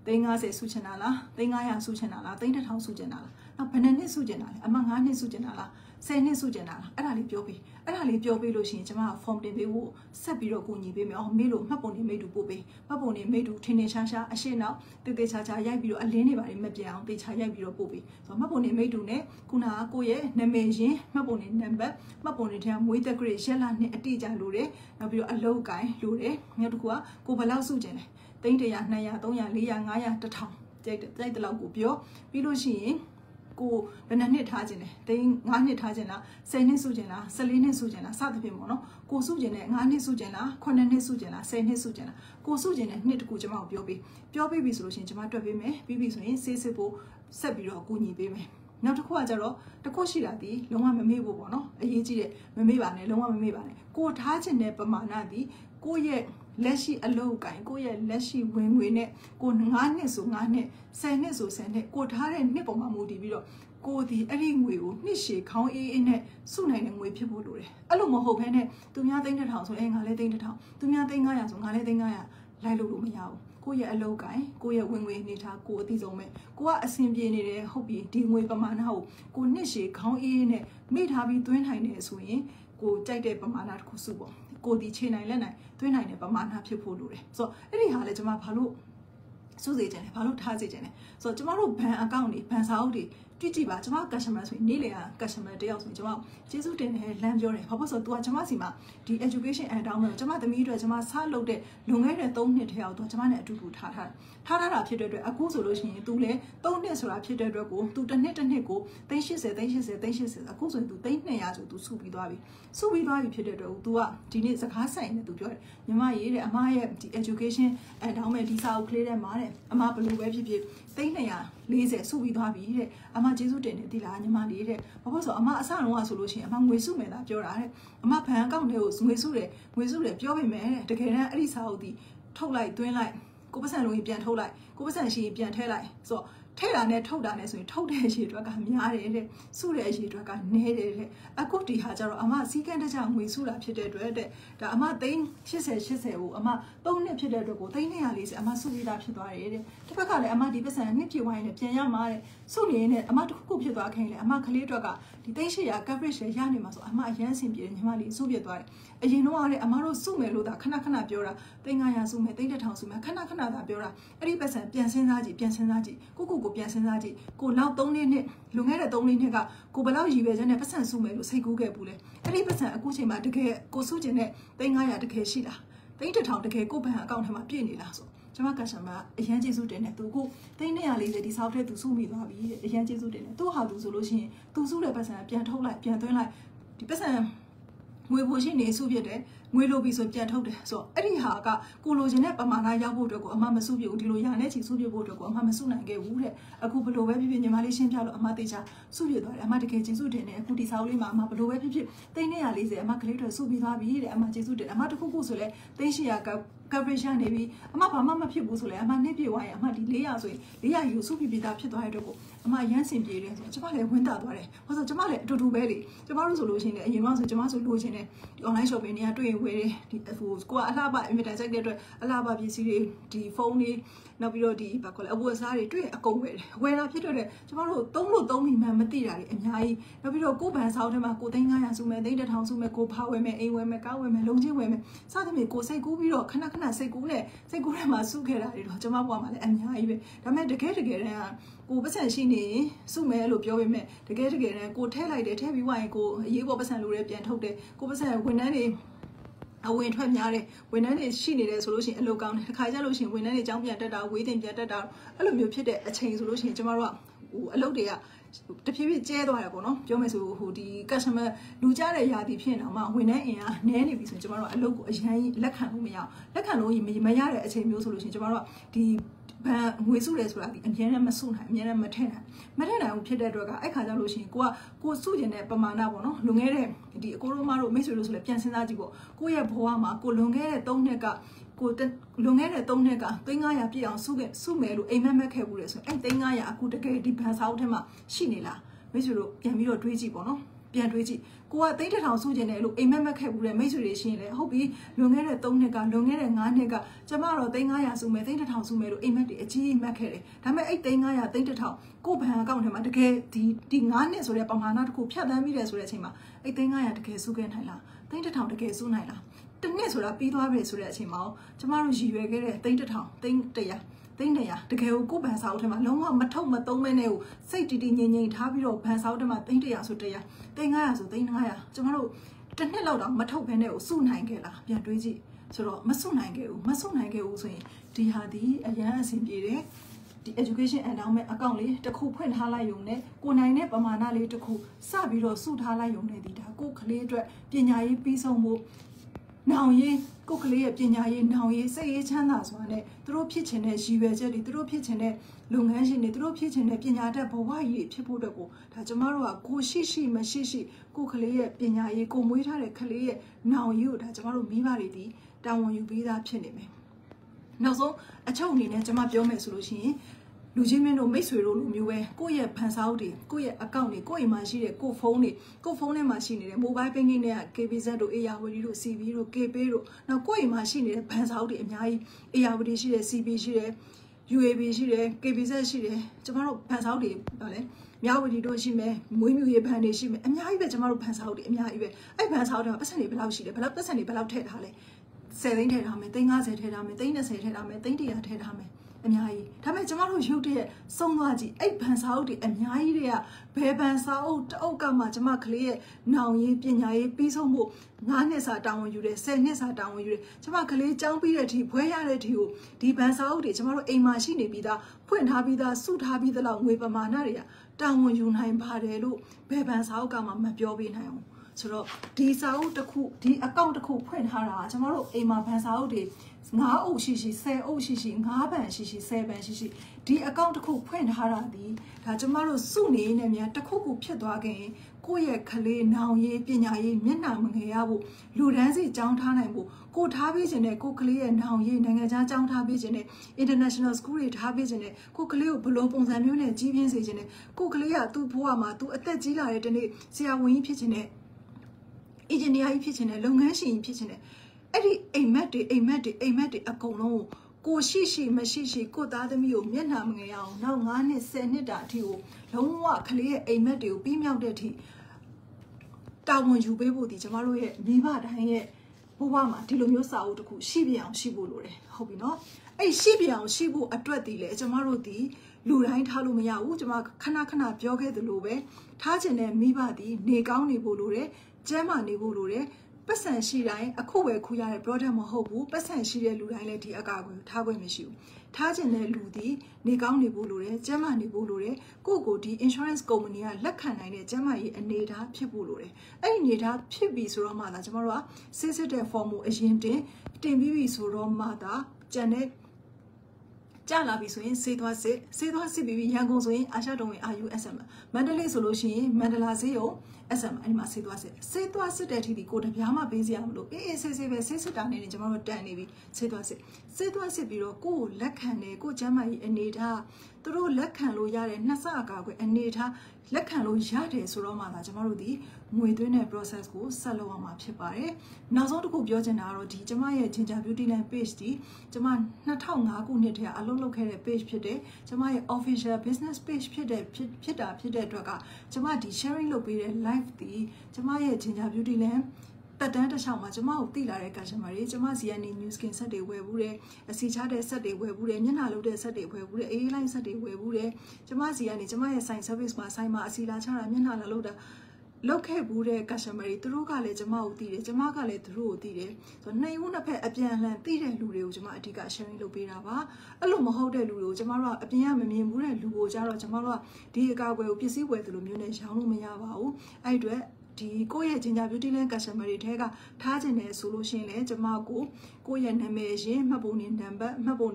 သိန်း၅ဆယ်စုချင်တာလားသိန်း၅ရာစုချင်တာလားသိန်းတစ်ထောင်စုချင်တာလားနောက်ဘယ်နှစ်နှစ်စုချင်တာလဲအမ၅နှစ်စုချင်တာလားဆယ်နှစ်စုချင်တာလားအဲ့ဒါလေးပြောပေးအဲ့ဒါလေးပြောပေးလို့ရှိရင်ကျမက form တင်ပေးဖို့ဆက်ပြီးတော့ကူညီပေးမယ်အော်မေးလို့မှတ်ပုံနေမိတူပို့ပေးမှတ်ပုံနေမိတူထင်းထင်းရှားရှားအရှင်းနောက်တေးသေးချာချာရိုက်ပြီးတော့အလင်းတွေပါနေမပြတ်အောင်တေချာရိုက်ပြီးတော့ပို့ပေးဆိုတော့မှတ်ပုံနေမိတူနဲ့ခုနကကိုယ့်ရဲ့နာမည်ရင်းမှတ်ပုံနေနံပါတ်မှတ်ပုံနေထဲမွေးသက်ဂရိရက်လာနဲ့အတိအကျလိုတယ်နောက်ပြီးတော့အလုပ်ကိုင်းလိုတယ်နောက်တစ်ခုကကိုဘယ်လောက်စုချင်လဲသိန်းတစ်ရာနှစ်ရာသုံးရာလေးရာငါးရာတစ်ထောင်ကြိုက်ကြိုက်တဲ့လောက်ကိုပြောပြီးလို့ရှိရင်ကိုဘယ်နှစ်နှစ်ထားခြင်းလဲသိန်း၅နှစ်ထားခြင်းလားဆယ်နှစ်စုခြင်းလားဆယ်လေးနှစ်စုခြင်းလားစသဖြင့်ပေါ့နော်ကိုစုခြင်းနဲ့၅နှစ်စုခြင်းလားခုနှစ်နှစ်စုခြင်းလားဆယ်နှစ်စုခြင်းလားကိုစုခြင်းနဲ့နှစ်တကူကျွန်မကိုပြောပေးပြောပေးပြီဆိုလို့ရှိရင်ကျွန်မတွက်ပေးမယ်ပြီးပြီဆိုရင်စေးစစ်ဖို့ဆက်ပြီးတော့အကူအညီပေးမယ်နောက်တစ်ခုကကြတော့တစ်ခုရှိတာဒီလုံးဝမမေ့ဘူးပေါ့နော်အရေးကြီးတယ်မမေ့ပါနဲ့လုံးဝမမေ့ပါနဲ့ကိုထားခြင်းတဲ့ပမာဏဒီကိုရဲ့လက်ရှိအလုပ်ကိုင်ကိုရဲ့လက်ရှိဝင်ငွေနဲ့ကို၅နှစ်ဆို၅နှစ်ဆယ်နှစ်ဆိုဆယ်နှစ်ကိုထားတဲ့နှစ်ပုံမှာမူတည်ပြီးတော့ကိုဒီအဲ့ဒီငွေကိုနှစ်ရှည်ခေါင်းအေးအေးနဲ့စုနိုင်တဲ့ငွေဖြစ်ဖို့လိုတယ်အဲ့လိုမဟုတ်ဘဲနဲ့သူများသိန်းတစ်ထောင်ဆိုအဲငါလည်းသိန်းတစ်ထောင်သူများသိန်း၅ရာဆိုငါလည်းသိန်း၅ရာလိုက်လို့လို့မရဘူးကိုရဲ့အလုပ်ကိုင်ကိုရဲ့ဝင်ငွေနေထားကိုအသိဆုံးပဲကိုကအဆင်ပြေနေတယ်ဟုတ်ပြီဒီငွေပမာဏကိုကိုနှစ်ရှည်ခေါင်းအေးအေးနဲ့မိထားပြီးသွင်းနိုင်တယ်ဆိုရင်ကိုကြိုက်တဲ့ပမာဏတစ်ခုစုပေါ့ကိုဒီခြေနိုင်လက်နိုင်သွင်းနိုင်တဲ့ပမာဏဖြစ်ဖို့လိုတယ်ဆိုတော့အဲ့ဒီဟာလေကျွန်မဘာလို့စုစေချင်လဲဘာလို့ထားစေချင်လဲဆိုတော့ကျွန်တော်တို့ဘဏ်အကောင့်တွေဘဏ်စာအုပ်တွေကြည့်ကြည့်ပါကျွန်မ customer ဆိုရင်နေ့လည်က customer တယောက်ဆိုရင်ကျွန်မကျေးဇူးတင်တယ်လမ်းပြောတယ်ဘာလို့ဆိုတော့ तू ကကျွန်မစီမှာဒီ education endowment ကျွန်မသမီးအတွက်ကျွန်မစလုပ်တဲ့လွန်ခဲ့တဲ့သုံးနှစ်ထဲအောင် तू ကျွန်မနဲ့အတူတူထားထားထားထားတာဖြစ်တဲ့အတွက်အခုဆိုလို့ရှိရင် तू လည်းသုံးနှစ်ဆိုတာဖြစ်တဲ့အတွက်ကို तू တစ်နှစ်တစ်နှစ်ကိုသိန်း၈၀သိန်း၈၀သိန်း၈၀အခုဆိုရင် तू သိန်း၂ရာဆို तू စုပြီးသွားပြီစုပြီးသွားပြီဖြစ်တဲ့အတွက် तू ကဒီနေ့စကားဆိုင်နဲ့ तू ပြောတယ်ညီမရေးတဲ့အမရဲ့ဒီ education endowment ဒီစာအုပ်ကလေးထဲမှာတဲ့အမဘယ်လိုပဲဖြစ်ဖြစ်သိန်း၂ရာ၄၀စုပြီးသွားပြီတဲ့အမကျေးဇူးတင်တယ်ဒီလားညီမလေးတဲ့ဘာလို့ဆိုအမအစတုန်းကဆိုလို့ရှိရင်အမငွေစုမယ်လားပြောတာတဲ့အမဘဏ်အကောင့်တွေကိုငွေစုတယ်ငွေစုတယ်ပြောပေမဲ့တကယ်တမ်းအဲ့ဒီစာအုပ်ဒီထုတ်လိုက်သွင်းလိုက်ကိုပတ်စံလုံးကြီးပြန်ထုတ်လိုက်ကိုပတ်စံရှိရင်ပြန်ထည့်လိုက်ဆိုတော့ထည့်တာနဲ့ထုတ်တာနဲ့ဆိုရင်ထုတ်တဲ့အရေးအတွက်ကများတယ်တဲ့စုတဲ့အရေးအတွက်ကနည်းတယ်တဲ့အခုဒီဟာကျတော့အမစီးကန်းတကြငွေစုတာဖြစ်တဲ့အတွက်တဲ့ဒါအမသိန်း၈၀၈၀ကိုအမသုံးနှစ်ဖြစ်တဲ့အတွက်ကိုသိန်း၂ရာ၄၀အမစုပြီးသားဖြစ်သွားတယ်တဲ့တစ်ဖက်ကလည်းအမဒီပတ်စံနှစ်ပြည့်ဝိုင်းနဲ့ပြန်ရမှာတဲ့စုနေနဲ့အမတစ်ခုခုဖြစ်သွားခင်လေအမကလေးအတွက်ကဒီသိန်း၈ရာ coverage ရနေမှာဆိုအမအရန်ဆင်ပြေတယ်ညီမလေးစုပြသွားတယ်အရင်တော့လည်းအမတို့စုမယ်လို့သာခဏခဏပြောတာသိန်း၅ရာစုမယ်သိန်းတစ်ထောင်စုမယ်ခဏခဏသာပြောတာအဲ့ဒီပတ်စံပြန်စဉ်းစားကြည့်ပြန်စဉ်းစားကြည့်ကိုကိုကိုပြန်စဉ်းစားကြည့်ကိုနောက်၃နှစ်နှစ်လွန်ခဲ့တဲ့၃နှစ်နှစ်ကကိုဘယ်လောက်ရည်ရွယ်ချက်နဲ့ပတ်စံစုမယ်လို့စိတ်ကူးခဲ့ဘူးလေအဲ့ဒီပတ်စံအခုချိန်မှာတကယ်ကိုစုကျင်တဲ့သိန်း၅ရာတကယ်ရှိလားသိန်းတစ်ထောင်တကယ်ကိုဘဏ်အကောင့်ထဲမှာပြည့်နေလားဆိုကျွန်မကရှင်ကအရန်ကျေးဇူးတင်တယ်သူကိုသိန်း၂ရာ၄၀ဒီဆောက်တဲ့သူစုမိသွားပြီတဲ့အရန်ကျေးဇူးတင်တယ်သူ့ဟာသူဆိုလို့ရှိရင်သူစုတဲ့ပတ်စံပြန်ထုတ်လိုက်ပြန်သွင်းလိုက်ဒီပတ်စံငွေဖို့ရှိနေစုဖြစ်တယ်ငွေလိုပြီဆိုပြန်ထုတ်တယ်ဆိုတော့အဲ့ဒီဟာကကိုလိုချင်တဲ့ပမာဏရောက်ဖို့အတွက်ကိုအမမစုပြဘူးဒီလိုရာနဲ့ချီစုပြဖို့အတွက်ကိုအမမစုနိုင်ခဲ့ဘူးတဲ့အခုဘလို့ပဲဖြစ်ဖြစ်ညီမလေးရှင်းပြလို့အမသိချာစုပြသွားတယ်အမတကယ်ကျေးဇူးတင်တယ်အခုဒီစာအုပ်လေးမှာအမဘလို့ပဲဖြစ်ဖြစ်သိန်း၂ရာ၄၀အမကလေးတွေစုပြီးသွားပြီတဲ့အမကျေးဇူးတင်အမတခုခုဆိုလဲသိန်း၈ရာက coverage နေပြီအမဘာမှမဖြစ်ဘူးဆိုလဲအမနှစ်ပြေသွားရင်အမဒီ၄ရာဆိုရင်၄ရာယူစုပြီးပြီးသားဖြစ်သွားတဲ့အတွက်ကိုအမရမ်းစင်ပြေတယ်ဆိုတော့ကျမလည်းဝင်းတာသွားတယ်ဘာလို့ဆိုကျမလည်းအတူတူပဲလေကျမတို့ဆိုလို့ရှိရင်လည်းအရင်ကဆိုကျမဆိုလိုချင်တယ်ဒီ online shopping တွေကတွေ့ရင်ဝယ်တယ်ဒီဟိုကိုကအလှပ invitation စိုက်တဲ့အတွက်အလှပပစ္စည်းတွေဒီဖုန်းတွေနောက်ပြီးတော့ဒီဘာခေါ်လဲအဝတ်အစားတွေတွေ့ရင်အကုန်ဝယ်တယ်ဝယ်တာဖြစ်တဲ့ကျမတို့သုံးလို့သုံးမိမှမသိတာတွေအများကြီးနောက်ပြီးတော့ကိုဗန်ဆောက်ထဲမှာကိုသိန်း၅ရာစုမယ်သိန်းတစ်ထောင်စုမယ်ကိုဖာဝယ်မယ်အိမ်ဝယ်မယ်ကားဝယ်မယ်လုံချင်းဝယ်မယ်စသဖြင့်ကိုစိတ်ကူးပြီးတော့ခဏခဏစိတ်ကူးနဲ့စိတ်ကူးထဲမှာစုခဲ့တာတွေတော့ကျမဘွားမှာလည်းအများကြီးပဲဒါပေမဲ့တကယ်တကယ်တမ်းကိုပတ်စံရှိနေစုမယ်လို့ပြောပေမဲ့တကယ်တကယ်တမ်းကိုထည့်လိုက်တယ်ထည့်ပြီးွားရင်ကိုအရေးပေါ်ပတ်စံလိုရဲပြန်ထုတ်တယ်ကိုပတ်စံဝန်ထမ်းတွေအဝင်ထွက်များတယ်ဝန်ထမ်းတွေရှိနေတယ်ဆိုလို့ရှိရင်အလုပ်ကောင်းတယ်တစ်ခါကျလို့ရှိရင်ဝန်ထမ်းတွေအကြောင်းပြန်တက်တာဝေးတင်ပြန်တက်တာအဲ့လိုမျိုးဖြစ်တဲ့အချိန်ဆိုလို့ရှိရင်ကျမတို့ကဟိုအလုပ်တွေကတဖြည်းဖြည်းကျဲသွားတယ်ပေါ့နော်ပြောမယ်ဆိုဟိုဒီ customer လူကြတဲ့ယာတီဖြစ်နေအောင်မှဝန်ထမ်းအင်အားနည်းနေပြီဆိုရင်ကျမတို့ကအလုပ်ကိုအရင်လက်ခံလို့မရအောင်လက်ခံလို့မရတဲ့အချိန်မျိုးဆိုလို့ရှိရင်ကျမတို့ကဒီဘန်ငွေစုတယ်ဆိုတာဒီအမြဲတမ်းမစုနိုင်အမြဲတမ်းမထည့်နိုင်မထည့်နိုင်ဘူးဖြစ်တဲ့အတွက်ကအဲ့ခါကျလို့ရှိရင်ကိုကကိုစုကျင်တဲ့ပမာဏပေါ့နော်လွန်ခဲ့တဲ့ဒီအကိုတို့မတို့မိတ်ဆွေတို့ဆိုလည်းပြန်စဉ်းစားကြည့်ပေါ့ကိုရဲ့ဘဝမှာကိုလွန်ခဲ့တဲ့၃နှစ်ကကိုလွန်ခဲ့တဲ့၃နှစ်ကသိန်း၅ရာပြည့်အောင်စုခဲ့စုမယ်လို့အိမ်မက်မက်ခဲ့ဘူးလေဆိုရင်အဲ့သိန်း၅ရာအခုတကယ်ဒီဘန်စာအုပ်ထဲမှာရှိနေလားမိတ်ဆွေတို့ပြန်ပြီးတော့တွေးကြည့်ပေါ့နော်ပြန်တွေးကြည့်ကိုကသိန်းတစ်ထောင်စုကျင်တယ်လို့အိမ်မက်မက်ခဲ့ဘူးတဲ့မိတ်ဆွေတွေရှင်းလေဟုတ်ပြီလွန်ခဲ့တဲ့သုံးနှစ်ကလွန်ခဲ့တဲ့ငါးနှစ်ကကျမတော့သိန်းငါးရာစုမယ်သိန်းတစ်ထောင်စုမယ်လို့အိမ်မက်တွေအကြီးကြီးမှတ်ခဲ့တယ်ဒါပေမဲ့အဲ့သိန်းငါးရာသိန်းတစ်ထောင်ကိုဘဏ်အကောင့်ထဲမှာတကယ်ဒီဒီငါးနှစ်ဆိုတဲ့ပမာဏတစ်ခုဖြတ်သန်းပြီးတယ်ဆိုတဲ့အချိန်မှာအဲ့သိန်းငါးရာတကယ်စုခဲ့နိုင်လားသိန်းတစ်ထောင်တကယ်စုနိုင်လားတနည်းဆိုတာပြီးသွားပြီဆိုတဲ့အချိန်မှာကျမတို့ရည်ရွယ်ခဲ့တဲ့သိန်းတစ်ထောင်သိန်းတစ်ရာသိန်းနေရတကယ်ကိုကိုဘန်စာအုပ်ထဲမှာလုံးဝမထုတ်မသုံးမဲနဲ့ကိုစိတ်တည်တည်ငြိမ်ငြိမ်ထားပြီးတော့ဘန်စာအုပ်ထဲမှာသိန်းတရာဆိုတရာသိန်းငါးရာဆိုသိန်းငါးရာကျမတို့တစ်နှစ်လောက်တော့မထုတ်ဘဲနဲ့ကိုစုနိုင်ခဲ့လားပြန်တွေးကြည့်ဆိုတော့မစုနိုင်ခဲ့ဘူးမစုနိုင်ခဲ့ဘူးဆိုရင်ဒီဟာဒီအရန်အဆင်ပြေတယ်ဒီ education endowment account လေးတစ်ခုဖွင့်ထားလိုက်ရုံနဲ့ကိုနိုင်တဲ့ပမာဏလေးတစ်ခုစပြီးတော့စုထားလိုက်ရုံနဲ့ဒီဒါကိုကလေးအတွက်ပညာရေးပြီးဆုံးဖို့နောင်ရေးကိုကလေးရဲ့ပညာရေးနောင်ရေးစိတ်ရေးချမ်းသာစွာနဲ့သူတို့ဖြစ်ချင်တဲ့ရည်ရွယ်ချက်တွေသူတို့ဖြစ်ချင်တဲ့လုပ်ငန်းရှင်တွေသူတို့ဖြစ်ချင်တဲ့ပညာတတ်ဘဝကြီးဖြစ်ဖို့အတွက်ကိုဒါကျမတို့ကကိုရှိရှိမရှိရှိကိုကလေးရဲ့ပညာရေးကိုမွေးထားတဲ့ကလေးရဲ့နောင်ရေးကိုဒါကျမတို့မိဘတွေဒီတာဝန်ယူပြီးသားဖြစ်နေမယ်နောက်ဆုံးအချုပ်အနေနဲ့ကျမပြောမယ်ဆိုလို့ရှိရင်လူချင်းမင်းတို့မိတ်ဆွေတို့လိုမျိုးပဲကိုယ့်ရဲ့ဖန်စာအုပ်တွေကိုယ့်ရဲ့အကောင့်တွေကိုယ့်အိမ်မှာရှိတဲ့ကိုယ့်ဖုန်းတွေကိုယ့်ဖုန်းထဲမှာရှိနေတဲ့ mobile banking တွေက K B Z တို့ A R W တို့ C B တို့ K Pay တို့နောက်ကိုယ့်အိမ်မှာရှိနေတဲ့ဖန်စာအုပ်တွေအများကြီး A R W ရှိတယ် C B ရှိတယ် U A B ရှိတယ် K B Z ရှိတယ်ကျမတို့ဖန်စာအုပ်တွေဗာလဲမြဝတီတို့ရှိမယ်မွေးမြူရေးဘဏ်တွေရှိမယ်အများကြီးပဲကျမတို့ဖန်စာအုပ်တွေအများကြီးပဲအဲ့ဖန်စာအုပ်တွေမှာပတ်စံတွေဘယ်လောက်ရှိလဲဘယ်လောက်ပတ်စံတွေဘယ်လောက်ထည့်ထားလဲဆယ်သိန်းထည့်ထားမယ်သိန်း၅၀ထည့်ထားမယ်သိန်း၂၀ထည့်ထားမယ်သိန်း၁၀၀ထည့်ထားမယ်အများကြီးဒါပေမဲ့ကျမတို့ရုပ်တရက်စုံသွားကြည့်အဲ့ဘန်စာအုပ်တွေအများကြီးတွေကဘယ်ဘန်စာအုပ်တအုပ်ကမှကျမကလေးရဲ့နောင်ရေးပညာရေးပြီးဆုံးဖို့ငါးနှစ်စာတာဝန်ယူတယ်ဆယ်နှစ်စာတာဝန်ယူတယ်ကျမကလေးကျောင်းပြီးတဲ့အထိဘွဲရတဲ့အထိကိုဒီဘန်စာအုပ်တွေကျမတို့အိမ်မှာရှိနေပြီးသားဖွင့်ထားပြီးသားစုထားပြီးသလောက်ငွေပမာဏတွေကတာဝန်ယူနိုင်ပါတယ်လို့ဘယ်ဘန်စာအုပ်ကမှမပြောပြနိုင်ဘူးဆိုတော့ဒီစာအုပ်တစ်ခုဒီအကောင့်တစ်ခုဖွင့်ထားတာကျမတို့အိမ်မှာဘန်စာအုပ်တွေငါးအုပ်ရှိရှိဆယ်အုပ်ရှိရှိငါးဘန်ရှိရှိဆယ်ဘန်ရှိရှိဒီအကောင့်တစ်ခုဖွင့်ထားတာဒီဒါကျမတို့စုနေနေမြန်တစ်ခုခုဖြစ်သွားခင်ကိုယ့်ရဲ့ကလေးနောင်ရေးပညာရေးမျက်နှာမငယ်ရဖို့လူတန်းစီကျောင်းထားနိုင်ဖို့ကိုထားပေးခြင်းနဲ့ကိုကလေးရဲ့နောင်ရေးနိုင်ငံခြားကျောင်းထားပေးခြင်းနဲ့ international school တွေထားပေးခြင်းနဲ့ကိုကလေးကိုဘလုံးပုံစံမျိုးနဲ့ကြီးပြင်းစေခြင်းနဲ့ကိုကလေးကသူ့ဘဝမှာသူအသက်ကြီးလာတဲ့တနေ့ဆရာဝန်ကြီးဖြစ်ခြင်းနဲ့အင်ဂျင်နီယာကြီးဖြစ်ခြင်းနဲ့လုပ်ငန်းရှင်ကြီးဖြစ်ခြင်းနဲ့အဲ့ဒီအိမ်မက်တွေအိမ်မက်တွေအိမ်မက်တွေအကုန်လုံးကိုရှိရှိမရှိရှိကိုသားသမီးကိုမျက်နှာမငယ်အောင်နောက်ငါးနှစ်ဆယ်နှစ်တာအထိကိုလုံးဝကလေးရဲ့အိမ်မက်တွေကိုပြီးမြောက်တဲ့အထိတာဝန်ယူပေးဖို့ဒီကျမတို့ရဲ့မိဘတိုင်းရဲ့ဘဝမှာဒီလိုမျိုးစာအုပ်တစ်ခုရှိပြအောင်ရှိဖို့လိုတယ်ဟုတ်ပြီနော်အဲ့ရှိပြအောင်ရှိဖို့အတွက်ဒီလေကျမတို့ဒီလူတိုင်းထားလို့မရဘူးကျမခဏခဏပြောခဲ့သလိုပဲထားခြင်းနဲ့မိဘဒီနေကောင်းနေဖို့လိုတယ်ကျမ်းမာနေဖို့လိုတယ်ပတ်စံရှိတိုင်းအခုပဲခူရတဲ့ product မဟုတ်ဘူးပတ်စံရှိတဲ့လူတိုင်းလည်းဒီအကာအကွယ်ထားခွင့်မရှိဘူးထားခြင်းတဲ့လူဒီနေကောင်းနေဖို့လိုတယ်ကျန်းမာနေဖို့လိုတယ်ကိုယ့်ကိုဒီ insurance company ကလက်ခံနိုင်တဲ့ကျန်းမာရေးအနေအထားဖြစ်ဖို့လိုတယ်အဲ့ဒီအနေအထားဖြစ်ပြီဆိုတော့မှသာကျွန်တော်တို့ကစစ်စစ်တဲ့ form ကိုအရင်တင်တင်ပြီးပြီဆိုတော့မှသာကျန်တဲ့ကြာလာပြီဆိုရင်စေးသွားစစ်စေးသွားစစ်ပြီးရန်ကုန်ဆိုရင်အာရှတုံးဝင် R U S M မန္တလေးဆိုလို့ရှိရင်မန္တလာဈေးရုံ S M အဲ့ဒီမှာစေးသွားစစ်စေးသွားစစ်တဲ့အထိဒီကိုတပြားမှပေးစရာမလိုအေးအေးဆေးဆေးပဲဆေးစစ်တာနဲ့ကျွန်တော်တို့တန်နေပြီစေးသွားစစ်စေးသွားစစ်ပြီးတော့ကိုယ့်ကိုလက်ခံတယ်ကိုယ့်ကျမ်းမာရေးအနေထားသူတို့လက်ခံလို့ရတဲ့နှစ်ဆအကာအကွယ်အနေထားလက်ခံလို့ရတယ်ဆိုတော့မှသာကျွန်တော်တို့ဒီငွေသွင်းတဲ့ process ကိုဆက်လုပ်အောင်မှာဖြစ်ပါတယ်နောက်ဆုံးတစ်ခုပြောချင်တာကတော့ဒီကျွန်မရဲ့ Ginger Beauty Line page ဒီကျွန်မနှစ်ထောင်ငါခုနှစ်တည်းအလုပ်လုပ်ခဲ့တဲ့ page ဖြစ်တယ်ကျွန်မရဲ့ official business page ဖြစ်တဲ့ဖြစ်တာဖြစ်တဲ့အတွက်ကကျွန်မဒီ sharing လုပ်ပေးတဲ့ live ဒီကျွန်မရဲ့ Ginger Beauty Lineတက်တန်းတစ်ချောင်းမှာကျွန်မကိုသိလာတဲ့ customer တွေကျွန်မစီကနေ new skin set တွေဝယ်ဘူးတယ်အစီချတဲ့ set တွေဝယ်ဘူးတယ်မျက်နှာလုပ်တဲ့ set တွေဝယ်ဘူးတယ်အေးလိုင်း set တွေဝယ်ဘူးတယ်ကျွန်မစီကနေကျွန်မရဲ့ sign service မှာ sign မှာအစီလာချတာမျက်နှာလာလုပ်တာလောက်ခဲ့ဘူးတဲ့ customer တွေသူတို့ကလည်းကျွန်မကိုသိတယ်ကျွန်မကလည်းသူတို့ကိုသိတယ်ဆိုတော့နှစ်ဦးနှစ်ဖက်အပြန်အလှန်သိတဲ့လူတွေကိုကျွန်မအဓိက sharing လုပ်ပေးတာပါအဲ့လိုမဟုတ်တဲ့လူတွေကိုကျွန်မတို့ကအပြင်ကမမြင်ဘူးတဲ့လူကိုကြတော့ကျွန်မတို့ကဒီအကာအကွယ်ကိုပစ္စည်းဝယ်သလိုမျိုးနဲ့ရောင်းလို့မရပါဘူးအဲ့အတွက်ဒီကိုယ့်ရဲ့ Ginger Beauty Line customer တွေထဲကထားခြင်းနဲ့ဆိုလို့ရှိရင်လည်းကျွန်မကိုကိုယ့်ရဲ့နာမည်ရင်းမှတ်ပုံနေနံပါတ်မှတ်ပုံနေ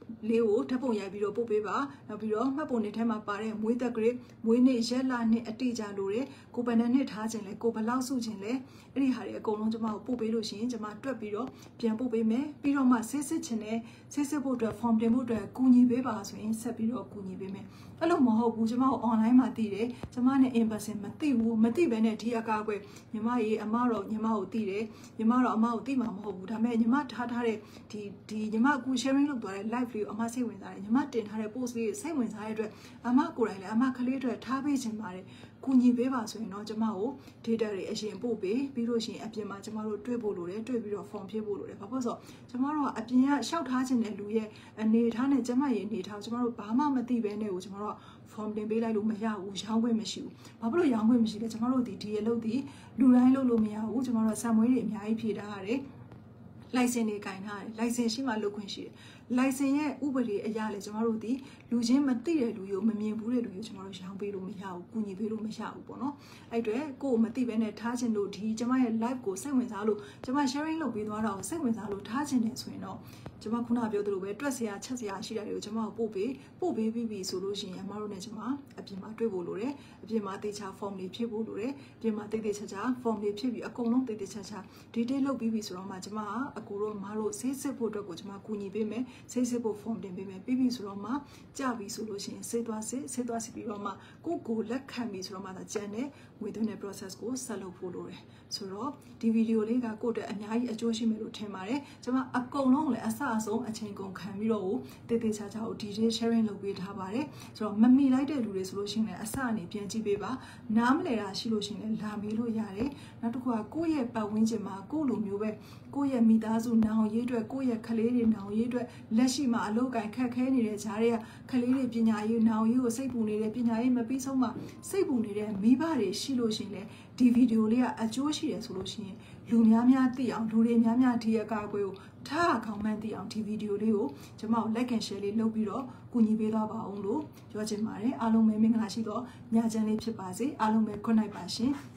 လေးကိုဓာတ်ပုံရိုက်ပြီးတော့ပို့ပေးပါနောက်ပြီးတော့မှတ်ပုံတွေထဲမှာပါတဲ့မွေးသက် grade မွေးနေ့ရက်လနှစ်အတိအကျလိုတယ်ကိုယ်ပန်နဲ့နှစ်ထားခြင်းလဲကိုယ်ဘလောက်စုခြင်းလဲအဲ့ဒီဟာတွေအကုန်လုံးကျွန်မကိုပို့ပေးလို့ရှိရင်ကျွန်မတွက်ပြီးတော့ပြန်ပို့ပေးမယ်ပြီးတော့မှဆေးစစ်ခြင်းနဲ့ဆေးစစ်ဖို့အတွက် form တင်ဖို့အတွက်ကူညီပေးပါဆိုရင်ဆက်ပြီးတော့ကူညီပေးမယ်အဲ့လိုမဟုတ်ဘူးကျွန်မကို online မှာသိတယ်ကျွန်မနဲ့ in person မသိဘူးမသိဘဲနဲ့ဒီအကားကွယ်ညီမရေအမတော့ညီမကိုသိတယ်ညီမတော့အမကိုသိမှာမဟုတ်ဘူးဒါပေမဲ့ညီမထားထားတဲ့ဒီဒီညီမကူ sharing လုပ်သွားတဲ့ live လေးကိုအမစိတ်ဝင်စားတယ်ညီမတင်ထားတဲ့ post လေးစိတ်ဝင်စားတဲ့အတွက်အမကိုယ်တိုင်လည်းအမကလေးအတွက်ထားပေးခြင်းပါတယ်ကူညီပေးပါဆိုရင်တော့ကျွန်မကို data တွေအရင်ပို့ပေးပြီးလို့ရှိရင်အပြင်မှာကျွန်မတို့တွေ့ဖို့လိုတယ်တွေ့ပြီးတော့ form ဖြည့်ဖို့လိုတယ်ဘာဖြစ်လို့ဆိုတော့ကျွန်မတို့ကအပြင်ကရှောက်ထားခြင်းတဲ့လူရဲ့အနေထားနဲ့ကျွန်မရဲ့အနေထားကျွန်မတို့ဘာမှမသိဘဲနဲ့ကိုကျွန်မတို့က form တင်ပေးလိုက်လို့မရဘူးရောင်းခွင့်မရှိဘူးဘာဖြစ်လို့ရောင်းခွင့်မရှိလဲကျွန်မတို့ဒီဒီအလုပ်ဒီလူတိုင်းလုပ်လို့မရဘူးကျွန်မတို့ဆံမွေးတွေအများကြီးဖြည့်ထားရတယ်license တွေကင်ထားတယ် license ရှိမှလုပ်ခွင့်ရှိတယ် license ရဲ့ဥပဒေအရလဲကျွန်တော်တို့ဒီလူချင်းမသိတဲ့လူကိုမမြင်ဘူးတဲ့လူကိုကျွန်တော်တို့ရောင်းပေးလို့မရဘူးကူညီပေးလို့မရဘူးပေါ့နော်အဲ့အတွက်ကိုယ်မသိဘဲနဲ့ထားခြင်းလို့ဒီကျွန်မရဲ့ live ကိုစိတ်ဝင်စားလို့ကျွန်မ sharing လုပ်ပေးသွားတာကိုစိတ်ဝင်စားလို့ထားခြင်းတယ်ဆိုရင်တော့ကျွန်မခုနပြောသလိုပဲတွက်စရာချက်စရာရှိတာတွေကိုကျွန်မကိုပို့ပေးပို့ပေးပြီးပြီဆိုလို့ရှိရင်အမတို့နဲ့ကျွန်မအပြင်မှာတွေ့ဖို့လိုတယ်အပြင်မှာတေချာ form တွေဖြည့်ဖို့လိုတယ်အပြင်မှာတေတေချာချာ form တွေဖြည့်ပြီးအကုန်လုံးတေတေချာချာ detail လုပ်ပြီးပြီဆိုတော့မှကျွန်မကအကူတို့မတို့ဆေးစစ်ဖို့အတွက်ကိုကျွန်မကူညီပေးမယ်ဆေးစစ်ဖို့ form တင်ပေးမယ်ပြီးပြီဆိုတော့မှကြပြီဆိုလို့ရှိရင်ဆေးသွားဆေးဆေးသွားစီပြီးတော့မှကိုကိုလက်ခံပြီဆိုတော့မှသာကျန်တဲ့ငွေသွင်းတဲ့ process ကိုဆက်လုပ်ဖို့လိုတယ်ဆိုတော့ဒီဗီဒီယိုလေးကကိုယ့်အတွက်အများကြီးအကျိုးရှိမယ်လို့ထင်ပါတယ်ကျွန်မအကုန်လုံးလည်းအစအဆုံးအချိန်ကုန်ခံပြီးတော့တေတေချာချာကို detail sharing လုပ်ပေးထားပါတယ်ဆိုတော့မမီလိုက်တဲ့လူတွေဆိုလို့ရှိရင်လည်းအစအနေပြန်ကြည့်ပေးပါနားမလည်တာရှိလို့ရှိရင်လည်းလာမေးလို့ရတယ်နောက်တစ်ခုကကိုယ့်ရဲ့ပတ်ဝန်းကျင်မှာကိုယ့်လိုမျိုးပဲကိုယ့်ရဲ့မိသားစုနောင်ရေးအတွက်ကိုယ့်ရဲ့ခလေးတွေနောင်ရေးအတွက်လက်ရှိမှာအလုပ်ကိုင်ခက်ခဲနေတဲ့ဂျားတွေကခလေးတွေပညာရေးနောင်ရေးကိုစိတ်ပူနေတဲ့ပညာရေးမပြီးဆုံးမှစိတ်ပူနေတဲ့မိဘတွေရှိလို့ရှိရင်လည်းဒီဗီဒီယိုလေးကအကျိုးရှိတယ်ဆိုလို့ရှိရင်လူများများသိအောင်လူတွေများများဒီအကာအကွယ်ကိုထားခေါင်းမှန်းသိအောင်ဒီဗီဒီယိုလေးကိုကျွန်မတို့ like and share လေးလုပ်ပြီးတော့ကူညီပေးသွားပါအောင်လို့ပြောချင်ပါတယ်အားလုံးပဲမင်္ဂလာရှိသောညချမ်းလေးဖြစ်ပါစေအားလုံးပဲ good night ပါရှင်